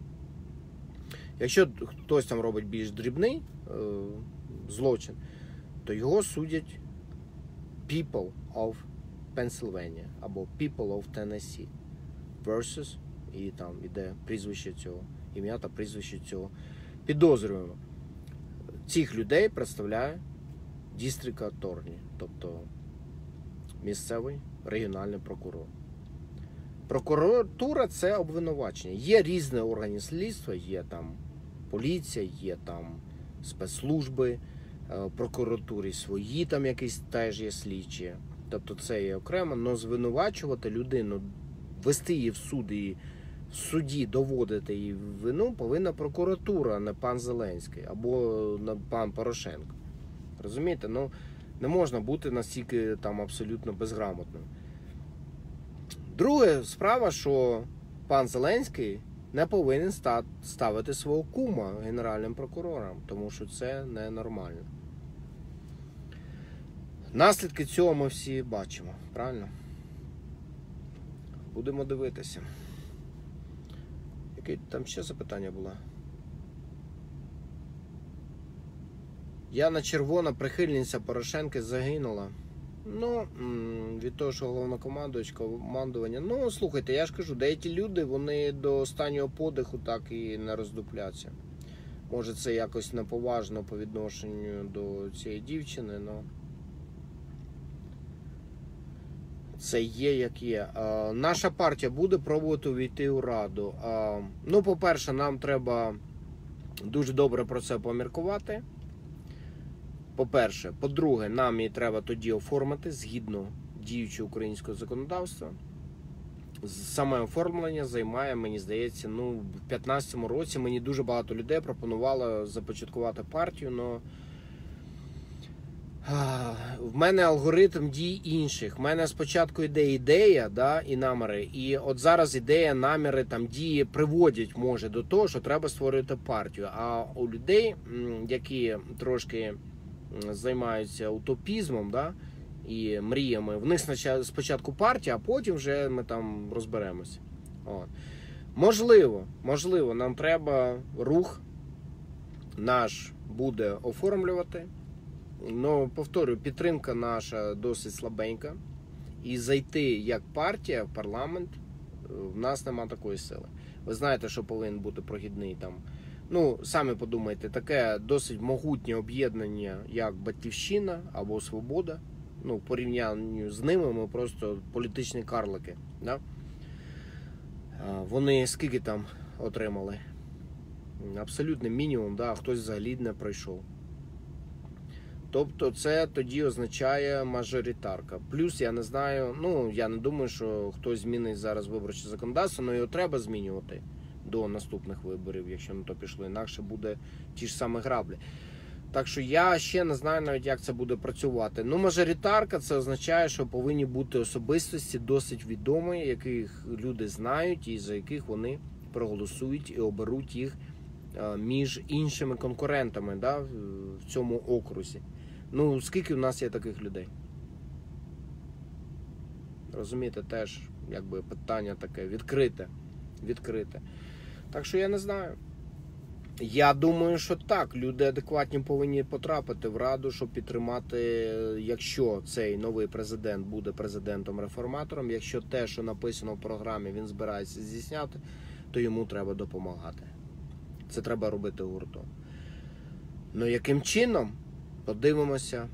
Якщо хтось там робить більш дрібний злочин, то його судять People of Pennsylvania або People of Tennessee versus, і там іде прізвище цього, ім'я та прізвище цього підозрюваного. Цих людей представляє District Attorney, тобто місцевий регіональний прокурор. Прокуратура – це обвинувачення. Є різні органи слідства, є там поліція, є там спецслужби, прокуратурі свої там якісь теж є слідчі. Тобто це є окремо, але звинувачувати людину, вести її в суд і в суді доводити її вину повинна прокуратура, а не пан Зеленський або пан Порошенко. Розумієте? Не можна бути настільки там абсолютно безграмотним. Друга справа, що пан Зеленський не повинен ставити свого кума генеральним прокурором, тому що це ненормально. Наслідки цього ми всі бачимо, правильно? Будемо дивитися. Яке там ще запитання було? Яна Червона, прихильниця Порошенка, загинула. Ну, від того, що головнокомандувач, командування. Ну, слухайте, я ж кажу, деякі люди, вони до останнього подиху так і не роздупляться. Може, це якось неповажно по відношенню до цієї дівчини, але це є, як є. Наша партія буде пробувати увійти у Раду. Ну, по-перше, нам треба дуже добре про це поміркувати. По-перше. По-друге, нам її треба тоді оформити згідно діючого українського законодавства. Саме оформлення займає, мені здається, в 2015 році мені дуже багато людей пропонувало започаткувати партію, але в мене алгоритм дій інших. В мене спочатку йде ідея, да, і наміри, і от зараз ідея, наміри, там, дії приводять, може, до того, що треба створювати партію. А у людей, які трошки займаються утопізмом, да, і мріями, в них спочатку партія, а потім вже ми там розберемося. От. Можливо, нам треба рух наш буде оформлювати. Ну, повторюю, підтримка наша досить слабенька. І зайти як партія в парламент, в нас нема такої сили. Ви знаєте, що повинен бути прохідний там. Ну, самі подумайте, таке досить могутнє об'єднання, як Батьківщина або Свобода. Ну, в порівнянні з ними ми просто політичні карлики. Да? Вони скільки там отримали? Абсолютний мінімум, да? Хтось взагалі не пройшов. Тобто це тоді означає мажоритарка. Плюс, я не знаю, я не думаю, що хтось змінить зараз виборче законодавство, але його треба змінювати до наступних виборів, якщо на то пішло. Інакше буде ті ж самі граблі. Так що я ще не знаю навіть, як це буде працювати. Мажоритарка – це означає, що повинні бути особистості досить відомі, яких люди знають і за яких вони проголосують і оберуть їх між іншими конкурентами, да, в цьому окрузі. Скільки в нас є таких людей? Розумієте, теж якби питання таке відкрите. Так що я не знаю. Я думаю, що так, люди адекватні повинні потрапити в Раду, щоб підтримати, якщо цей новий президент буде президентом-реформатором, якщо те, що написано в програмі, він збирається здійсняти, то йому треба допомагати. Це треба робити гуртом. Яким чином? Подивимося.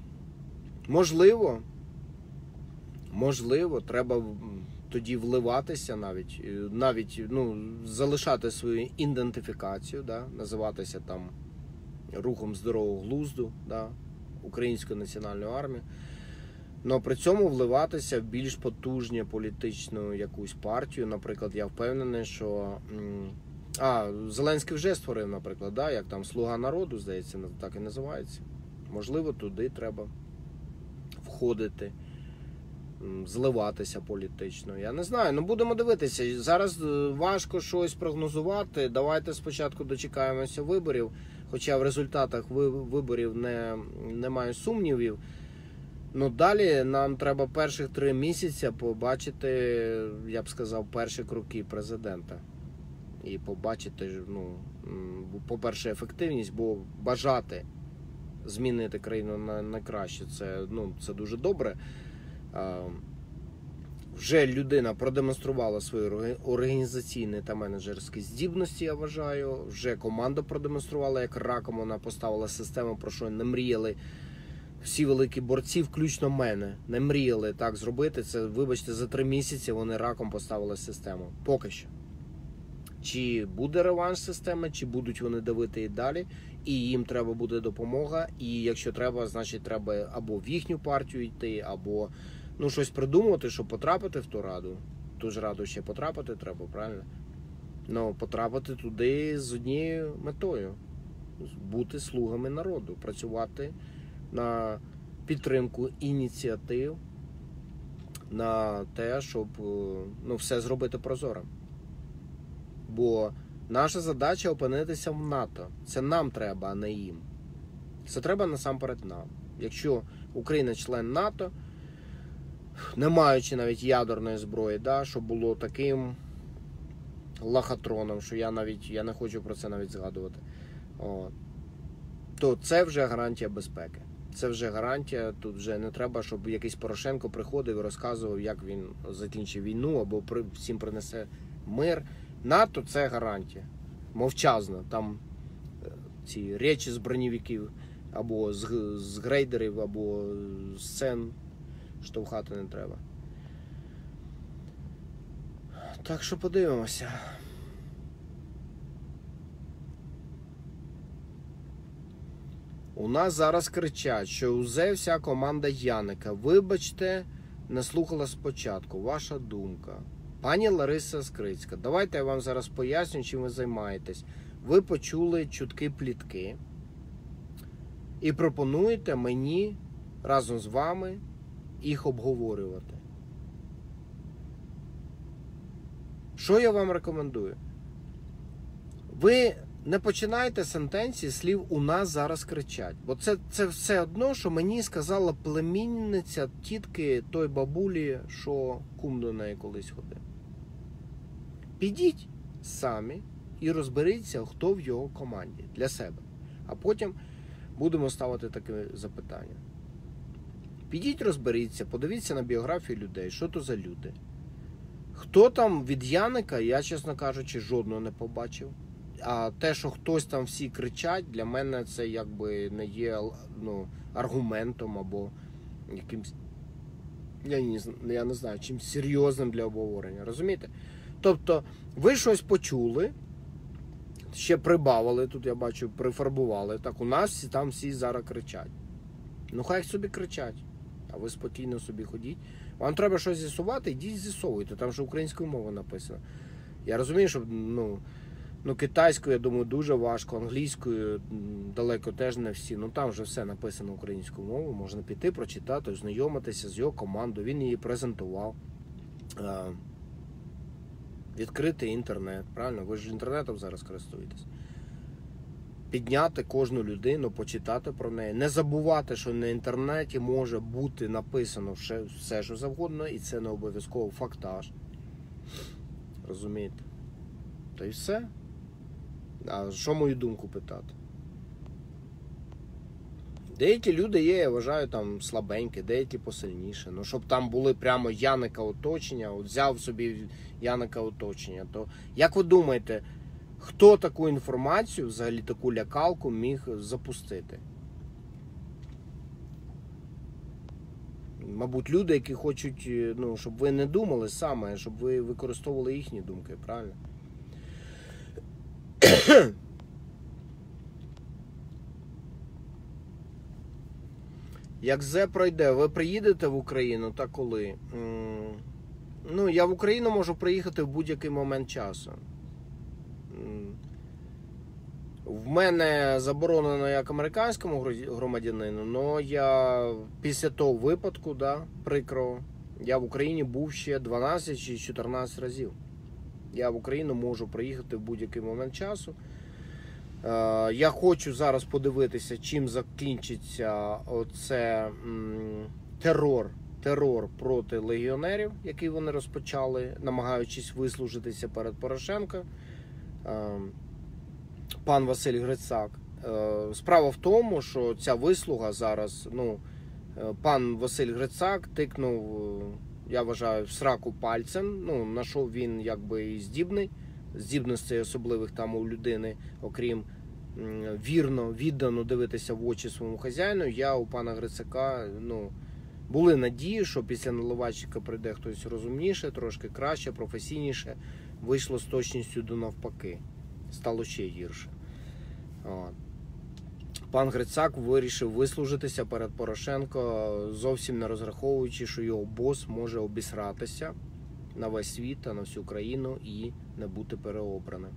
Можливо, треба тоді вливатися навіть залишати свою ідентифікацію, да, називатися там рухом здорового глузду, да, Українською національною армією, але при цьому вливатися в більш потужну політичну якусь партію. Наприклад, я впевнений, що Зеленський вже створив, наприклад, да, як там «Слуга народу», здається, так і називається. Можливо, туди треба входити, зливатися політично. Я не знаю, будемо дивитися. Зараз важко щось прогнозувати. Давайте спочатку дочекаємося виборів, хоча в результатах виборів не маю сумнівів. Далі нам треба перших 3 місяці побачити, я б сказав, перші кроки президента. І побачити, по-перше, ефективність, бо бажати змінити країну на краще, це дуже добре. Вже людина продемонструвала свої організаційні та менеджерські здібності, я вважаю. Вже команда продемонструвала, як раком вона поставила систему, про що не мріяли всі великі борці, включно мене. Не мріяли так зробити. Це, вибачте, за 3 місяці вони раком поставили систему. Поки що. Чи буде реванш системи, чи будуть вони давити і далі, і їм треба буде допомога, і якщо треба, значить треба або в їхню партію йти, або щось придумувати, щоб потрапити в ту раду. Ту ж раду ще потрапити треба, правильно? Потрапити туди з однією метою. Бути слугами народу, працювати на підтримку ініціатив на те, щоб все зробити прозорим. Бо наша задача опинитися в НАТО. Це нам треба, а не їм. Це треба насамперед нам. Якщо Україна член НАТО, не маючи навіть ядерної зброї, щоб було таким лохотроном, що я не хочу про це навіть згадувати, то це вже гарантія безпеки. Це вже гарантія, тут вже не треба, щоб якийсь Порошенко приходив і розказував, як він закінчив війну або всім принесе мир. НАТО – це гарантія. Мовчазна. Там ці речі з броневиків, або з грейдерів, або з сцен штовхати не треба. Так що подивимося. У нас зараз кричать, що узе вся команда Яника. Вибачте, не слухала спочатку. Ваша думка. Пані Лариса Скрицька, давайте я вам зараз поясню, чим ви займаєтесь. Ви почули чутки, плітки і пропонуєте мені разом з вами їх обговорювати. Що я вам рекомендую? Ви не починайте сентенції слів «у нас зараз кричать». Бо це все одно, що мені сказала племінниця тітки той бабулі, що кум до неї колись ходив. Підіть самі і розберіться, хто в його команді для себе. А потім будемо ставити таке запитання. Підіть розберіться, подивіться на біографію людей, що то за люди. Хто там від Яника, я, чесно кажучи, жодного не побачив. А те, що хтось там всі кричать, для мене це якби не є аргументом або якимсь, я не знаю, чимось серйозним для обговорення. Розумієте? Тобто, ви щось почули, ще прибавили, тут я бачу, прифарбували. Так, у нас там всі зараз кричать. Ну, хай собі кричать. А ви спокійно собі ходіть. Вам треба щось з'ясувати, йдіть з'ясовуйте. Там же українською мовою написано. Я розумію, що, китайською, я думаю, дуже важко, англійською далеко теж не всі. Там вже все написано українською мовою. Можна піти, прочитати, ознайомитися з його командою. Він її презентував. Відкрити інтернет, правильно? Ви ж інтернетом зараз користуєтесь. Підняти кожну людину, почитати про неї. Не забувати, що на інтернеті може бути написано все, що завгодно, і це не обов'язково фактаж. Розумієте? Та й все. А що мою думку питати? Деякі люди є, я вважаю, там слабенькі, деякі посильніше. Щоб там були прямо Яника оточення, взяв собі Яника оточення, то як ви думаєте, хто таку інформацію, взагалі таку лякалку міг запустити? Мабуть, люди, які хочуть, щоб ви не думали саме, щоб ви використовували їхні думки, правильно? Як ЗЕ пройде, ви приїдете в Україну та коли? Я в Україну можу приїхати в будь-який момент часу. В мене заборонено як американському громадянину, але я після того випадку, прикро, я в Україні був ще 12 чи 14 разів. Я в Україну можу приїхати в будь-який момент часу. Я хочу зараз подивитися, чим закінчиться оце терор проти легіонерів, який вони розпочали, намагаючись вислужитися перед Порошенко. Пан Василь Грицак. Справа в тому, що ця вислуга зараз, пан Василь Грицак тикнув, я вважаю, в сраку пальцем, на що він якби і здібний. Здібностей особливих там у людини, окрім вірно, віддано дивитися в очі своєму хазяїну, я у пана Грицака, були надії, що після наливайчика прийде хтось розумніше, трошки краще, професійніше. Вийшло з точністю до навпаки. Стало ще гірше. Пан Грицак вирішив вислужитися перед Порошенко, зовсім не розраховуючи, що його бос може обісратися на весь світ та на всю країну і не бути переобраним.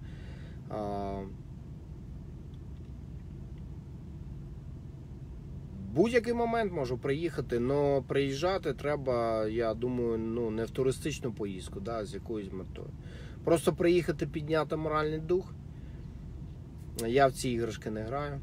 будь-який момент можу приїхати, але приїжджати треба, я думаю, не в туристичну поїздку, да, з якоюсь метою. Просто приїхати, підняти моральний дух. Я в ці іграшки не граю.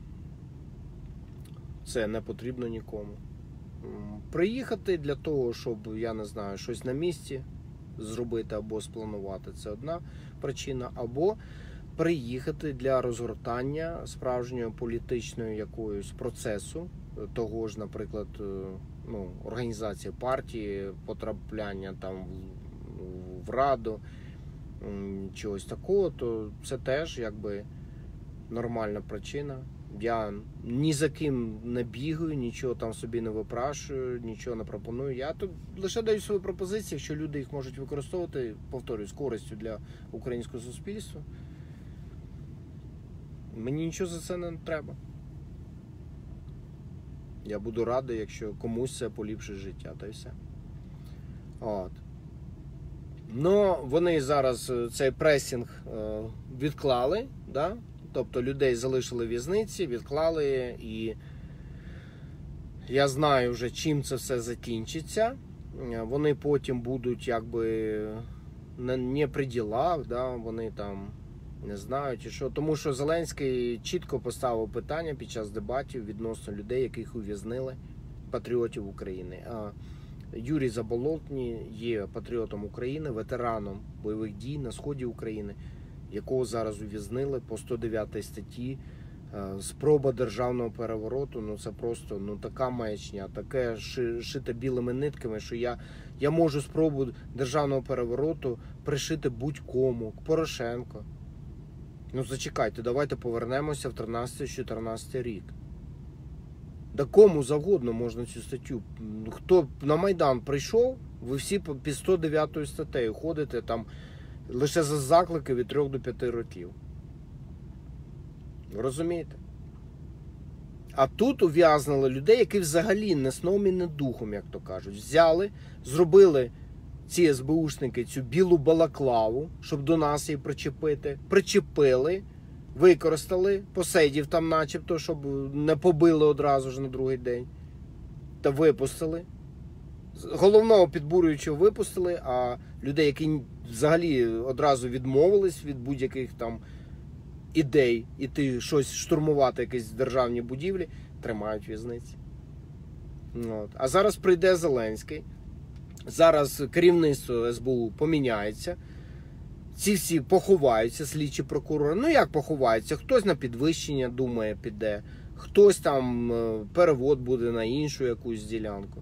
Це не потрібно нікому. Приїхати для того, щоб, я не знаю, щось на місці зробити або спланувати, це одна причина. Або приїхати для розгортання справжнього політичного якогось процесу, того ж, наприклад, організації партії, потрапляння там в Раду, чогось такого, то це теж якби нормальна причина. Я ні за ким не бігаю, нічого там собі не випрашую, нічого не пропоную. Я тут лише даю свої пропозиції, якщо люди їх можуть використовувати, повторюю, з користю для українського суспільства. Мені нічого за це не треба. Я буду радий, якщо комусь це поліпшить життя, та й все. От. Ну, вони зараз цей пресінг відклали, да? Тобто людей залишили в в'язниці, відклали, і я знаю вже, чим це все закінчиться. Вони потім будуть якби не при ділах, да? Вони там не знають і що. Тому що Зеленський чітко поставив питання під час дебатів відносно людей, яких ув'язнили, патріотів України. А Юрій Заболотній є патріотом України, ветераном бойових дій на сході України, якого зараз ув'язнили по 109 статті. Спроба державного перевороту, це просто така маячня, таке шите білими нитками, що я можу спробу державного перевороту пришити будь-кому, к Порошенко. Зачекайте, давайте повернемося в 13-14 рік. Да кому завгодно можна цю статтю. Хто на Майдан прийшов, ви всі під 109 статтею ходите там лише за заклики від 3 до 5 років. Розумієте? А тут ув'язнили людей, які взагалі не сном і не духом, як то кажуть. Взяли, зробили ці СБУшники цю білу балаклаву, щоб до нас її причепити. Причепили, використали, посидів там начебто, щоб не побили одразу ж на другий день. Та випустили. Головного підбурюючого випустили, а людей, які взагалі одразу відмовились від будь-яких там ідей іти щось штурмувати, якісь державні будівлі, тримають в в'язниці. От. А зараз прийде Зеленський, зараз керівництво СБУ поміняється, ці всі поховаються, слідчі прокурори. Як поховаються? Хтось на підвищення, думає, піде, хтось там перевод буде на іншу якусь ділянку.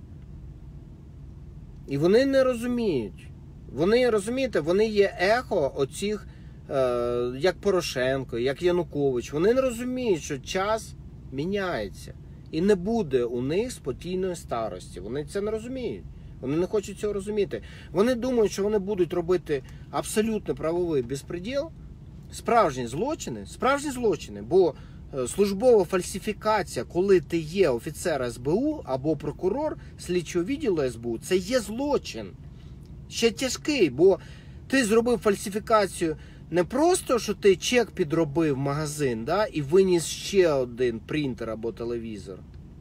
І вони не розуміють. Вони, розумієте, вони є ехо оцих, як Порошенко, як Янукович. Вони не розуміють, що час міняється. І не буде у них спокійної старості. Вони це не розуміють. Вони не хочуть цього розуміти. Вони думають, що вони будуть робити абсолютно правовий безпреділ, справжні злочини, бо службова фальсифікація, коли ти є офіцер СБУ або прокурор слідчого відділу СБУ, це є злочин. Ще тяжкий, бо ти зробив фальсифікацію не просто, що ти чек підробив в магазин, да, і виніс ще один принтер або телевізор.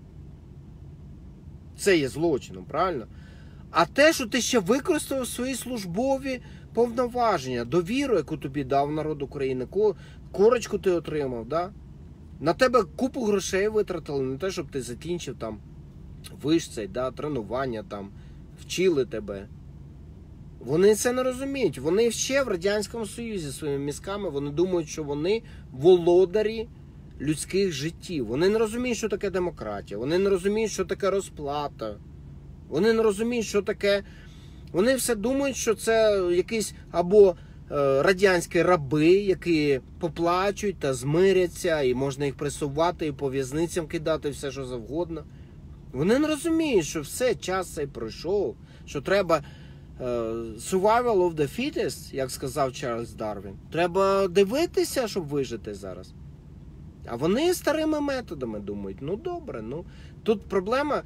Це є злочином, правильно? А те, що ти ще використав свої службові повноваження, довіру, яку тобі дав народ України, корочку ти отримав, да? На тебе купу грошей витратили, не те, щоб ти закінчив там виш цей, да, тренування, там, вчили тебе. Вони це не розуміють. Вони ще в Радянському Союзі своїми мізками, вони думають, що вони володарі людських життів. Вони не розуміють, що таке демократія. Вони не розуміють, що таке розплата. Вони не розуміють, що таке... Вони все думають, що це якісь або радянські раби, які поплачуть та змиряться, і можна їх пресувати, і по в'язницям кидати, все, що завгодно. Вони не розуміють, що все, час цей пройшов, що треба survival of the fittest, як сказав Чарльз Дарвін. Треба дивитися, щоб вижити зараз. А вони старими методами думають, добре, Тут проблема,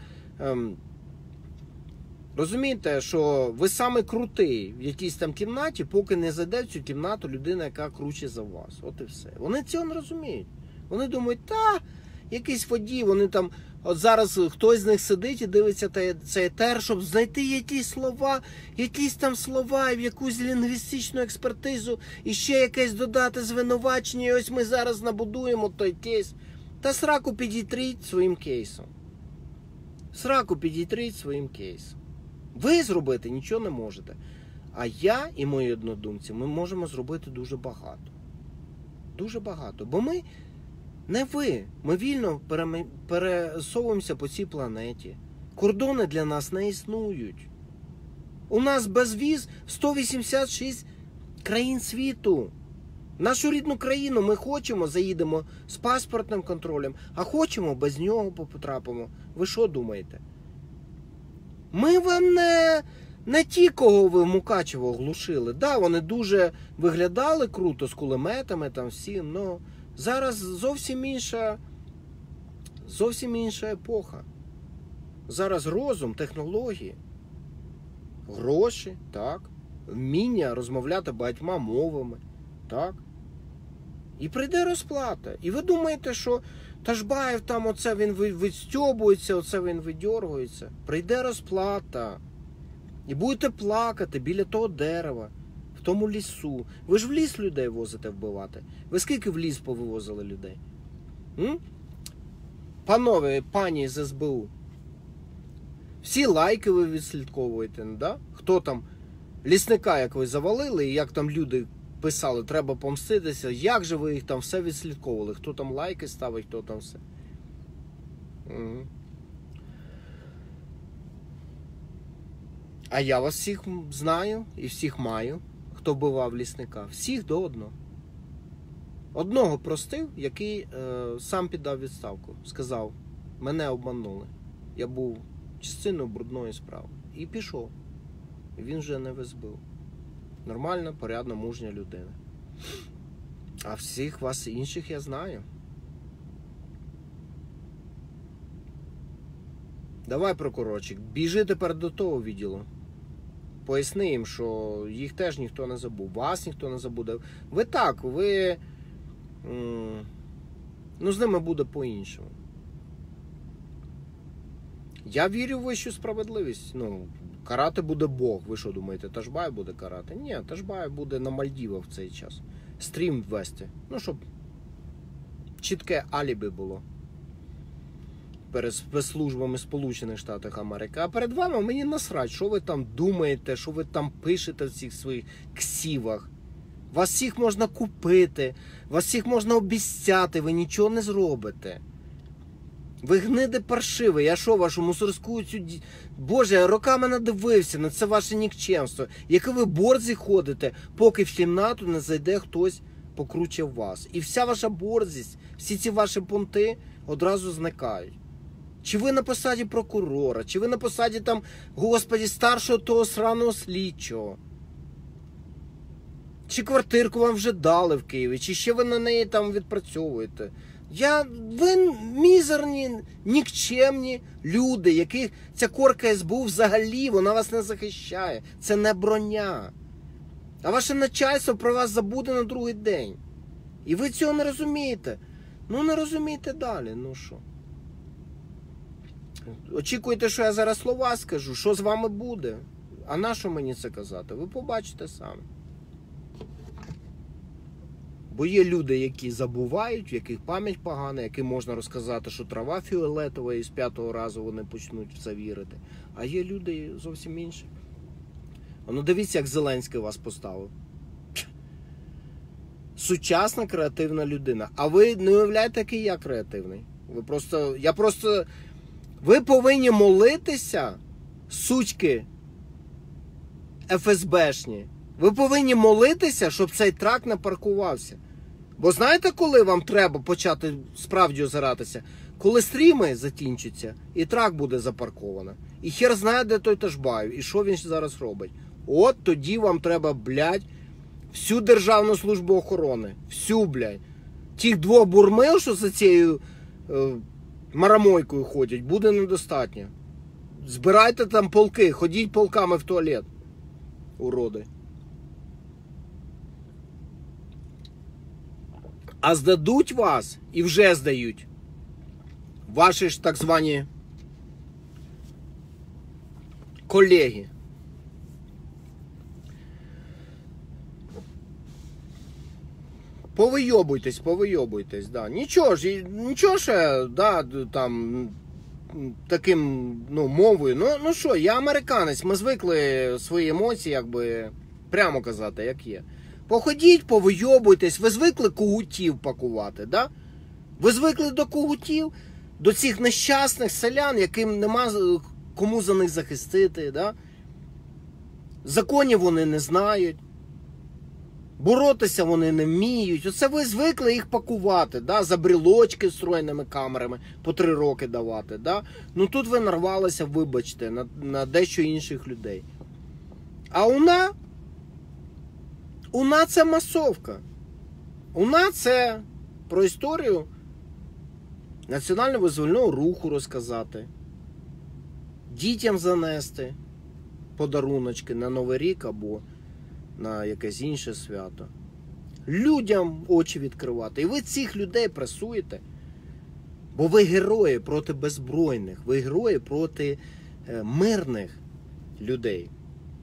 розумієте, що ви саме крутий в якійсь там кімнаті, поки не зайде в цю кімнату людина, яка круче за вас. От і все. Вони цього не розуміють. Вони думають, якийсь водій, вони там, от зараз хтось з них сидить і дивиться цей етер, щоб знайти якісь там слова, в якусь лінгвістичну експертизу, і ще якесь додати звинувачення, і ось ми зараз набудуємо той кейс. Та сраку підітріть своїм кейсом. Сраку підітріть своїм кейсом. Ви зробити нічого не можете. А я і мої однодумці, ми можемо зробити дуже багато. Дуже багато. Бо ми, не ви, ми вільно пересовуємося по цій планеті. Кордони для нас не існують. У нас без віз 186 країн світу. Нашу рідну країну ми хочемо, заїдемо з паспортним контролем, а хочемо, без нього потрапимо. Ви що думаєте? Ми вам не ті, кого ви в Мукачево оглушили. Да, вони дуже виглядали круто з кулеметами там всі, але зараз зовсім інша епоха. Зараз розум, технології, гроші, так, вміння розмовляти багатьма мовами, так. І прийде розплата. І ви думаєте, що Ташбаєв там оце він відстьобується, оце він видьоргується. Прийде розплата. І будете плакати біля того дерева, в тому лісу. Ви ж в ліс людей возите вбивати. Ви скільки в ліс повивозили людей? Панове, пані з СБУ. Всі лайки ви відслідковуєте, да? Хто там, лісника як ви завалили, і як там люди писали, треба помститися, як же ви їх там все відслідковували? Хто там лайки ставить, хто там все. Угу. А я вас всіх знаю і всіх маю, хто вбивав лісника. Всіх до одного. Одного простив, який сам піддав відставку. Сказав, мене обманули. Я був частиною брудної справи. І пішов. І він вже не визбив. Нормальна, порядна, мужня людина. А всіх вас інших я знаю. Давай, прокурорчик, біжи тепер до того відділу. Поясни їм, що їх теж ніхто не забув. Вас ніхто не забуде. Ви так, ви... Ну, з ними буде по-іншому. Я вірю в вищу справедливість. Ну, карати буде Бог. Ви що думаєте, Ташбаєв буде карати? Ні, Ташбаєв буде на Мальдівах в цей час. Стрім ввести. Ну, щоб чітке алібі було. Перед спецслужбами Сполучених Штатів Америки. А перед вами мені насрать, що ви там думаєте, що ви там пишете в цих своїх ксівах. Вас всіх можна купити, вас всіх можна обіцяти, ви нічого не зробите. Ви гниде паршиве, я що, вашу мусорську цю... Боже, я роками надивився на це ваше нікчемство. Яке ви борзі ходите, поки в кімнату не зайде хтось покруче вас. І вся ваша борзість, всі ці ваші понти одразу зникають. Чи ви на посаді прокурора, чи ви на посаді там, господі, старшого того сраного слідчого. Чи квартирку вам вже дали в Києві, чи ще ви на неї там відпрацьовуєте. Ви мізерні, нікчемні люди, яких ця корка СБУ взагалі, вона вас не захищає. Це не броня. А ваше начальство про вас забуде на другий день. І ви цього не розумієте. Ну, не розумієте далі, ну що. Очікуєте, що я зараз слова скажу, що з вами буде? А на що мені це казати? Ви побачите самі. Бо є люди, які забувають, в яких пам'ять погана, яким можна розказати, що трава фіолетова, і з 5-го разу вони почнуть в це вірити. А є люди зовсім інші. Ну дивіться, як Зеленський вас поставив. Сучасна креативна людина. А ви не уявляєте, який я креативний. Ви повинні молитися, сучки ФСБшні. Ви повинні молитися, щоб цей трак не паркувався. Бо знаєте, коли вам треба почати справді озиратися? Коли стріми закінчаться, і трак буде запарковано. І хер знає, де той Ташбаєв, і що він зараз робить. От тоді вам треба, блядь, всю Державну службу охорони. Всю, блядь. Тих 2 бурмил, що за цією марамойкою ходять, буде недостатньо. Збирайте там полки, ходіть полками в туалет. Уроди. А здадуть вас, і вже здають, ваші ж так звані колеги. Повийобуйтесь, да. Нічого ще, да, там, таким, ну, мовою. Ну що, я американець, ми звикли свої емоції, якби, прямо казати, як є. Походіть, повийобуйтесь, ви звикли кугутів пакувати, да? Ви звикли до кугутів, до цих нещасних селян, яким нема кому за них захистити, да? Законів вони не знають. Боротися вони не вміють. Оце ви звикли їх пакувати, да? За брілочки з встроєними камерами по 3 роки давати. Да? Ну тут ви нарвалися, вибачте, на дещо інших людей. А УНА це масовка. УНА це про історію національно-визвольного руху розказати. Дітям занести подаруночки на Новий рік або на якесь інше свято. Людям очі відкривати. І ви цих людей пресуєте. Бо ви герої проти беззбройних. Ви герої проти мирних людей.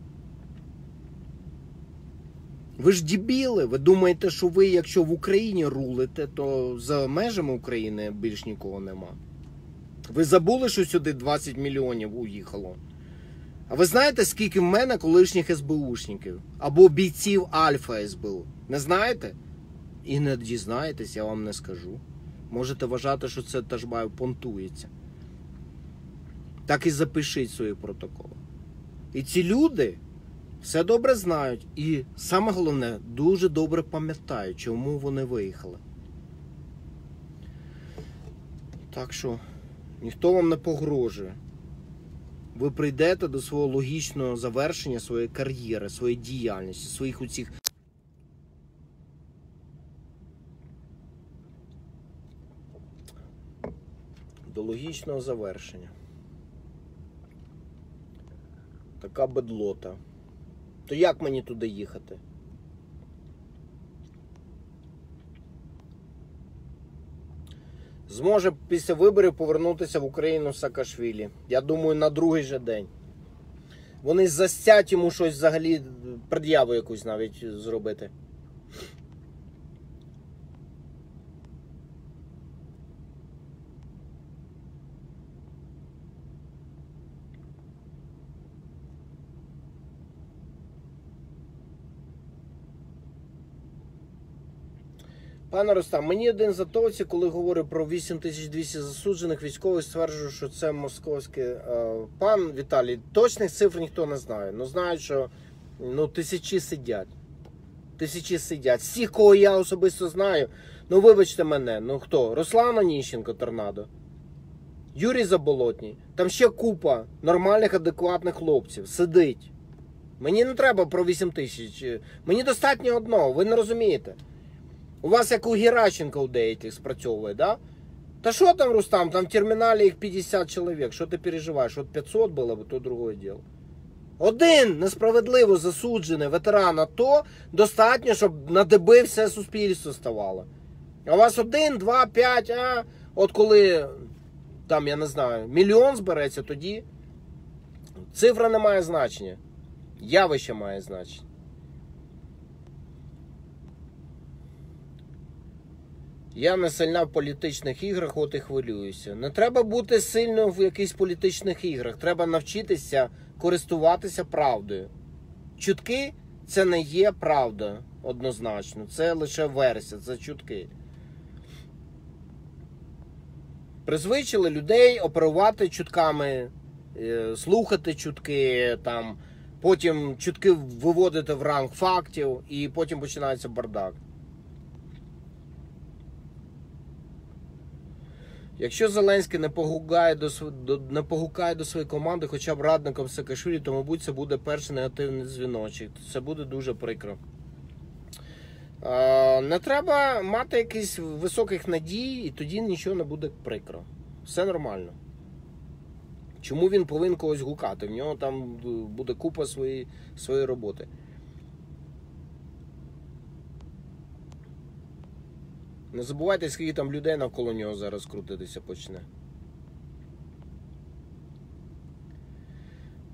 Ви ж дебіли. Ви думаєте, що ви, якщо в Україні рулите, то за межами України більш нікого нема. Ви забули, що сюди 20 мільйонів уїхало? А ви знаєте, скільки в мене колишніх СБУшників? Або бійців Альфа СБУ? Не знаєте? І не дізнаєтесь, я вам не скажу. Можете вважати, що це Ташбаєв понтується. Так і запишіть свої протоколи. І ці люди все добре знають. І саме головне, дуже добре пам'ятають, чому вони виїхали. Так що, ніхто вам не погрожує. Ви прийдете до свого логічного завершення своєї кар'єри, своєї діяльності, своїх оцих... До логічного завершення. Така бедлота. То як мені туди їхати? Зможе після виборів повернутися в Україну Саакашвілі. Я думаю, на другий же день. Вони застять йому щось взагалі, пред'яву якусь навіть зробити. Пане Рустам, мені один з атовців, коли говорив про 8200 засуджених військових, стверджує, що це московське. Пан Віталій, точних цифр ніхто не знає. Ну, знають, що тисячі сидять. Тисячі сидять. Всіх, кого я особисто знаю, ну вибачте мене, ну хто? Руслан Оніщенко, Торнадо. Юрій Заболотній. Там ще купа нормальних, адекватних хлопців. Сидить. Мені не треба про 8000. Мені достатньо одного, ви не розумієте. У вас як у Геращенко у деяких спрацьовує, да? Та що там, Рустам, там в терміналі їх 50 чоловік, що ти переживаєш? От 500 було б, то другое діло. Один несправедливо засуджений ветеран АТО достатньо, щоб на деби все суспільство ставало. А у вас 1, 2, 5, от коли, там, я не знаю, мільйон збереться, тоді цифра не має значення. Явище має значення. Я не сильна в політичних іграх, от і хвилююся. Не треба бути сильним в якихось політичних іграх. Треба навчитися користуватися правдою. Чутки – це не є правда однозначно. Це лише версія, це чутки. Призвичили людей оперувати чутками, слухати чутки, там, потім чутки виводити в ранг фактів, і потім починається бардак. Якщо Зеленський не погукає до своєї команди хоча б радником Саакашвілі, то, мабуть, це буде перший негативний дзвіночок. Це буде дуже прикро. Не треба мати якихось високих надій, і тоді нічого не буде прикро. Все нормально. Чому він повинен когось гукати? В нього там буде купа своєї роботи. Не забувайте, скільки там людей навколо нього зараз крутитися почне.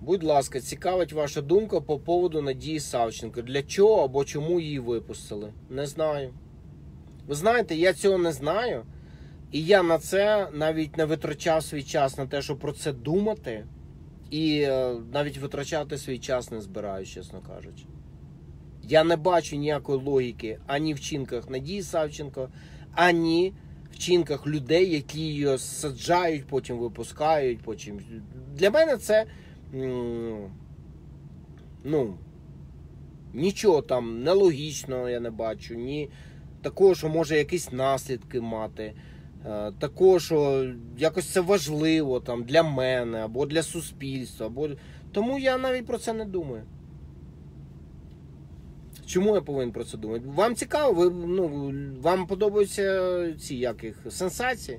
Будь ласка, цікавить ваша думка по поводу Надії Савченко. Для чого або чому її випустили? Не знаю. Ви знаєте, я цього не знаю. І я на це навіть не витрачав свій час на те, щоб про це думати. І навіть витрачати свій час не збираюсь, чесно кажучи. Я не бачу ніякої логіки ані в вчинках Надії Савченко, ані в вчинках людей, які її саджають, потім випускають. Потім... Для мене це, нічого там нелогічного я не бачу, ні такого, що може якісь наслідки мати, такого, що якось це важливо там, для мене, або для суспільства. Тому я навіть про це не думаю. Чому я повинен про це думати? Вам цікаво? Вам подобаються ці сенсації?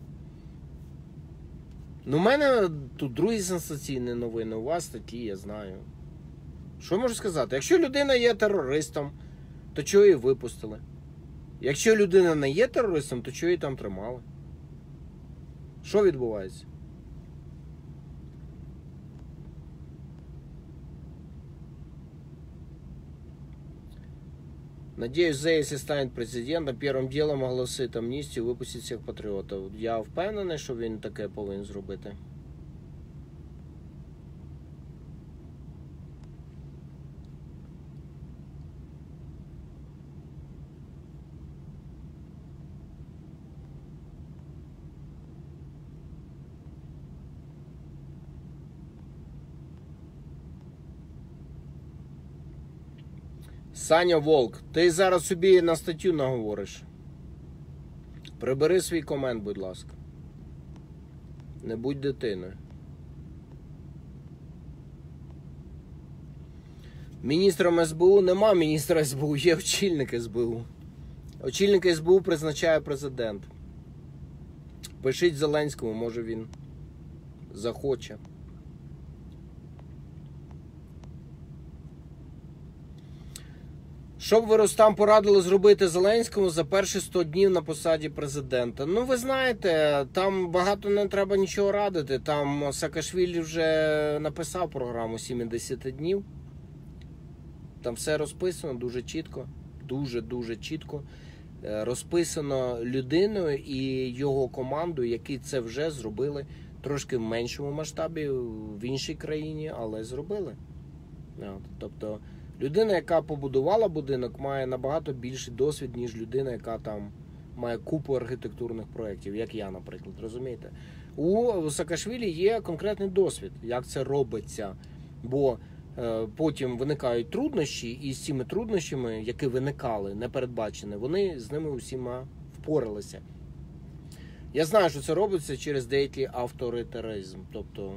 У мене тут другі сенсаційні новини, у вас такі, я знаю. Що я можу сказати? Якщо людина є терористом, то чого її випустили? Якщо людина не є терористом, то чого її там тримали? Що відбувається? Надеюсь, если станет президентом, первым делом оголосить амністію і випустить всіх патріотів. Я впевнений, що він таке повинен зробити. Саня Волк, ти зараз собі на статтю наговориш. Прибери свій комент, будь ласка. Не будь дитиною. Міністром СБУ нема міністра СБУ, є очільник СБУ. Очільника СБУ призначає президент. Пишіть Зеленському, може він захоче. Що б ви, Рустам, порадили зробити Зеленському за перші 100 днів на посаді президента? Ви знаєте, там багато не треба нічого радити. Там Саакашвілі вже написав програму 70 днів. Там все розписано дуже чітко. Дуже чітко розписано людиною і його командою, які це вже зробили трошки в меншому масштабі, в іншій країні, але зробили. Тобто людина, яка побудувала будинок, має набагато більший досвід, ніж людина, яка там має купу архітектурних проєктів, як я, наприклад, розумієте? У Саакашвілі є конкретний досвід, як це робиться, бо потім виникають труднощі, і з цими труднощами, які виникали, непередбачені, вони з ними усіма впоралися. Я знаю, що це робиться через деякий авторитаризм, тобто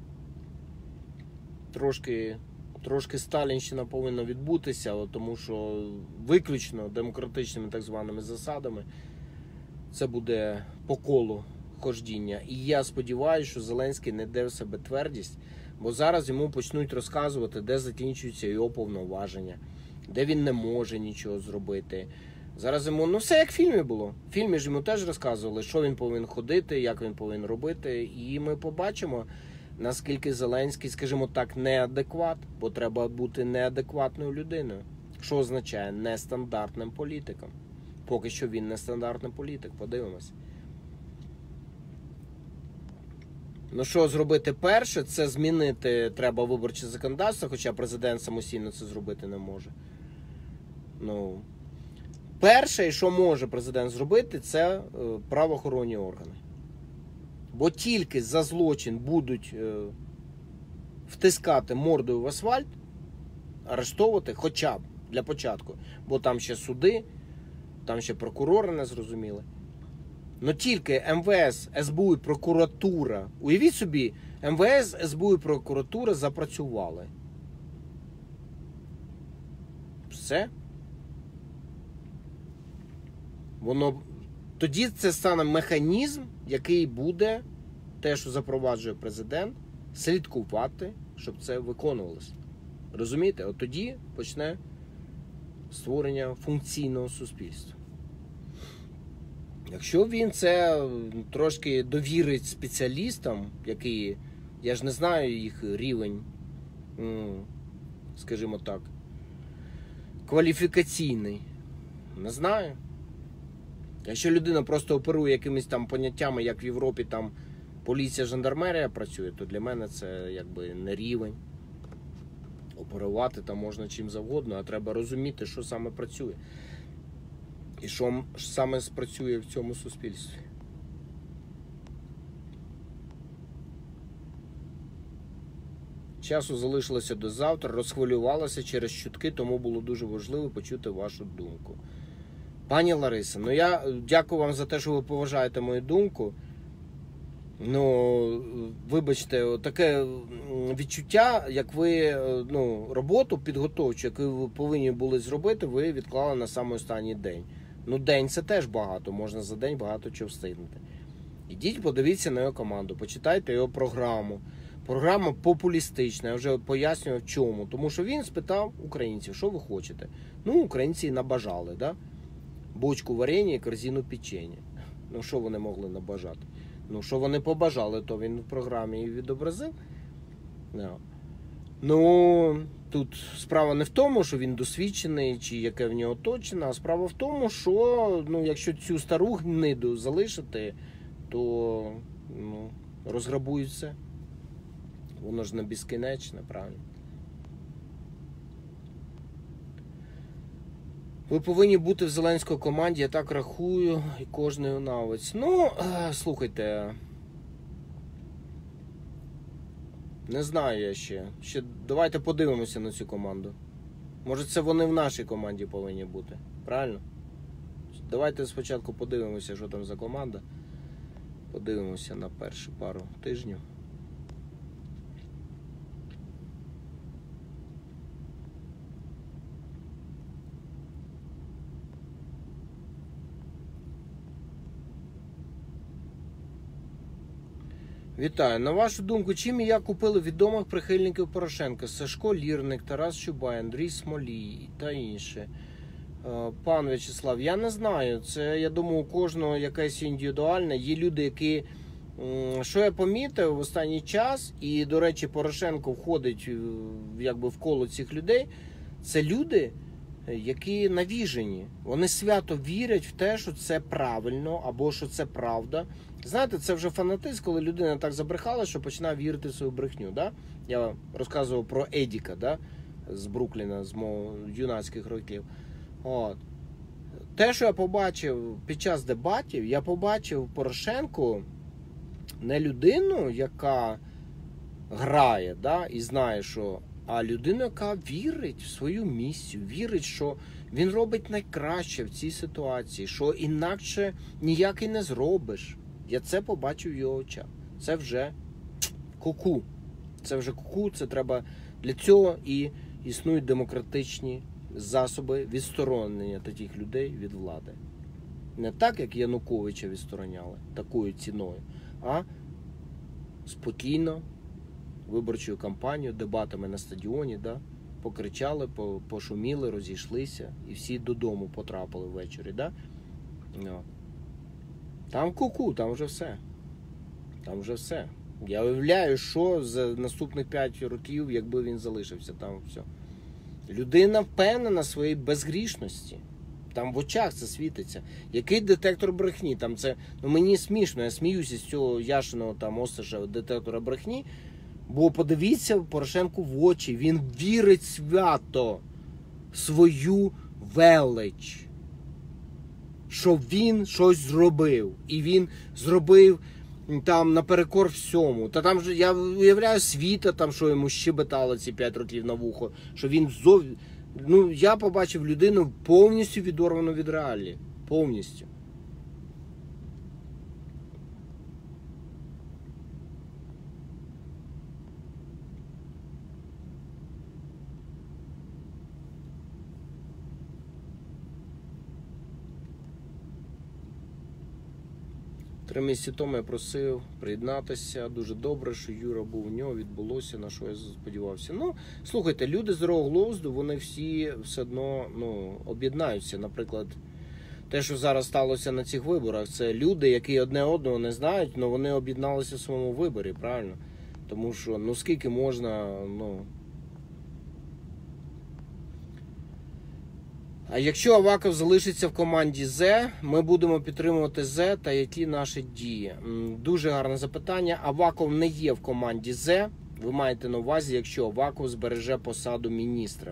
трошки сталінщина повинна відбутися, тому що виключно демократичними так званими засадами це буде по колу хождіння. І я сподіваюся, що Зеленський знайде в себе твердість, бо зараз йому почнуть розказувати, де закінчуються його повноваження, де він не може нічого зробити. Зараз йому, все як в фільмі було. В фільмі ж йому теж розказували, що він повинен ходити, як він повинен робити, і ми побачимо, наскільки Зеленський, скажімо так, неадекват, бо треба бути неадекватною людиною. Що означає нестандартним політиком? Поки що він нестандартний політик, подивимось. Що зробити перше, це змінити треба виборче законодавство, хоча президент самостійно це зробити не може. Перше, що може президент зробити, це правоохоронні органи. Бо тільки за злочин будуть втискати мордою в асфальт, арештовувати хоча б для початку. Бо там ще суди, там ще прокурори не зрозуміли. Тільки МВС, СБУ і прокуратура, уявіть собі, МВС, СБУ і прокуратура запрацювали. Все. Тоді це стане механізм, який буде, те, що запроваджує президент, слідкувати, щоб це виконувалося. Розумієте? Тоді почне створення функційного суспільства. Якщо він це трошки довірить спеціалістам, які Я ж не знаю їх рівень, скажімо так, кваліфікаційний. Не знаю. Якщо людина просто оперує якимись там поняттями, як в Європі там поліція, жандармерія працює, то для мене це якби не рівень. Оперувати там можна чим завгодно, а треба розуміти, що саме працює. І що саме спрацює в цьому суспільстві. Часу залишилося до завтра, розхвилювалася через чутки, тому було дуже важливо почути вашу думку. Пані Лариса, ну я дякую вам за те, що ви поважаєте мою думку. Ну, вибачте, таке відчуття, як ви роботу підготовчу, яку ви повинні були зробити, ви відклали на самий останній день. Ну, день це теж багато, можна за день багато чого встигнути. Ідіть, подивіться на його команду, почитайте його програму. Програма популістична, я вже пояснював в чому. Тому що він спитав українців, що ви хочете. Ну, українці набажали, да? Бочку варення і корзину печення. Ну, що вони могли набажати? Ну, що вони побажали, то він в програмі і відобразив. Ну, тут справа не в тому, що він досвідчений, чи яке в нього оточення, а справа в тому, що, якщо цю стару гниду залишити, то, розграбують все. Воно ж не безкінечне, правильно? Ви повинні бути в Зеленської команді, я так рахую, і кожний унавець. Ну, слухайте, не знаю я ще. Давайте подивимося на цю команду. Може це вони в нашій команді повинні бути, правильно? Давайте спочатку подивимося, що там за команда. Подивимося на перші пару тижнів. Вітаю. На вашу думку, чим і як купили відомих прихильників Порошенка? Сашко Лірник, Тарас Чубай, Андрій Смолій та інші. Пан В'ячеслав, я не знаю. Це, я думаю, у кожного якесь індивідуальне. Є люди, які... Що я помітив в останній час, і, до речі, Порошенко входить якби в коло цих людей, це люди, які навіжені. Вони свято вірять в те, що це правильно, або що це правда. Знаєте, це вже фанатизм, коли людина так забрехала, що починає вірити в свою брехню. Да? Я розказував про Едіка, да? З Брукліна, з мого юнацьких років. От. Те, що я побачив під час дебатів, я побачив Порошенку не людину, яка грає, да? І знає, що, а людину, яка вірить в свою місію, вірить, що він робить найкраще в цій ситуації, що інакше ніяк і не зробиш. Я це побачив в його очах. Це вже ку-ку. Це вже ку-ку, це треба... Для цього і існують демократичні засоби відсторонення таких людей від влади. Не так, як Януковича відстороняли, такою ціною, а спокійно, виборчою кампанією, дебатами на стадіоні, да? Покричали, пошуміли, розійшлися і всі додому потрапили ввечері. Да? Там ку-ку, там вже все. Там вже все. Я уявляю, що за наступних 5 років, якби він залишився, там все. Людина впевнена в своїй безгрішності. Там в очах це світиться. Який детектор брехні? Там це, мені смішно, я сміюся з цього Яшиного там Осташа детектора брехні, бо подивіться Порошенку в очі, він вірить свято в свою велич. Що він щось зробив. І він зробив там наперекор всьому. Та там же, я уявляю, Світа, там, що йому щебетало ці 5 років на вухо, що він я побачив людину повністю відорвану від реалії. Повністю. Три місяці тому я просив приєднатися. Дуже добре, що Юра був у нього, відбулося, на що я сподівався. Ну, слухайте, люди здорового глузду, вони всі все одно об'єднаються. Наприклад, те, що зараз сталося на цих виборах, це люди, які одне одного не знають, але вони об'єдналися в своєму виборі, правильно? Тому що, ну скільки можна, ну... А якщо Аваков залишиться в команді Зе, ми будемо підтримувати Зе та які наші дії? Дуже гарне запитання. Аваков не є в команді Зе. Ви маєте на увазі, якщо Аваков збереже посаду міністра.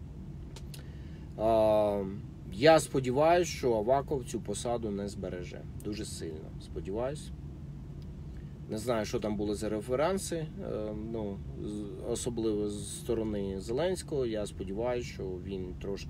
Я сподіваюся, що Аваков цю посаду не збереже. Дуже сильно сподіваюся. Не знаю, що там були за референси, ну, особливо з сторони Зеленського. Я сподіваюся, що він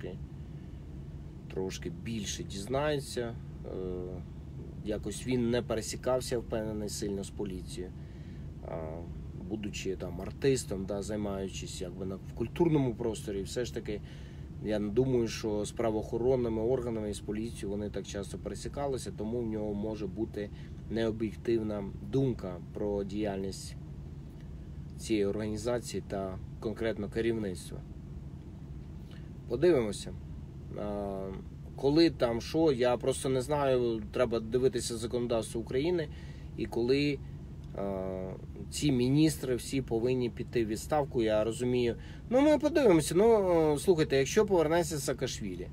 трошки більше дізнається. Якось він не пересікався, впевнений, сильно з поліцією. Будучи там артистом, да, займаючись якби в культурному просторі, все ж таки, я не думаю, що з правоохоронними органами і з поліцією вони так часто пересікалися, тому в нього може бути необ'єктивна думка про діяльність цієї організації та конкретно керівництва. Подивимося. Коли там що, я просто не знаю, треба дивитися законодавство України, і коли ці міністри всі повинні піти в відставку, я розумію. Ну, ми подивимося. Ну, слухайте, якщо повернеться Саакашвілі,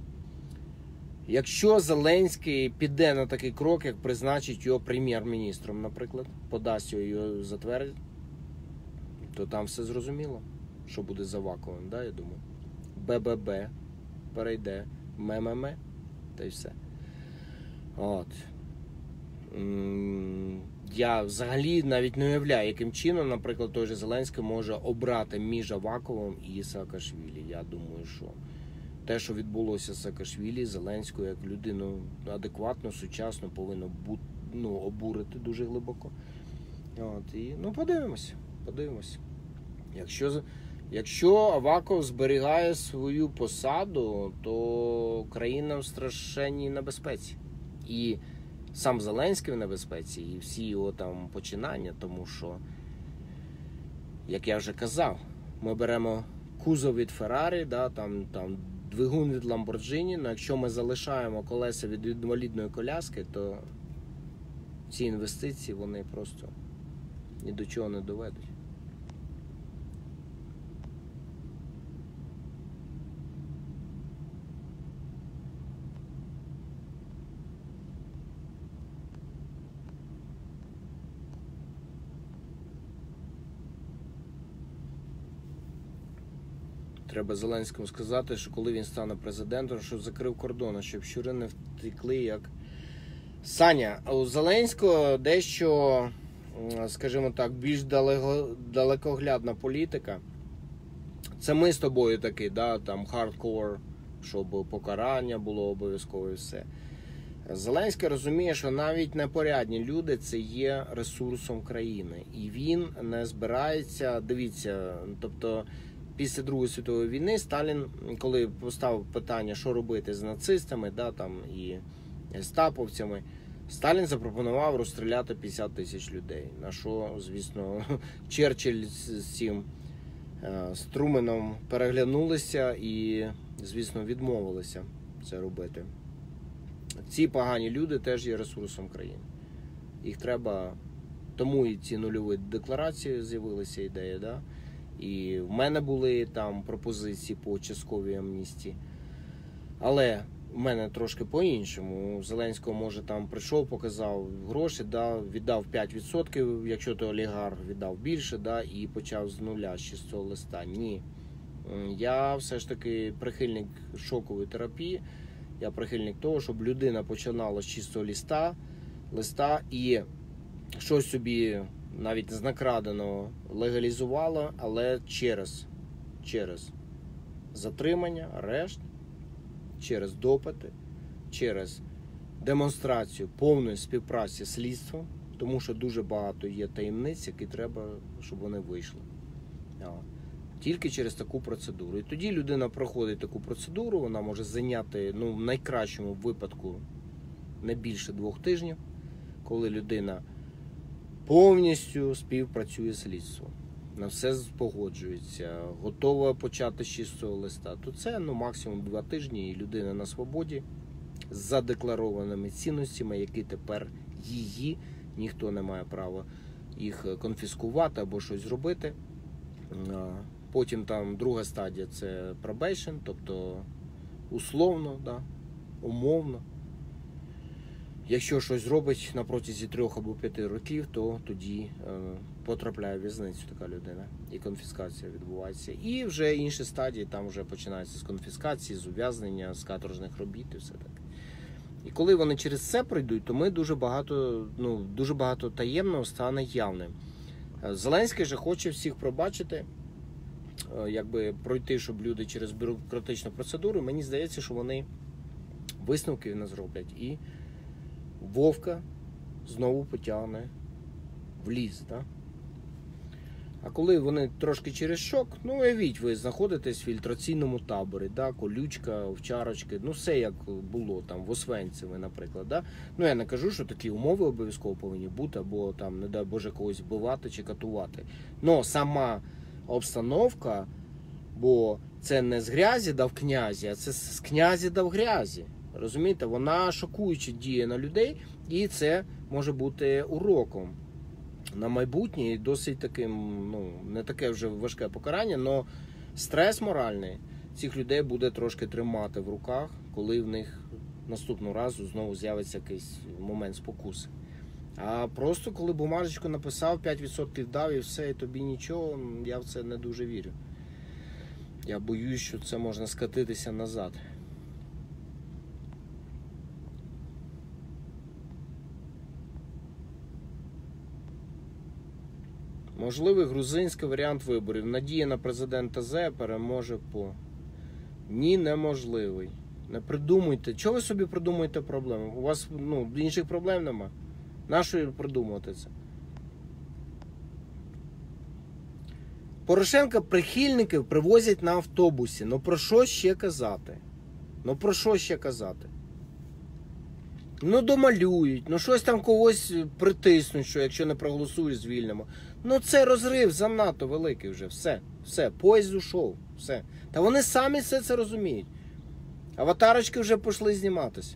якщо Зеленський піде на такий крок, як призначить його прем'єр-міністром, наприклад, подасть його затвердить, то там все зрозуміло, що буде з Аваковим, да, я думаю. БББ перейде, МММ, та й все. От. Я взагалі навіть не уявляю, яким чином, наприклад, той же Зеленський може обрати між Аваковим і Саакашвілі. Я думаю, що те, що відбулося з Саакашвілі, Зеленського як людину адекватно, сучасно повинно бути, ну, обурити дуже глибоко. От, і, ну, подивимося. Якщо Аваков зберігає свою посаду, то країна в страшенній небезпеці. І сам Зеленський в небезпеці, і всі його там починання, тому що, як я вже казав, ми беремо кузов від Феррарі, да, там двигун від Ламборджині, але якщо ми залишаємо колеса від інвалідної коляски, то ці інвестиції, вони просто ні до чого не доведуть. Треба Зеленському сказати, що коли він стане президентом, що закрив кордони, щоб щури не втекли, як... Саня, у Зеленського дещо, скажімо так, більш далекоглядна політика. Це ми з тобою такі, да, там хардкор, щоб покарання було обов'язково і все. Зеленський розуміє, що навіть непорядні люди – це є ресурсом країни. І він не збирається, дивіться, тобто... Після Другої світової війни Сталін, коли поставив питання, що робити з нацистами, да, там, і гестаповцями, Сталін запропонував розстріляти 50 тисяч людей. На що, звісно, Черчилль з цим Струменом переглянулися і, звісно, відмовилися це робити. Ці погані люди теж є ресурсом країни. Їх треба... Тому і ці нульові декларації з'явилися, ідея, да? І в мене були там пропозиції по частковій амністії. Але в мене трошки по-іншому. Зеленського, може, там прийшов, показав гроші, да, віддав 5%, якщо то олігарх, віддав більше, да, і почав з нуля, з чистого листа. Ні. Я все ж таки прихильник шокової терапії. Я прихильник того, щоб людина починала з чистого листа і щось собі... навіть з накраденого легалізувала, але через затримання, арешт, через допити, через демонстрацію повної співпраці з слідством, тому що дуже багато є таємниць, які треба, щоб вони вийшли. Тільки через таку процедуру. І тоді людина проходить таку процедуру, вона може зайняти, ну, в найкращому випадку не більше 2 тижнів, коли людина повністю співпрацює з слідством. На все погоджується, готова почати з чистого листа. То це, ну, максимум 2 тижні, і людина на свободі з задекларованими цінностями, які тепер її, ніхто не має права їх конфіскувати або щось зробити. Потім там друга стадія – це probation, тобто условно, да, умовно. Якщо щось зробить на протязі 3 або 5 років, то тоді потрапляє в в'язницю така людина. І конфіскація відбувається. І вже інші стадії, там вже починається з конфіскації, з ув'язнення, з каторжних робіт і все таке. І коли вони через це пройдуть, то ми дуже багато таємного стане явним. Зеленський же хоче всіх пробачити, якби пройти, щоб люди через бюрократичну процедуру. Мені здається, що вони висновки не зроблять. І Вовка знову потягне в ліс. Да? А коли вони трошки через шок, ну уявіть, ви знаходитесь в фільтраційному таборі, да? Колючка, овчарочки, ну все як було там в Освенцимі, наприклад. Да? Ну я не кажу, що такі умови обов'язково повинні бути, або там, не дай Боже, когось вбивати чи катувати. Но сама обстановка, бо це не з грязі дав князі, а це з князі дав грязі. Розумієте, вона шокуюче діє на людей, і це може бути уроком на майбутнє, і досить таким, ну, не таке вже важке покарання, але стрес моральний цих людей буде трошки тримати в руках, коли в них наступного разу знову з'явиться якийсь момент спокуси. А просто коли бумажечку написав, 5% дав і все, і тобі нічого, я в це не дуже вірю. Я боюсь, що це можна скатитися назад. Можливий грузинський варіант виборів. Надія на президента Зе переможе по... Ні, неможливий. Не придумуйте. Чого ви собі придумуєте проблеми? У вас інших проблем нема. Нащо придумувати це? Порошенка прихильників привозять на автобусі. Ну про що ще казати? Ну домалюють, ну щось там когось притиснуть, що якщо не проголосуєш, звільнимо. Ну це розрив занадто великий вже, все, поїзд ушов, все. Та вони самі все це розуміють. Аватарочки вже пішли зніматися.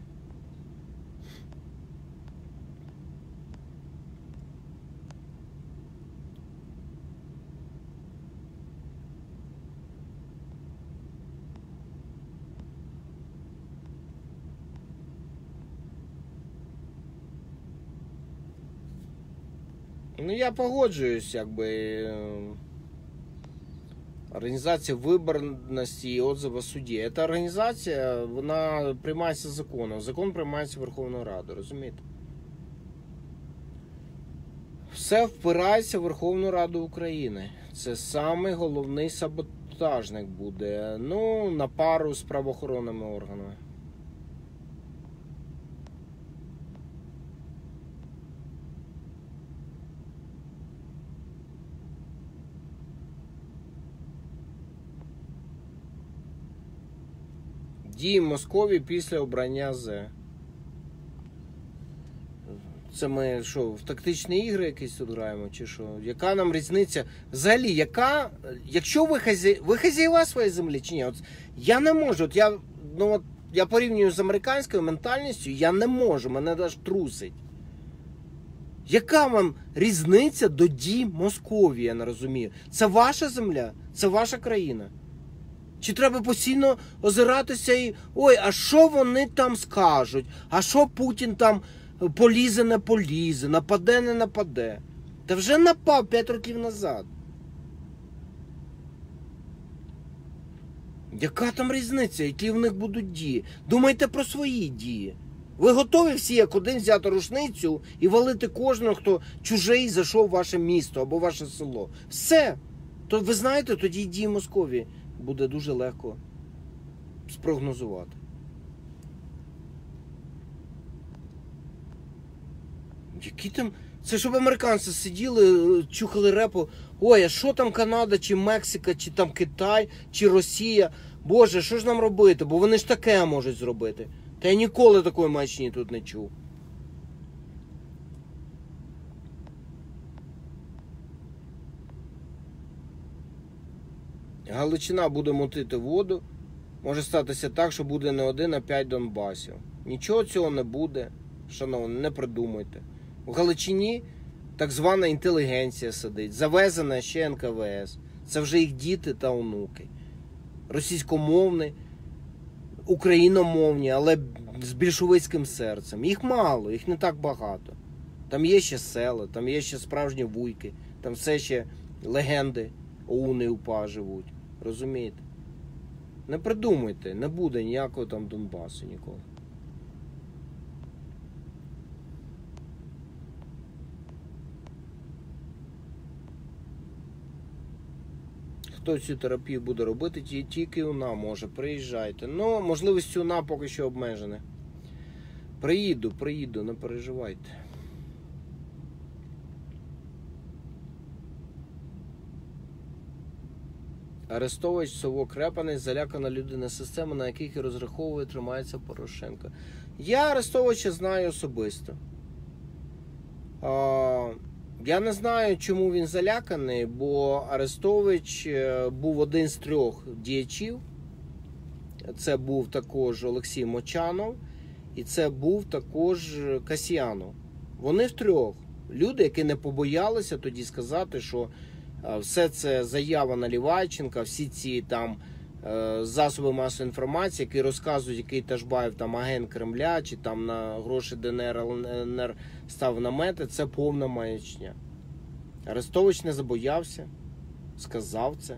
Ну, я погоджуюсь, якби, організація виборності і отзива судді. Ця організація, вона приймається законом. Закон приймається Верховною Радою, розумієте? Все впирається в Верховну Раду України. Це самий головний саботажник буде, ну, на пару з правоохоронними органами. Дії Московії після обрання Зе. Це ми що, в тактичні ігри якісь тут граємо, чи що? Яка нам різниця? Взагалі, якщо ви хазяєва своєї землі, чи ні? От я не можу, я порівнюю з американською ментальністю, я не можу, мене аж трусить. Яка вам різниця до дій Московії, я не розумію? Це ваша земля, це ваша країна. Чи треба постійно озиратися і, ой, а що вони там скажуть? А що Путін там полізе, не полізе, нападе, не нападе? Та вже напав 5 років назад. Яка там різниця, які в них будуть дії? Думайте про свої дії. Ви готові всі як один взяти рушницю і валити кожного, хто чужий зайшов в ваше місто або ваше село? Все. То ви знаєте, тоді дії Московії буде дуже легко спрогнозувати. Які там... Це щоб американці сиділи, чухали репу. Ой, а що там Канада, чи Мексика, чи там Китай, чи Росія? Боже, що ж нам робити? Бо вони ж таке можуть зробити. Та я ніколи такої маячні тут не чув. Галичина буде мутити воду. Може статися так, що буде не 1, а 5 Донбасів. Нічого цього не буде. Шановні, не придумуйте. В Галичині так звана інтелігенція сидить, завезена ще НКВС. Це вже їх діти та онуки. Російськомовні, україномовні, але з більшовицьким серцем. Їх мало, їх не так багато. Там є ще села, там є ще справжні вуйки, там все ще легенди ОУН і УПА живуть. Розумієте? Не придумуйте, не буде ніякого там Донбасу ніколи. Хто цю терапію буде робити, тільки вона може. Приїжджайте. Ну, можливості вона поки що обмежена. Приїду, не переживайте. Арестович, совок репаний, залякана людина, система, на яких і розраховує, тримається Порошенко. Я Арестовича знаю особисто. Я не знаю, чому він заляканий, бо Арестович був один з 3 діячів. Це був також Олексій Мочанов і це був також Касьянов. Вони 3. Люди, які не побоялися тоді сказати, що все це заява Наливайченка, всі ці там засоби масової інформації, які розказують, який Ташбаєв там агент Кремля, чи там на гроші ДНР, ЛНР став намети, це повна маячня. Арестович не забоявся, сказав це,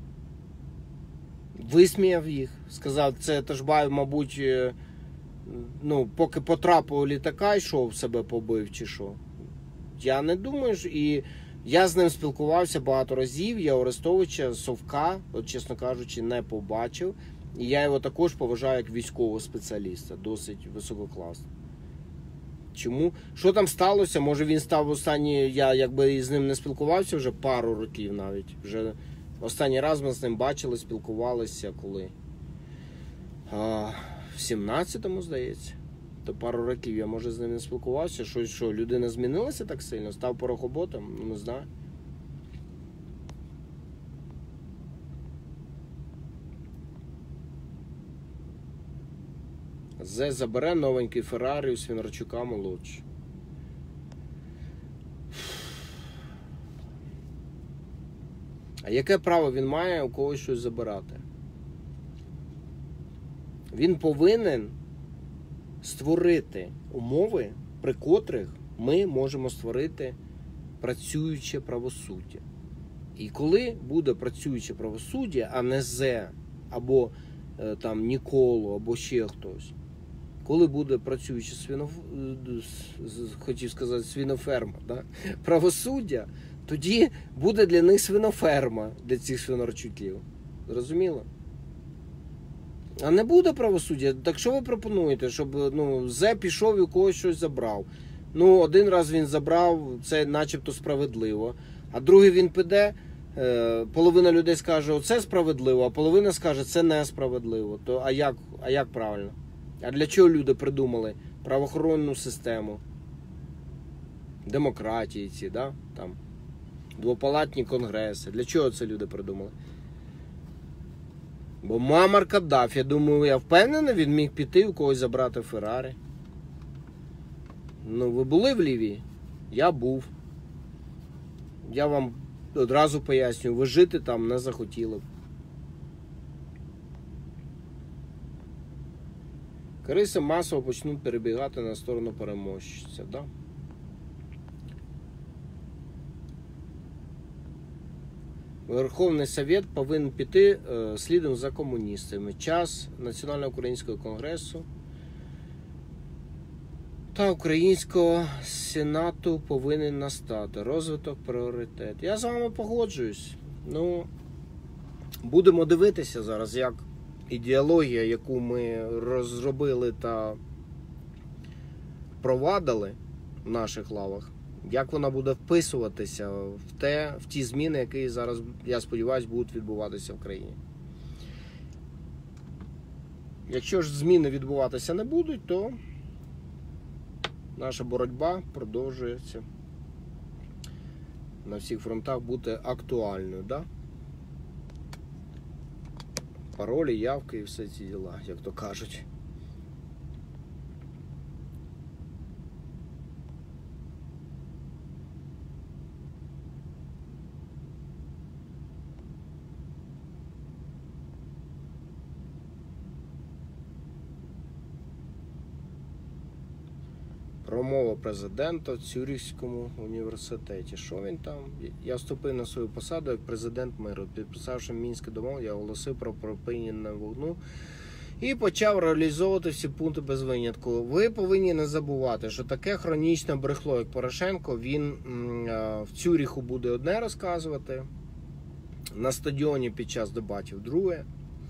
висміяв їх, сказав, це Ташбаєв, мабуть, ну, поки потрапив у літака, йшов, себе побив, чи що. Я не думаю, і я з ним спілкувався багато разів, я Арестовича, совка, от, чесно кажучи, не побачив. І я його також поважаю як військового спеціаліста, досить висококласного. Чому? Що там сталося? Може він став останній, я якби з ним не спілкувався вже пару років навіть. Вже останній раз ми з ним бачили, спілкувалися коли? В 17-му, здається. То пару років я, може, з ним не спілкувався. Що, людина змінилася так сильно? Став порохоботом? Ну, не знаю. Зе забере новенький Феррарі у Свинарчука молодший. А яке право він має у когось щось забирати? Він повинен створити умови, при котрих ми можемо створити працююче правосуддя. І коли буде працююче правосуддя, а не зе, або там Ніколу, або ще хтось, коли буде працююче свиноферма, да? Правосуддя, тоді буде для них свиноферма, для цих свинарчуків. Зрозуміло? А не буде правосуддя, так що ви пропонуєте, щоб зе пішов і у когось щось забрав? Ну, один раз він забрав, це начебто справедливо, а другий він піде, половина людей скаже, оце справедливо, а половина скаже, це несправедливо. То, а як правильно? А для чого люди придумали правоохоронну систему? Демократії ці, да? Там, двопалатні конгреси. Для чого це люди придумали? Бо Муаммар Каддафі, я думаю, я впевнений, він міг піти у когось забрати Феррарі. Ну, ви були в Лівії? Я був. Я вам одразу пояснюю, ви жити там не захотіли б. Криси масово почнуть перебігати на сторону переможця, да? Верховний Совет повинен піти слідом за комуністами. Час Національного українського конгресу та Українського Сенату повинен настати. Розвиток, пріоритет. Я з вами погоджуюсь. Ну, будемо дивитися зараз, як ідеологія, яку ми розробили та провадили в наших лавах, як вона буде вписуватися в ті зміни, які зараз, я сподіваюся, будуть відбуватися в країні. Якщо ж зміни відбуватися не будуть, то наша боротьба продовжується на всіх фронтах бути актуальною, да? Паролі, явки і все ці діла, як то кажуть. Промова президента в Цюрихському університеті. Що він там? Я вступив на свою посаду як президент миру. Підписавши Мінські домови, я оголосив про припинення вогню і почав реалізовувати всі пункти без винятку. Ви повинні не забувати, що таке хронічне брехло, як Порошенко, він в Цюріху буде одне розказувати, на стадіоні під час дебатів друге,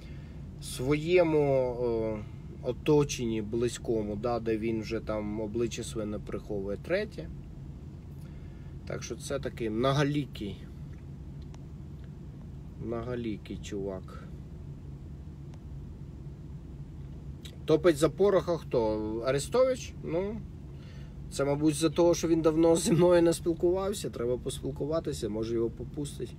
своєму оточенні близькому, да, де він вже там обличчя своє не приховує, третє. Так що це такий многолікий чувак. Топить за Пороха хто? Арестович? Ну, це, мабуть, за того, що він давно зі мною не спілкувався. Треба поспілкуватися, може його попустить.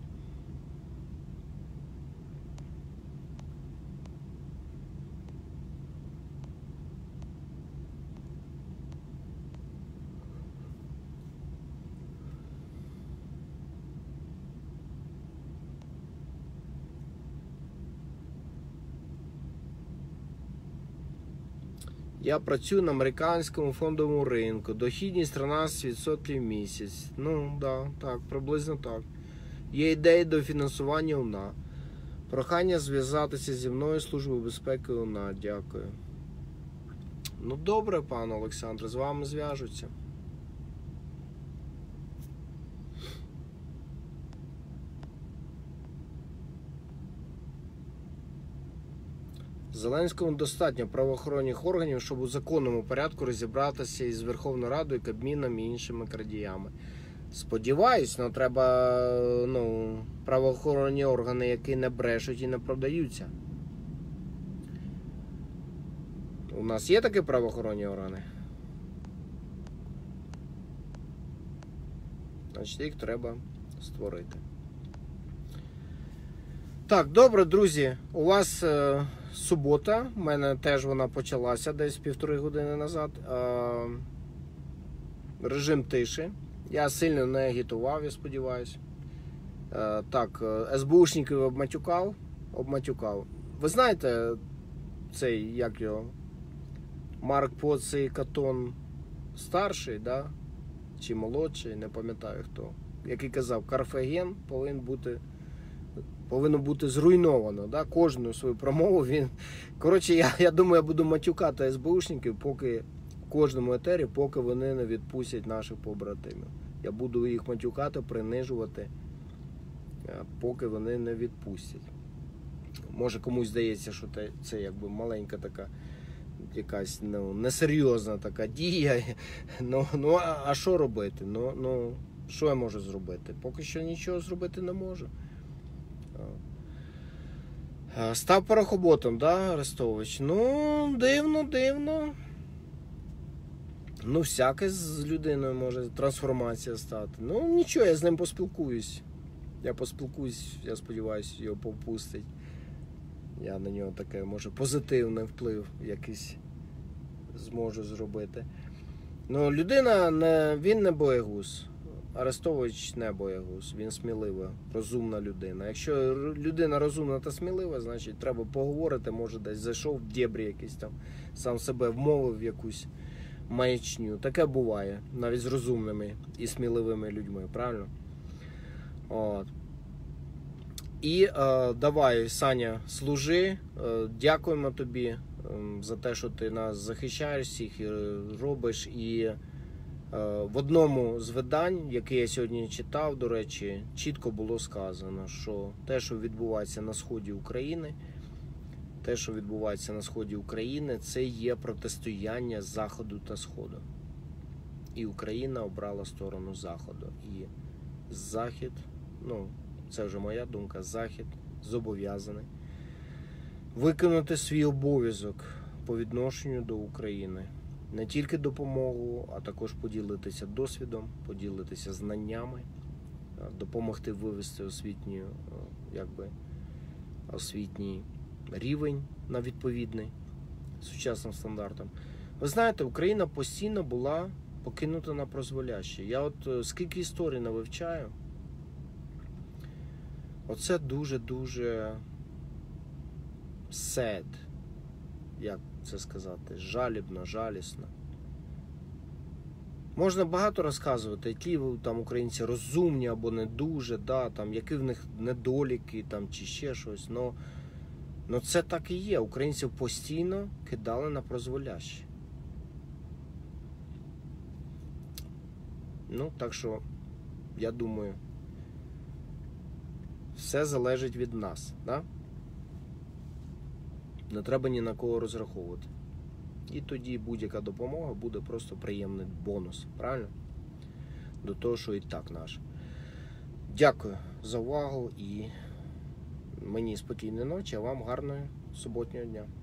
Я працюю на американському фондовому ринку. Дохідність 13% в місяць. Ну, да, так, приблизно так. Є ідеї до фінансування УНА. Прохання зв'язатися зі мною Службою безпеки УНА. Дякую. Ну, добре, пане Олександре, з вами зв'яжуться. Зеленському достатньо правоохоронних органів, щоб у законному порядку розібратися із Верховною Радою, Кабміном і іншими крадіями. Сподіваюсь, але треба правоохоронні органи, які не брешуть і не продаються. У нас є такі правоохоронні органи? Значить, їх треба створити. Так, добре, друзі, у вас субота, у мене теж вона почалася десь 1,5 години назад. Режим тиші. Я сильно не агітував, я сподіваюся. Так, СБУшників обматюкав. Ви знаєте, цей, як його, Марк Поцій Катон старший, да? Чи молодший, не пам'ятаю хто, який казав, Карфаген повинно бути зруйновано. Да? Кожну свою промову він... Коротше, я думаю, я буду матюкати СБУшників в кожному етері, поки вони не відпустять наших побратимів. Я буду їх матюкати, принижувати, поки вони не відпустять. Може комусь здається, що це якби маленька така, якась несерйозна така дія. А що робити? Що я можу зробити? Поки що нічого зробити не можу. Став порохоботом, да, Арестович? Ну, дивно. Ну, всяке з людиною може трансформація стати. Ну, нічого, я з ним поспілкуюсь. Я сподіваюся, його попустить. Я на нього таке, може, позитивний вплив якийсь зможу зробити. Ну, він не боягуз. Арестович не боягуз, він смілива, розумна людина. Якщо людина розумна та смілива, значить треба поговорити, може десь зайшов в дєбрі якийсь там, сам себе вмовив в якусь маячню. Таке буває, навіть з розумними і сміливими людьми, правильно? От. І давай, Саня, служи, дякуємо тобі за те, що ти нас захищаєш всіх і робиш. І в одному з видань, яке я сьогодні читав, до речі, чітко було сказано, що те, що відбувається на сході України, це є протистояння Заходу та Сходу. І Україна обрала сторону Заходу. І Захід, це вже моя думка, Захід зобов'язаний виконати свій обов'язок по відношенню до України. Не тільки допомогу, а також поділитися досвідом, поділитися знаннями, допомогти вивести освітній рівень на відповідний сучасним стандартам. Ви знаєте, Україна постійно була покинута на призволяще. Я от скільки історій не вивчаю, оце дуже-дуже як це сказати, жалібно, жалісно. Можна багато розказувати, які там українці розумні або не дуже, да, там, які в них недоліки там, чи ще щось. Но це так і є. Українців постійно кидали на прозволяще. Ну, так що, я думаю, все залежить від нас, да? Не треба ні на кого розраховувати. І тоді будь-яка допомога буде просто приємний бонус, правильно? До того, що і так наш. Дякую за увагу і мені спокійної ночі, а вам гарного суботнього дня.